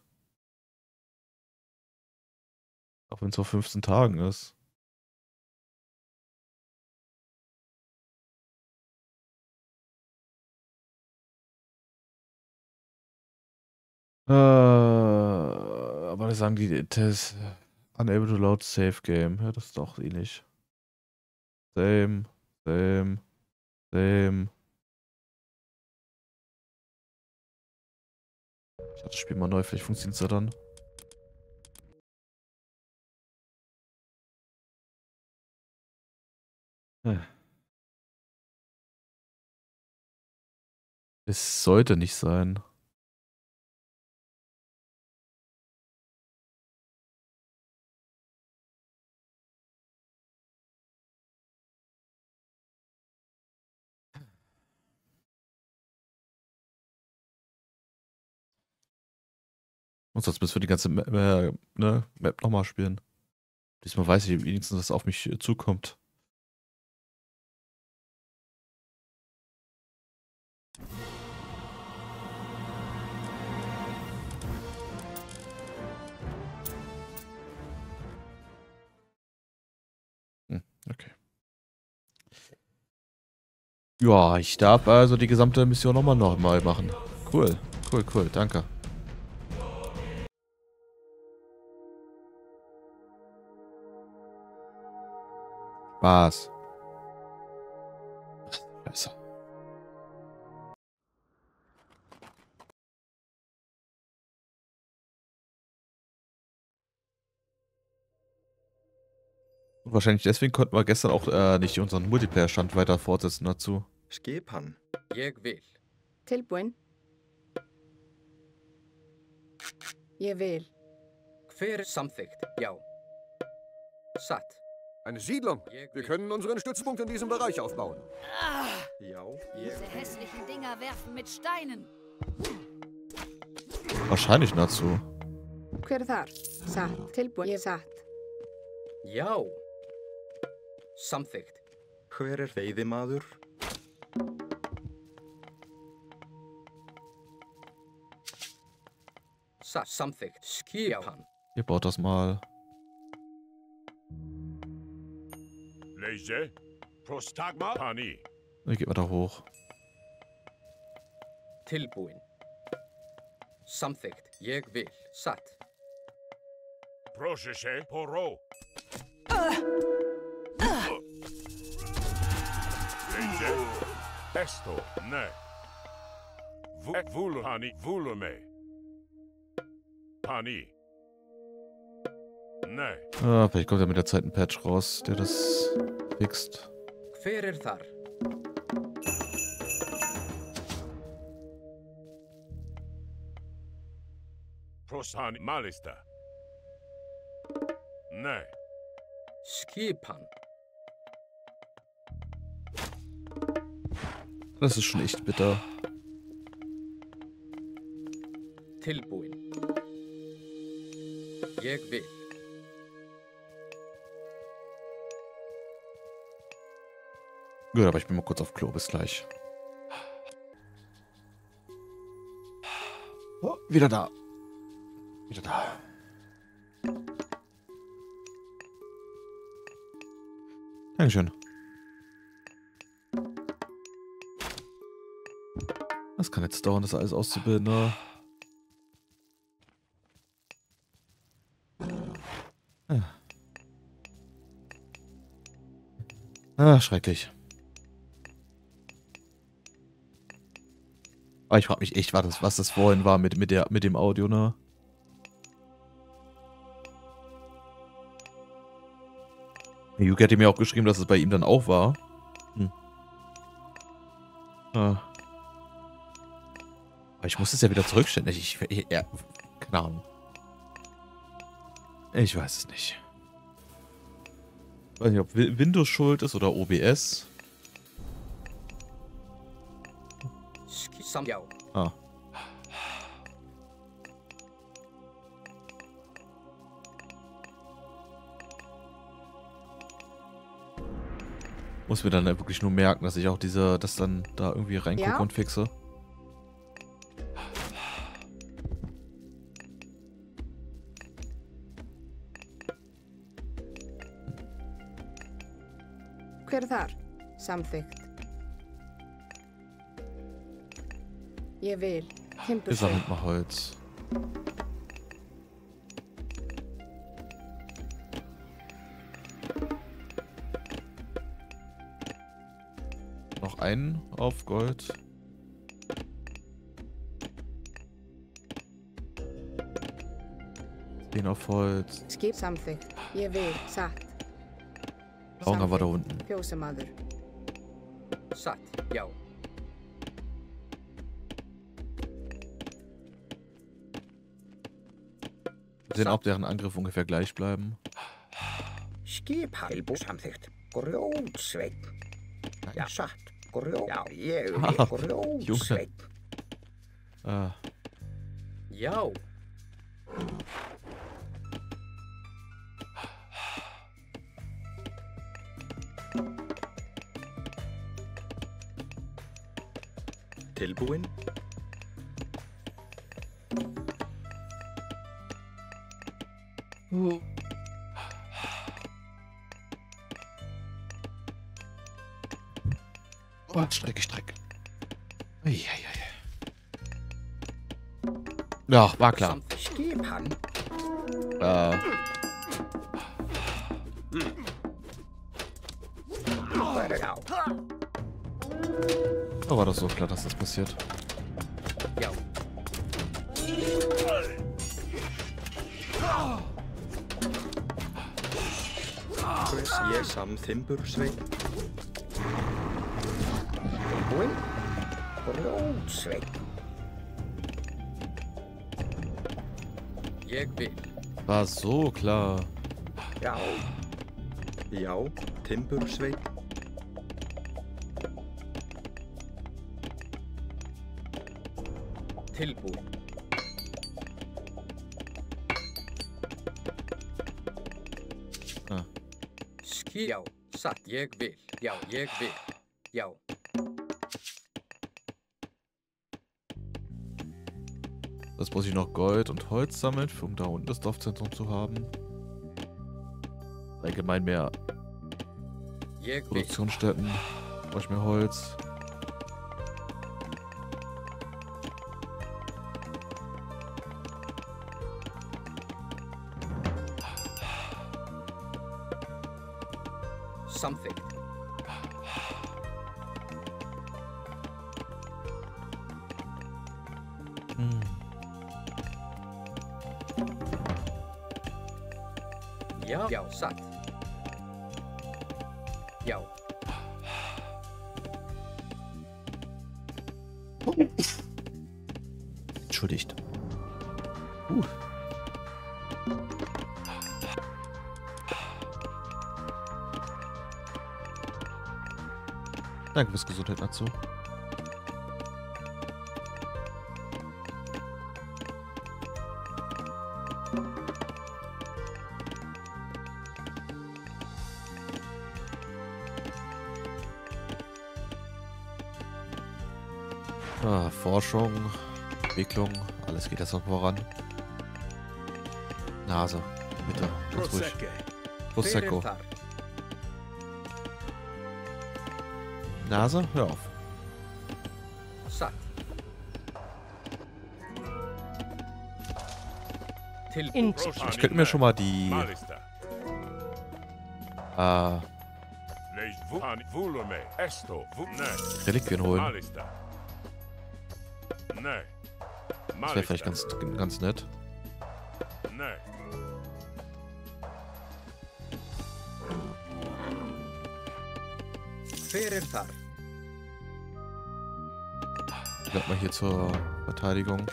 Auch wenn es vor 15 Tagen ist. Aber da sagen die, Test unable to load save game. Ja, das ist doch ähnlich. Same. Ich das Spiel mal neu, vielleicht funktioniert es ja dann. Es sollte nicht sein. Und sonst müssen wir die ganze Map nochmal spielen. Diesmal weiß ich wenigstens, dass auf mich zukommt. Okay. Ja, ich darf also die gesamte Mission nochmal machen. Cool, danke. Spaß. Besser. Und wahrscheinlich deswegen konnten wir gestern auch nicht unseren Multiplayer-Stand weiter fortsetzen dazu. Skipan. Jeg vil. Tilbúin. Ég vil. Hver samþykkt? Ja. Satt. Eine Siedlung. Wir können unseren Stützpunkt in diesem Bereich aufbauen. Diese hässlichen Dinger werfen mit Steinen. Wahrscheinlich dazu. Hver þar? Satt. Tilbúin. Ég satt. Já. Samþykkt. Hver veiðimaður? Samþykkt. Skipan. Ihr baut das mal. Leise. Prostagma. Pani. Dann geht man da hoch. Tilbúin. Samþykkt. Ég vil. Satt. Proszę się, poro. Leise. Esto. Ne. Vulu. Pani. Vulume. Pani. Ne. Ah, vielleicht kommt ja mit der Zeit ein Patch raus, der das fixt. Hver þar? Prostani. Malista. Ne. Skipan. Das ist schon echt bitter. Tilbúin. Ég vil. Gut, aber ich bin mal kurz auf Klo. Bis gleich. Oh, wieder da. Wieder da. Dankeschön. Das kann jetzt dauern, das alles auszubilden, ne? Ah, schrecklich. Aber ich frage mich echt, was das vorhin war mit dem Audio, ne? Yuki hat mir auch geschrieben, dass es bei ihm dann auch war. Aber ich muss es ja wieder zurückstellen. Keine Ahnung. Ich weiß es nicht. Ich weiß nicht, ob Windows schuld ist oder OBS. Ah. Muss mir dann wirklich nur merken, dass ich auch das dann da irgendwie reingucke und fixe. Hver þar? Samþykkt. Ég vil. Wir sammeln mal Holz. Noch einen auf Gold. Den auf Holz. Skip samþykkt. Ég vil. Satt. Augen war da unten. Fjósamaður. Satt. Já. Wir sehen, ob deren Angriff ungefähr gleich bleiben. Skip Halbo samþykkt. Grjótsveinn. Ja, satt. Já, ég vil grjótsveinn. Já. Tilbúin. Oh, Streck. Ja, war klar. Oh, war das so klar, dass das passiert? Ja. Ég samþimbursveinn. Tilbúin. Grjótsveinn. Ég vil. War so klar. Já. Já, timbursveinn. Tilbúin. Ah. Já. Sat. Jeg vil. Ja, jeg vil. Ja. Das muss ich noch Gold und Holz sammeln, um da unten das Dorfzentrum zu haben. Allgemein mehr Produktionsstätten. Brauche ich mehr Holz. Something. Ja, ja, satt. Ja. Entschuldigt. Danke fürs Gesundheit, Natsu. Forschung, Entwicklung, alles geht jetzt noch voran. Nase, bitte, ganz ruhig. Prosecco. Nase, hör auf. Ich könnte mir schon mal die Reliquien holen. Das wäre vielleicht ganz nett. Bleibt mal hier zur Verteidigung.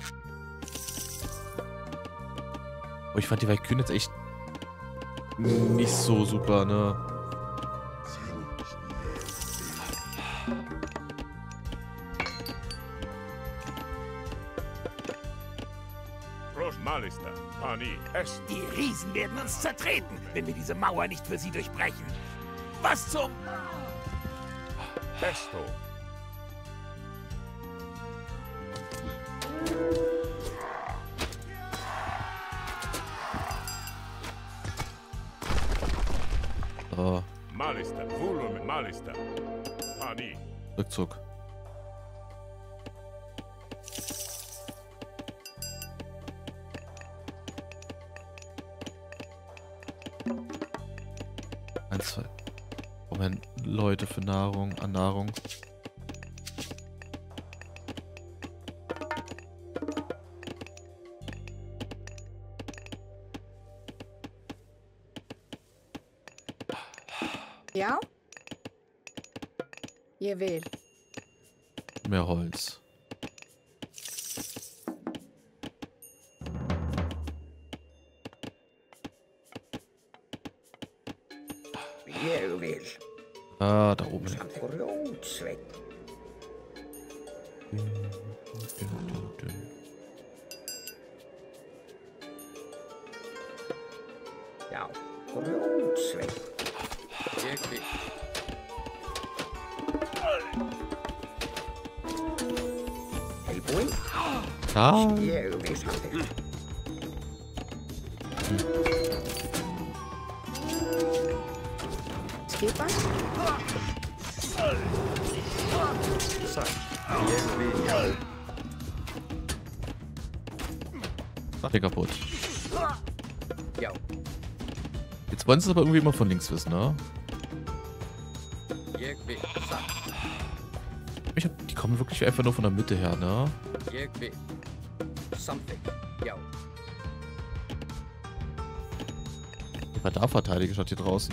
Oh, ich fand die Valkyren jetzt echt nicht so super, ne? Die Riesen werden uns zertreten, wenn wir diese Mauer nicht für sie durchbrechen. Was zum... Pesto. Oh. Malista, Volumen, Malista. Pani. Rückzug. Moment, Leute für Nahrung, an Nahrung. Ja? Ihr will. Mehr Holz. Ah, da oben. Ja, Ah. Geht was? Mach den kaputt. Jetzt wollen sie es aber irgendwie immer von links wissen, ne? Die kommen wirklich einfach nur von der Mitte her, ne? Ich war da verteidigt statt hier draußen.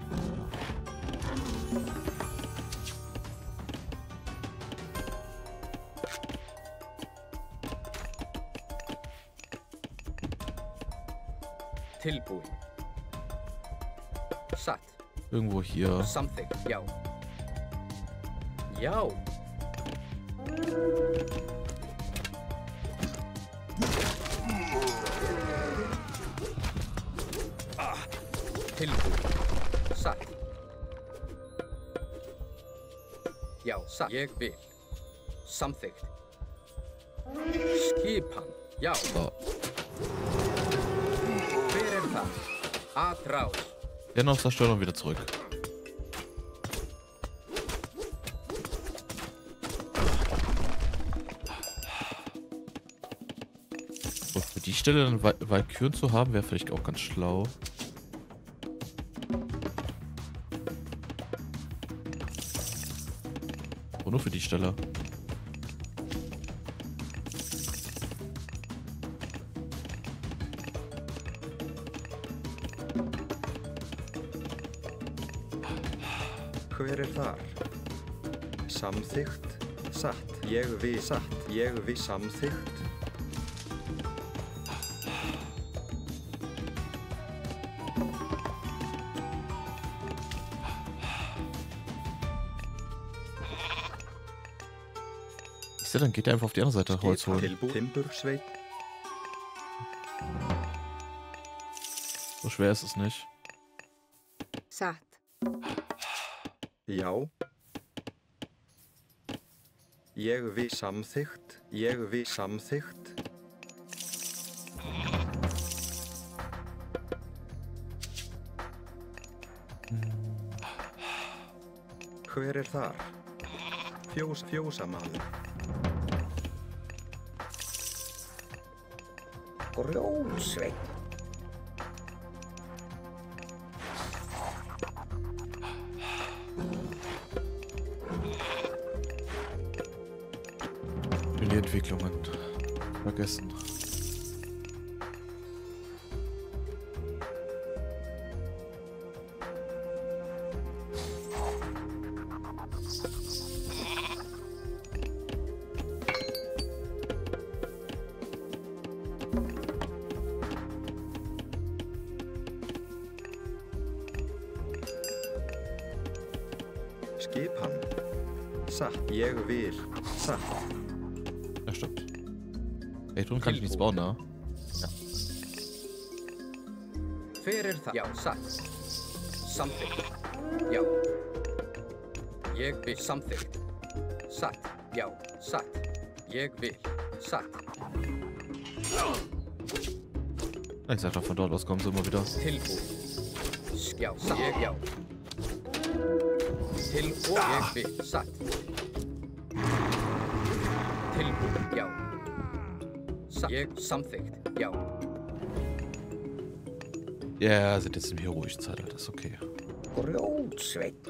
Irgendwo hier. Something. Yo. Yo. Tilbu. Sat. satt. Ég vil. Samþykkt. Skipan. Já. So. Hver það? Atráð. Dennoch zerstören und wieder zurück. So, für die Stelle dann Valkyren zu haben, wäre vielleicht auch ganz schlau. Aber nur für die Stelle. Hver þar? Samþykkt, satt. Ég vil satt. Ég vil samþykkt. Ist der, dann geht er einfach auf die andere Seite Holz holen. Timbursveit. So schwer ist es nicht. Satt. Já. Ég vil samþykkt. Ég vil samþykkt. Hver þar? Fjósamaður. Grjótsveit. Entwicklungen vergessen. Skipan. Satt. Ég vil. Satt. Ja, stimmt. Ey, drum kann ich nichts bauen, ne? Ja. Hver það? Já, satt. Samþykkt. Já. Ég vil samþykkt. Satt. Já, satt. Ég vil. Satt. Ich sag doch, von dort aus kommen sie immer wieder. Tilbúin. Já, satt. Ég, já. Tilbúin. Ég vil. Satt. Tilbúin. Já. Satt. Ég samþykkt. Já. Ja, sind jetzt im heroischen Zeitalter, das ist okay. Grjótsveit.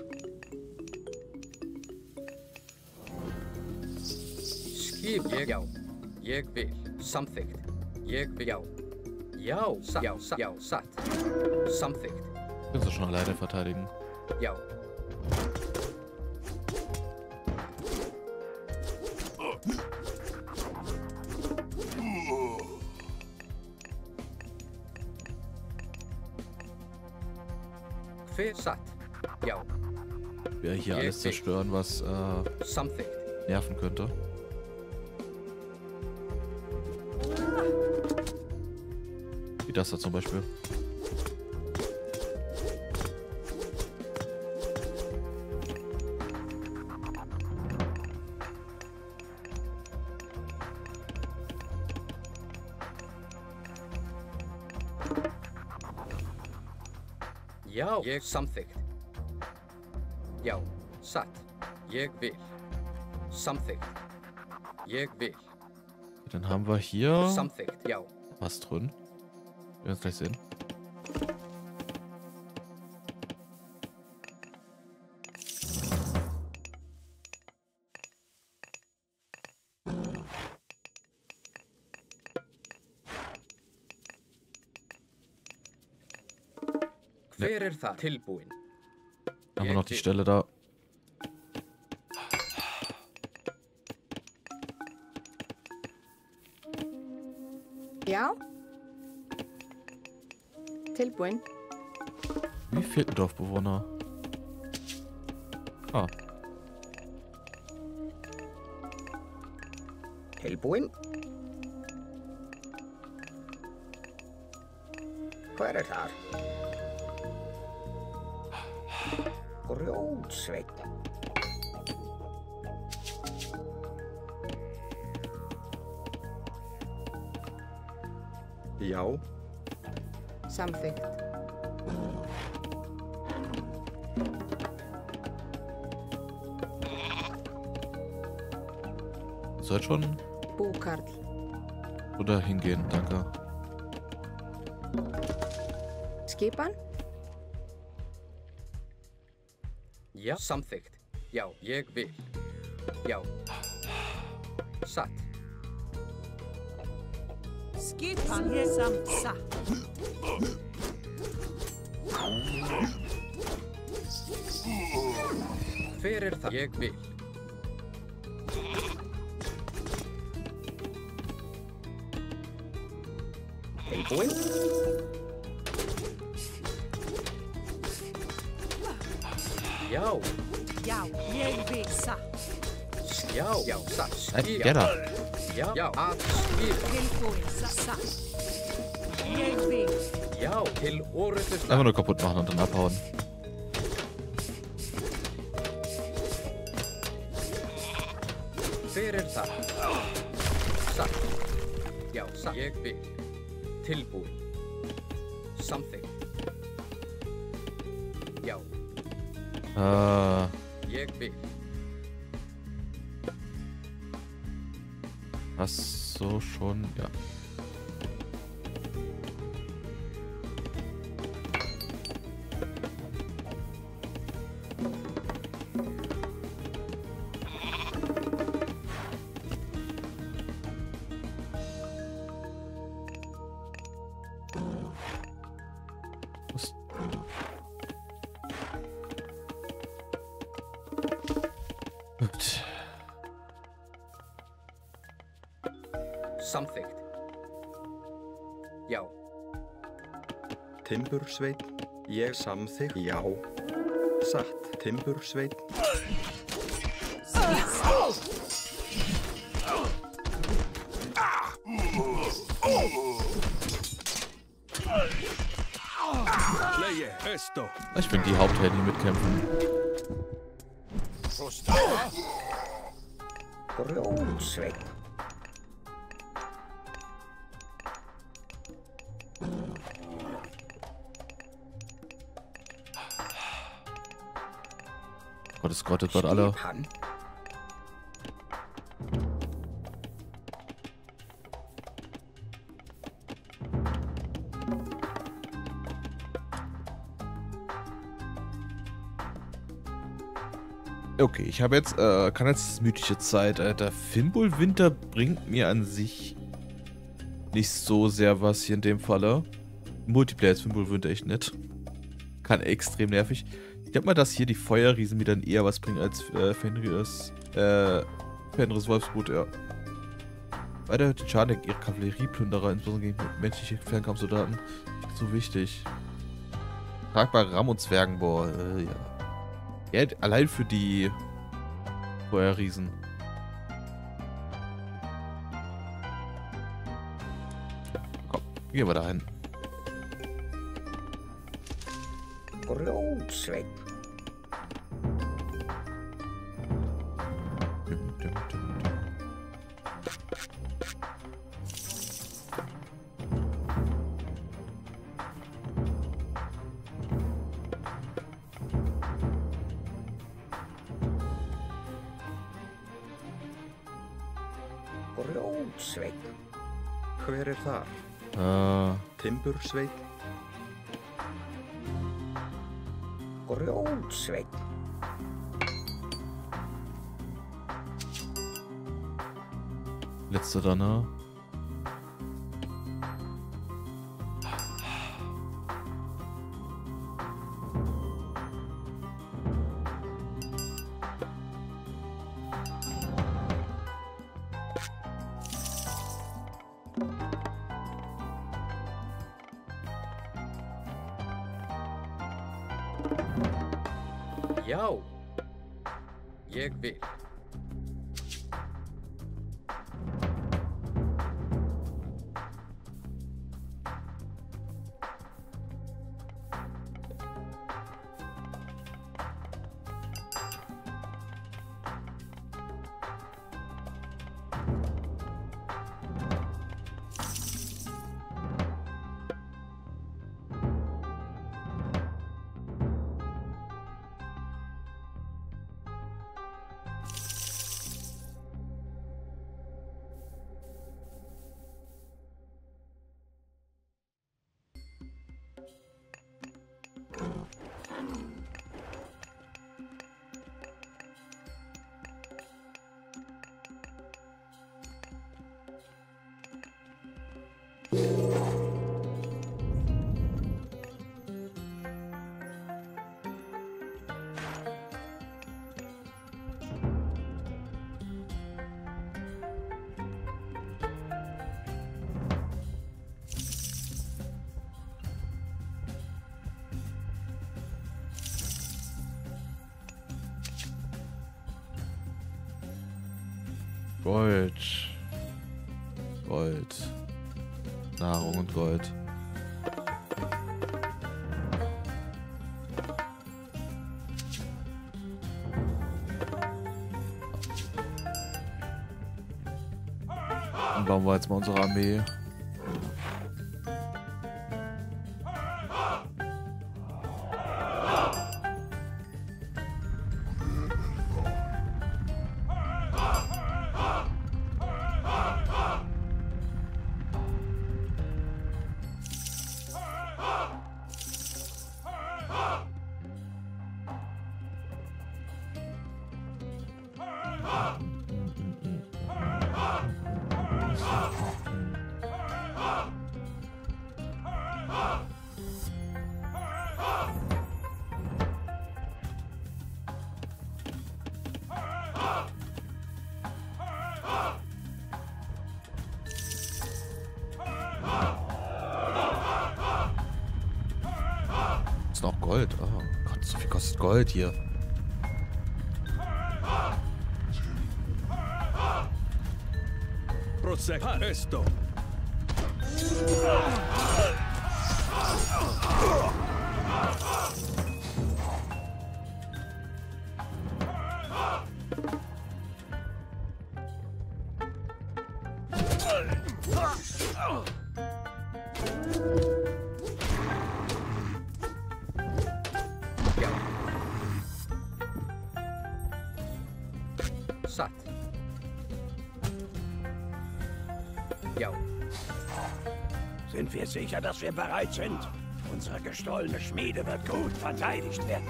Skip. Ég, já. Ég vil. Samþykkt. Ég vil. Já. Já. Satt. Já, satt. Já, satt. Samþykkt. Kannst du schon alleine verteidigen? Já. Satt. Ja. Wir hier alles zerstören, was nerven könnte. Wie das da zum Beispiel. Já, ég samþykkt. Já, satt. Ég vil. Samþykkt. Ég vil. Dann haben wir hier Samþykkt, já. Was drin. Wir werden es gleich sehen. Hver það? Tilbúin. Haben wir noch die Stelle da. Ja. Tilbúin. Wie fehlt ein Dorfbewohner? Ah. Tilbúin. Hver þar? Grjótsveit. Já. Samþykkt. Soll schon Búkarl. oder hingehen, danke. Skipan? Já, samþykkt. Já, ég vil. Já. Satt. Skipan ég samt satt. Hver er það? Ég vil. Tilbúinn? Já. Já, ég vil satt. Já, já, satt. Nei, get up. Já, já, að skýra. Tilbúinn, satt. Ég vil. Já, til orðið. Einfach nur kaputt machen und dann abhauen. Hver er það? Satt. Já, satt. Ég vil. Tilbúinn. Samþykkt. Já. Ég vil. Ach so, schon, ja. Gut. Samþykkt. Já. Timbursveit. Ég samþykkt. Já. Satt. Timbursveit. Ich bin die Haupthelden, die mitkämpfen. Grjótsveit. Gottes Gott, das alle. Okay, ich habe jetzt, kann jetzt mythische Zeit. Der Fimbulwinter bringt mir an sich nicht so sehr was hier in dem Falle. Multiplayer ist Fimbulwinter echt nett. Kann extrem nervig. Ich glaube mal, dass hier die Feuerriesen mir dann eher was bringen als Fenris Wolfsbrut, ja. Weiter Titanic, ihre Kavallerieplünderer, insbesondere gegen menschliche Fernkampfsoldaten, nicht so wichtig. Tragbare Ramm- und Zwergenbohr, ja. Ja, allein für die Feuerriesen. Komm, gehen wir dahin. Grjótsveit. Grjótsveit. Hver er þar? Timbursveit. Grjótsveit. Letzter dann, ne? Já. Ég vil. Gold. Gold. Nahrung und Gold. Dann bauen wir jetzt mal unsere Armee. Ist noch Gold. Oh Gott, so viel kostet Gold hier. Presto. Satt. Ja. Sind wir sicher, dass wir bereit sind? Unsere gestohlene Schmiede wird gut verteidigt werden.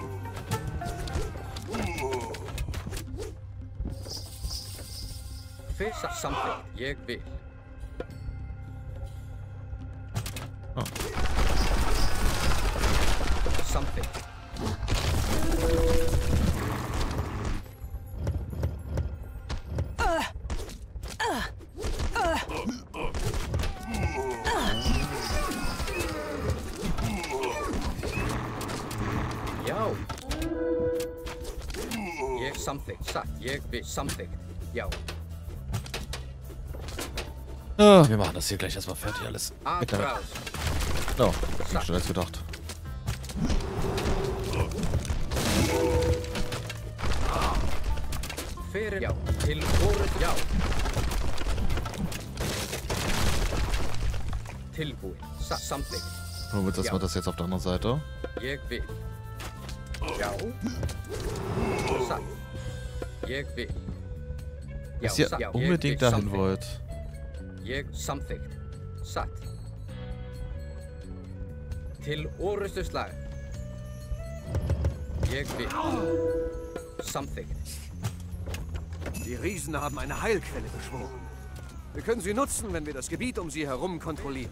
Fish something. Jeg vil. Something. Yo. Jeg something. Satt. Jeg vil something. Yo. Wir machen das hier gleich erstmal fertig alles. No, ging schon als gedacht. Ja. Til året, ja. Tilbud. Something. Holen wir erstmal das jetzt auf der anderen Seite. Jeg vil. Ja. Satt. Jeg vil. Dass ihr unbedingt dahin wollt. Jeg something. Satt. Til orðustu slag. Jeg vil. Something. Die Riesen haben eine Heilquelle beschworen. Wir können sie nutzen, wenn wir das Gebiet um sie herum kontrollieren.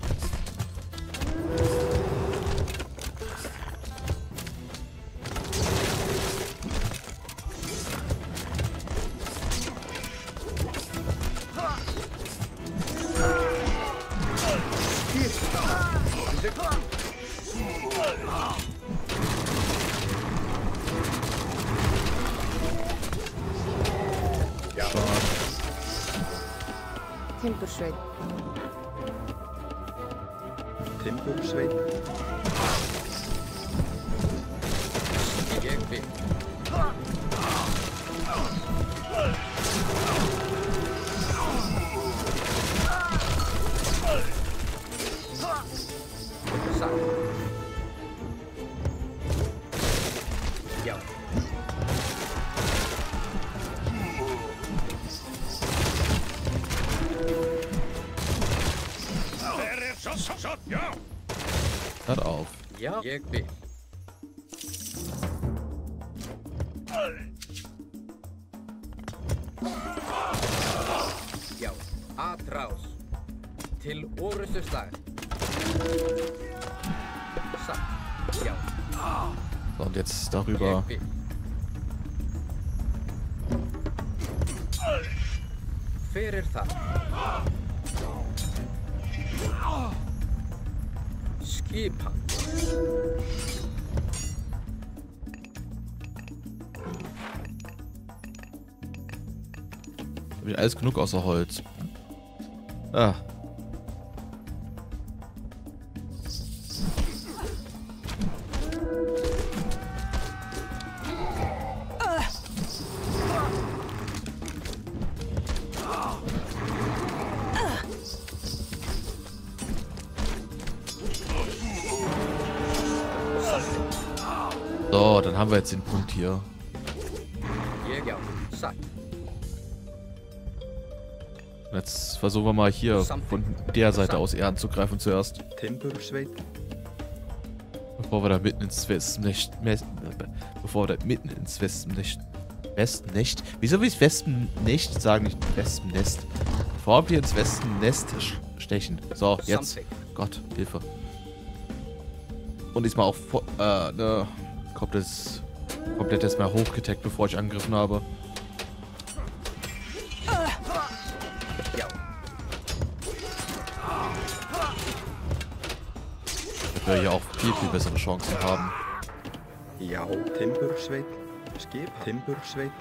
Timbersveit. Timbersveit. Jeg vil. Ja. Hört auf. Ja, jeg vil. Já, atrás. Til orðustu slag. Satt. Já. So, und jetzt darüber. Fyrir það. Skipan. Habe ich alles genug außer Holz. Ah. So, dann haben wir jetzt den Punkt hier. Und jetzt versuchen wir mal hier von der Seite aus eher anzugreifen zuerst. Bevor wir da mitten ins Westennest. Bevor wir da mitten ins Westennest. Westennest? Wieso will ich Westennest sagen, nicht Wespennest? Bevor wir ins Westennest stechen. So, jetzt. Gott, Hilfe. Und diesmal auch ne, komplett erstmal hochgetaggt, bevor ich angegriffen habe. Da wir hier auch viel bessere Chancen haben. Ja, Timbersweet. Skip, Timbersweet.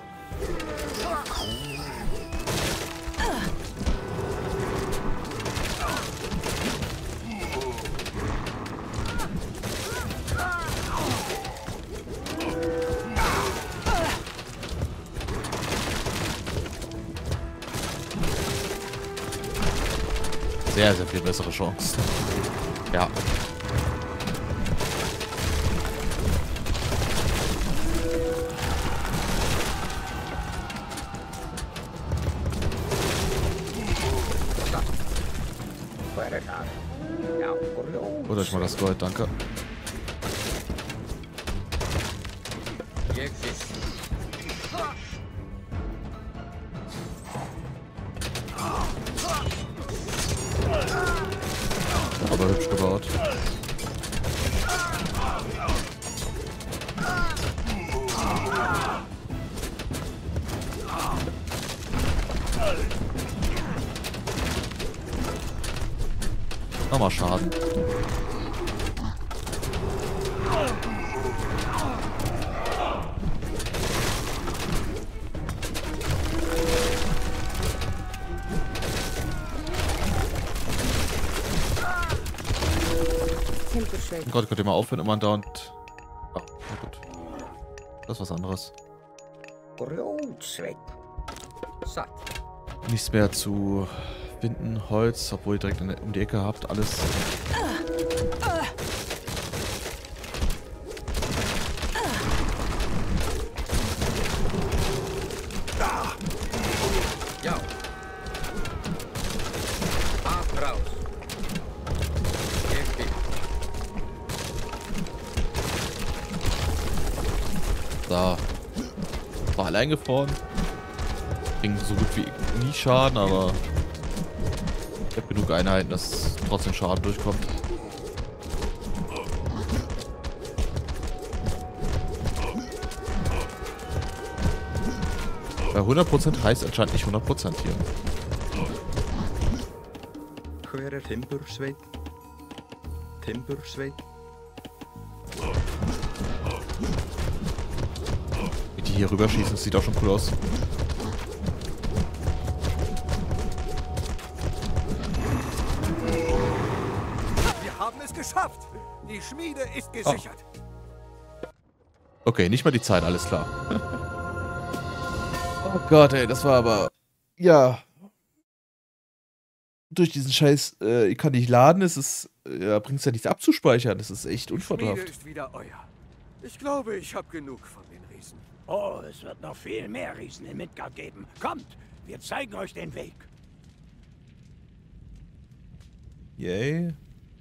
Sehr, sehr viel bessere Chancen. Ja. Oder ich mal das Gold, danke. Aber hübsch gebaut. Nochmal Schaden. Oh Gott, könnt ihr mal aufhören, immer dauernd. Ah, na gut. Das ist was anderes. Nichts mehr zu finden, Holz, obwohl ihr direkt um die Ecke habt, alles. Da. War alle eingefroren. Kriegen so gut wie nie Schaden, aber ich habe genug Einheiten, dass trotzdem Schaden durchkommt. Bei 100% heißt anscheinend nicht 100% hier. Wie die hier rüberschießen, das sieht auch schon cool aus. Wir haben es geschafft! Die Schmiede ist gesichert. Okay, nicht mal die Zeit, alles klar. Oh Gott, ey, das war aber... Ja. Durch diesen Scheiß, ich kann nicht laden, es ist... Ja, bringt es ja nichts abzuspeichern, das ist echt unvorteilhaft. Die Schmiede ist wieder euer. Ich glaube, ich habe genug von den Riesen. Oh, es wird noch viel mehr Riesen in Midgard geben. Kommt, wir zeigen euch den Weg. Yay.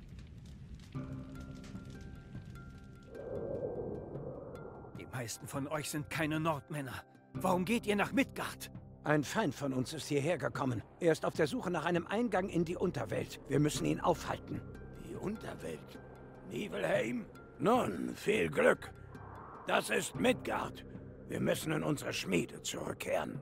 Die meisten von euch sind keine Nordmänner. Warum geht ihr nach Midgard? Ein Feind von uns ist hierher gekommen. Er ist auf der Suche nach einem Eingang in die Unterwelt. Wir müssen ihn aufhalten. Die Unterwelt? Nibelheim? Nun, viel Glück. Das ist Midgard. Wir müssen in unsere Schmiede zurückkehren.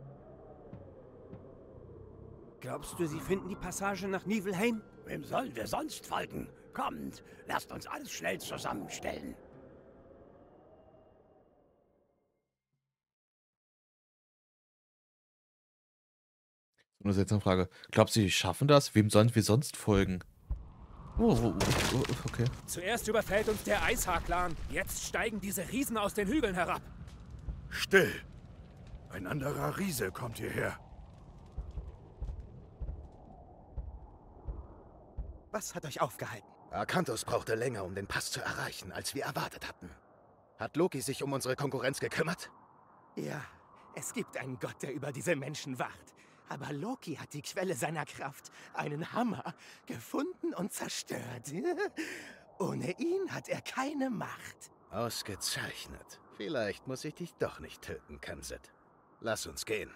Glaubst du, sie finden die Passage nach Nibelheim? Wem sollen wir sonst folgen? Kommt, lasst uns alles schnell zusammenstellen. Nur seltsame Frage. Glaubst du, die schaffen das? Wem sollen wir sonst folgen? Oh, okay. Zuerst überfällt uns der Eishaar-Clan. Jetzt steigen diese Riesen aus den Hügeln herab. Still! Ein anderer Riese kommt hierher. Was hat euch aufgehalten? Akanthus brauchte länger, um den Pass zu erreichen, als wir erwartet hatten. Hat Loki sich um unsere Konkurrenz gekümmert? Ja, es gibt einen Gott, der über diese Menschen wacht. Aber Loki hat die Quelle seiner Kraft, einen Hammer, gefunden und zerstört. Ohne ihn hat er keine Macht. Ausgezeichnet. Vielleicht muss ich dich doch nicht töten, Kemsit. Lass uns gehen.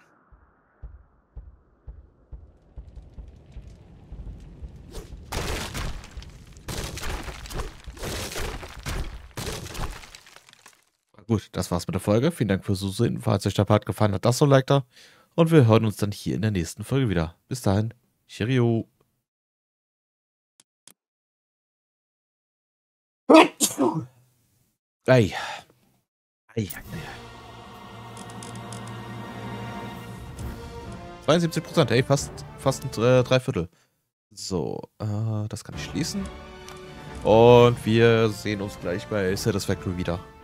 Gut, das war's mit der Folge. Vielen Dank fürs Zusehen. Falls euch der Part gefallen hat, das so like da. Und wir hören uns dann hier in der nächsten Folge wieder. Bis dahin. Cheerio. Ei. Ei. 72%, ey, fast ein Dreiviertel. So, das kann ich schließen. Und wir sehen uns gleich bei Satisfactory wieder.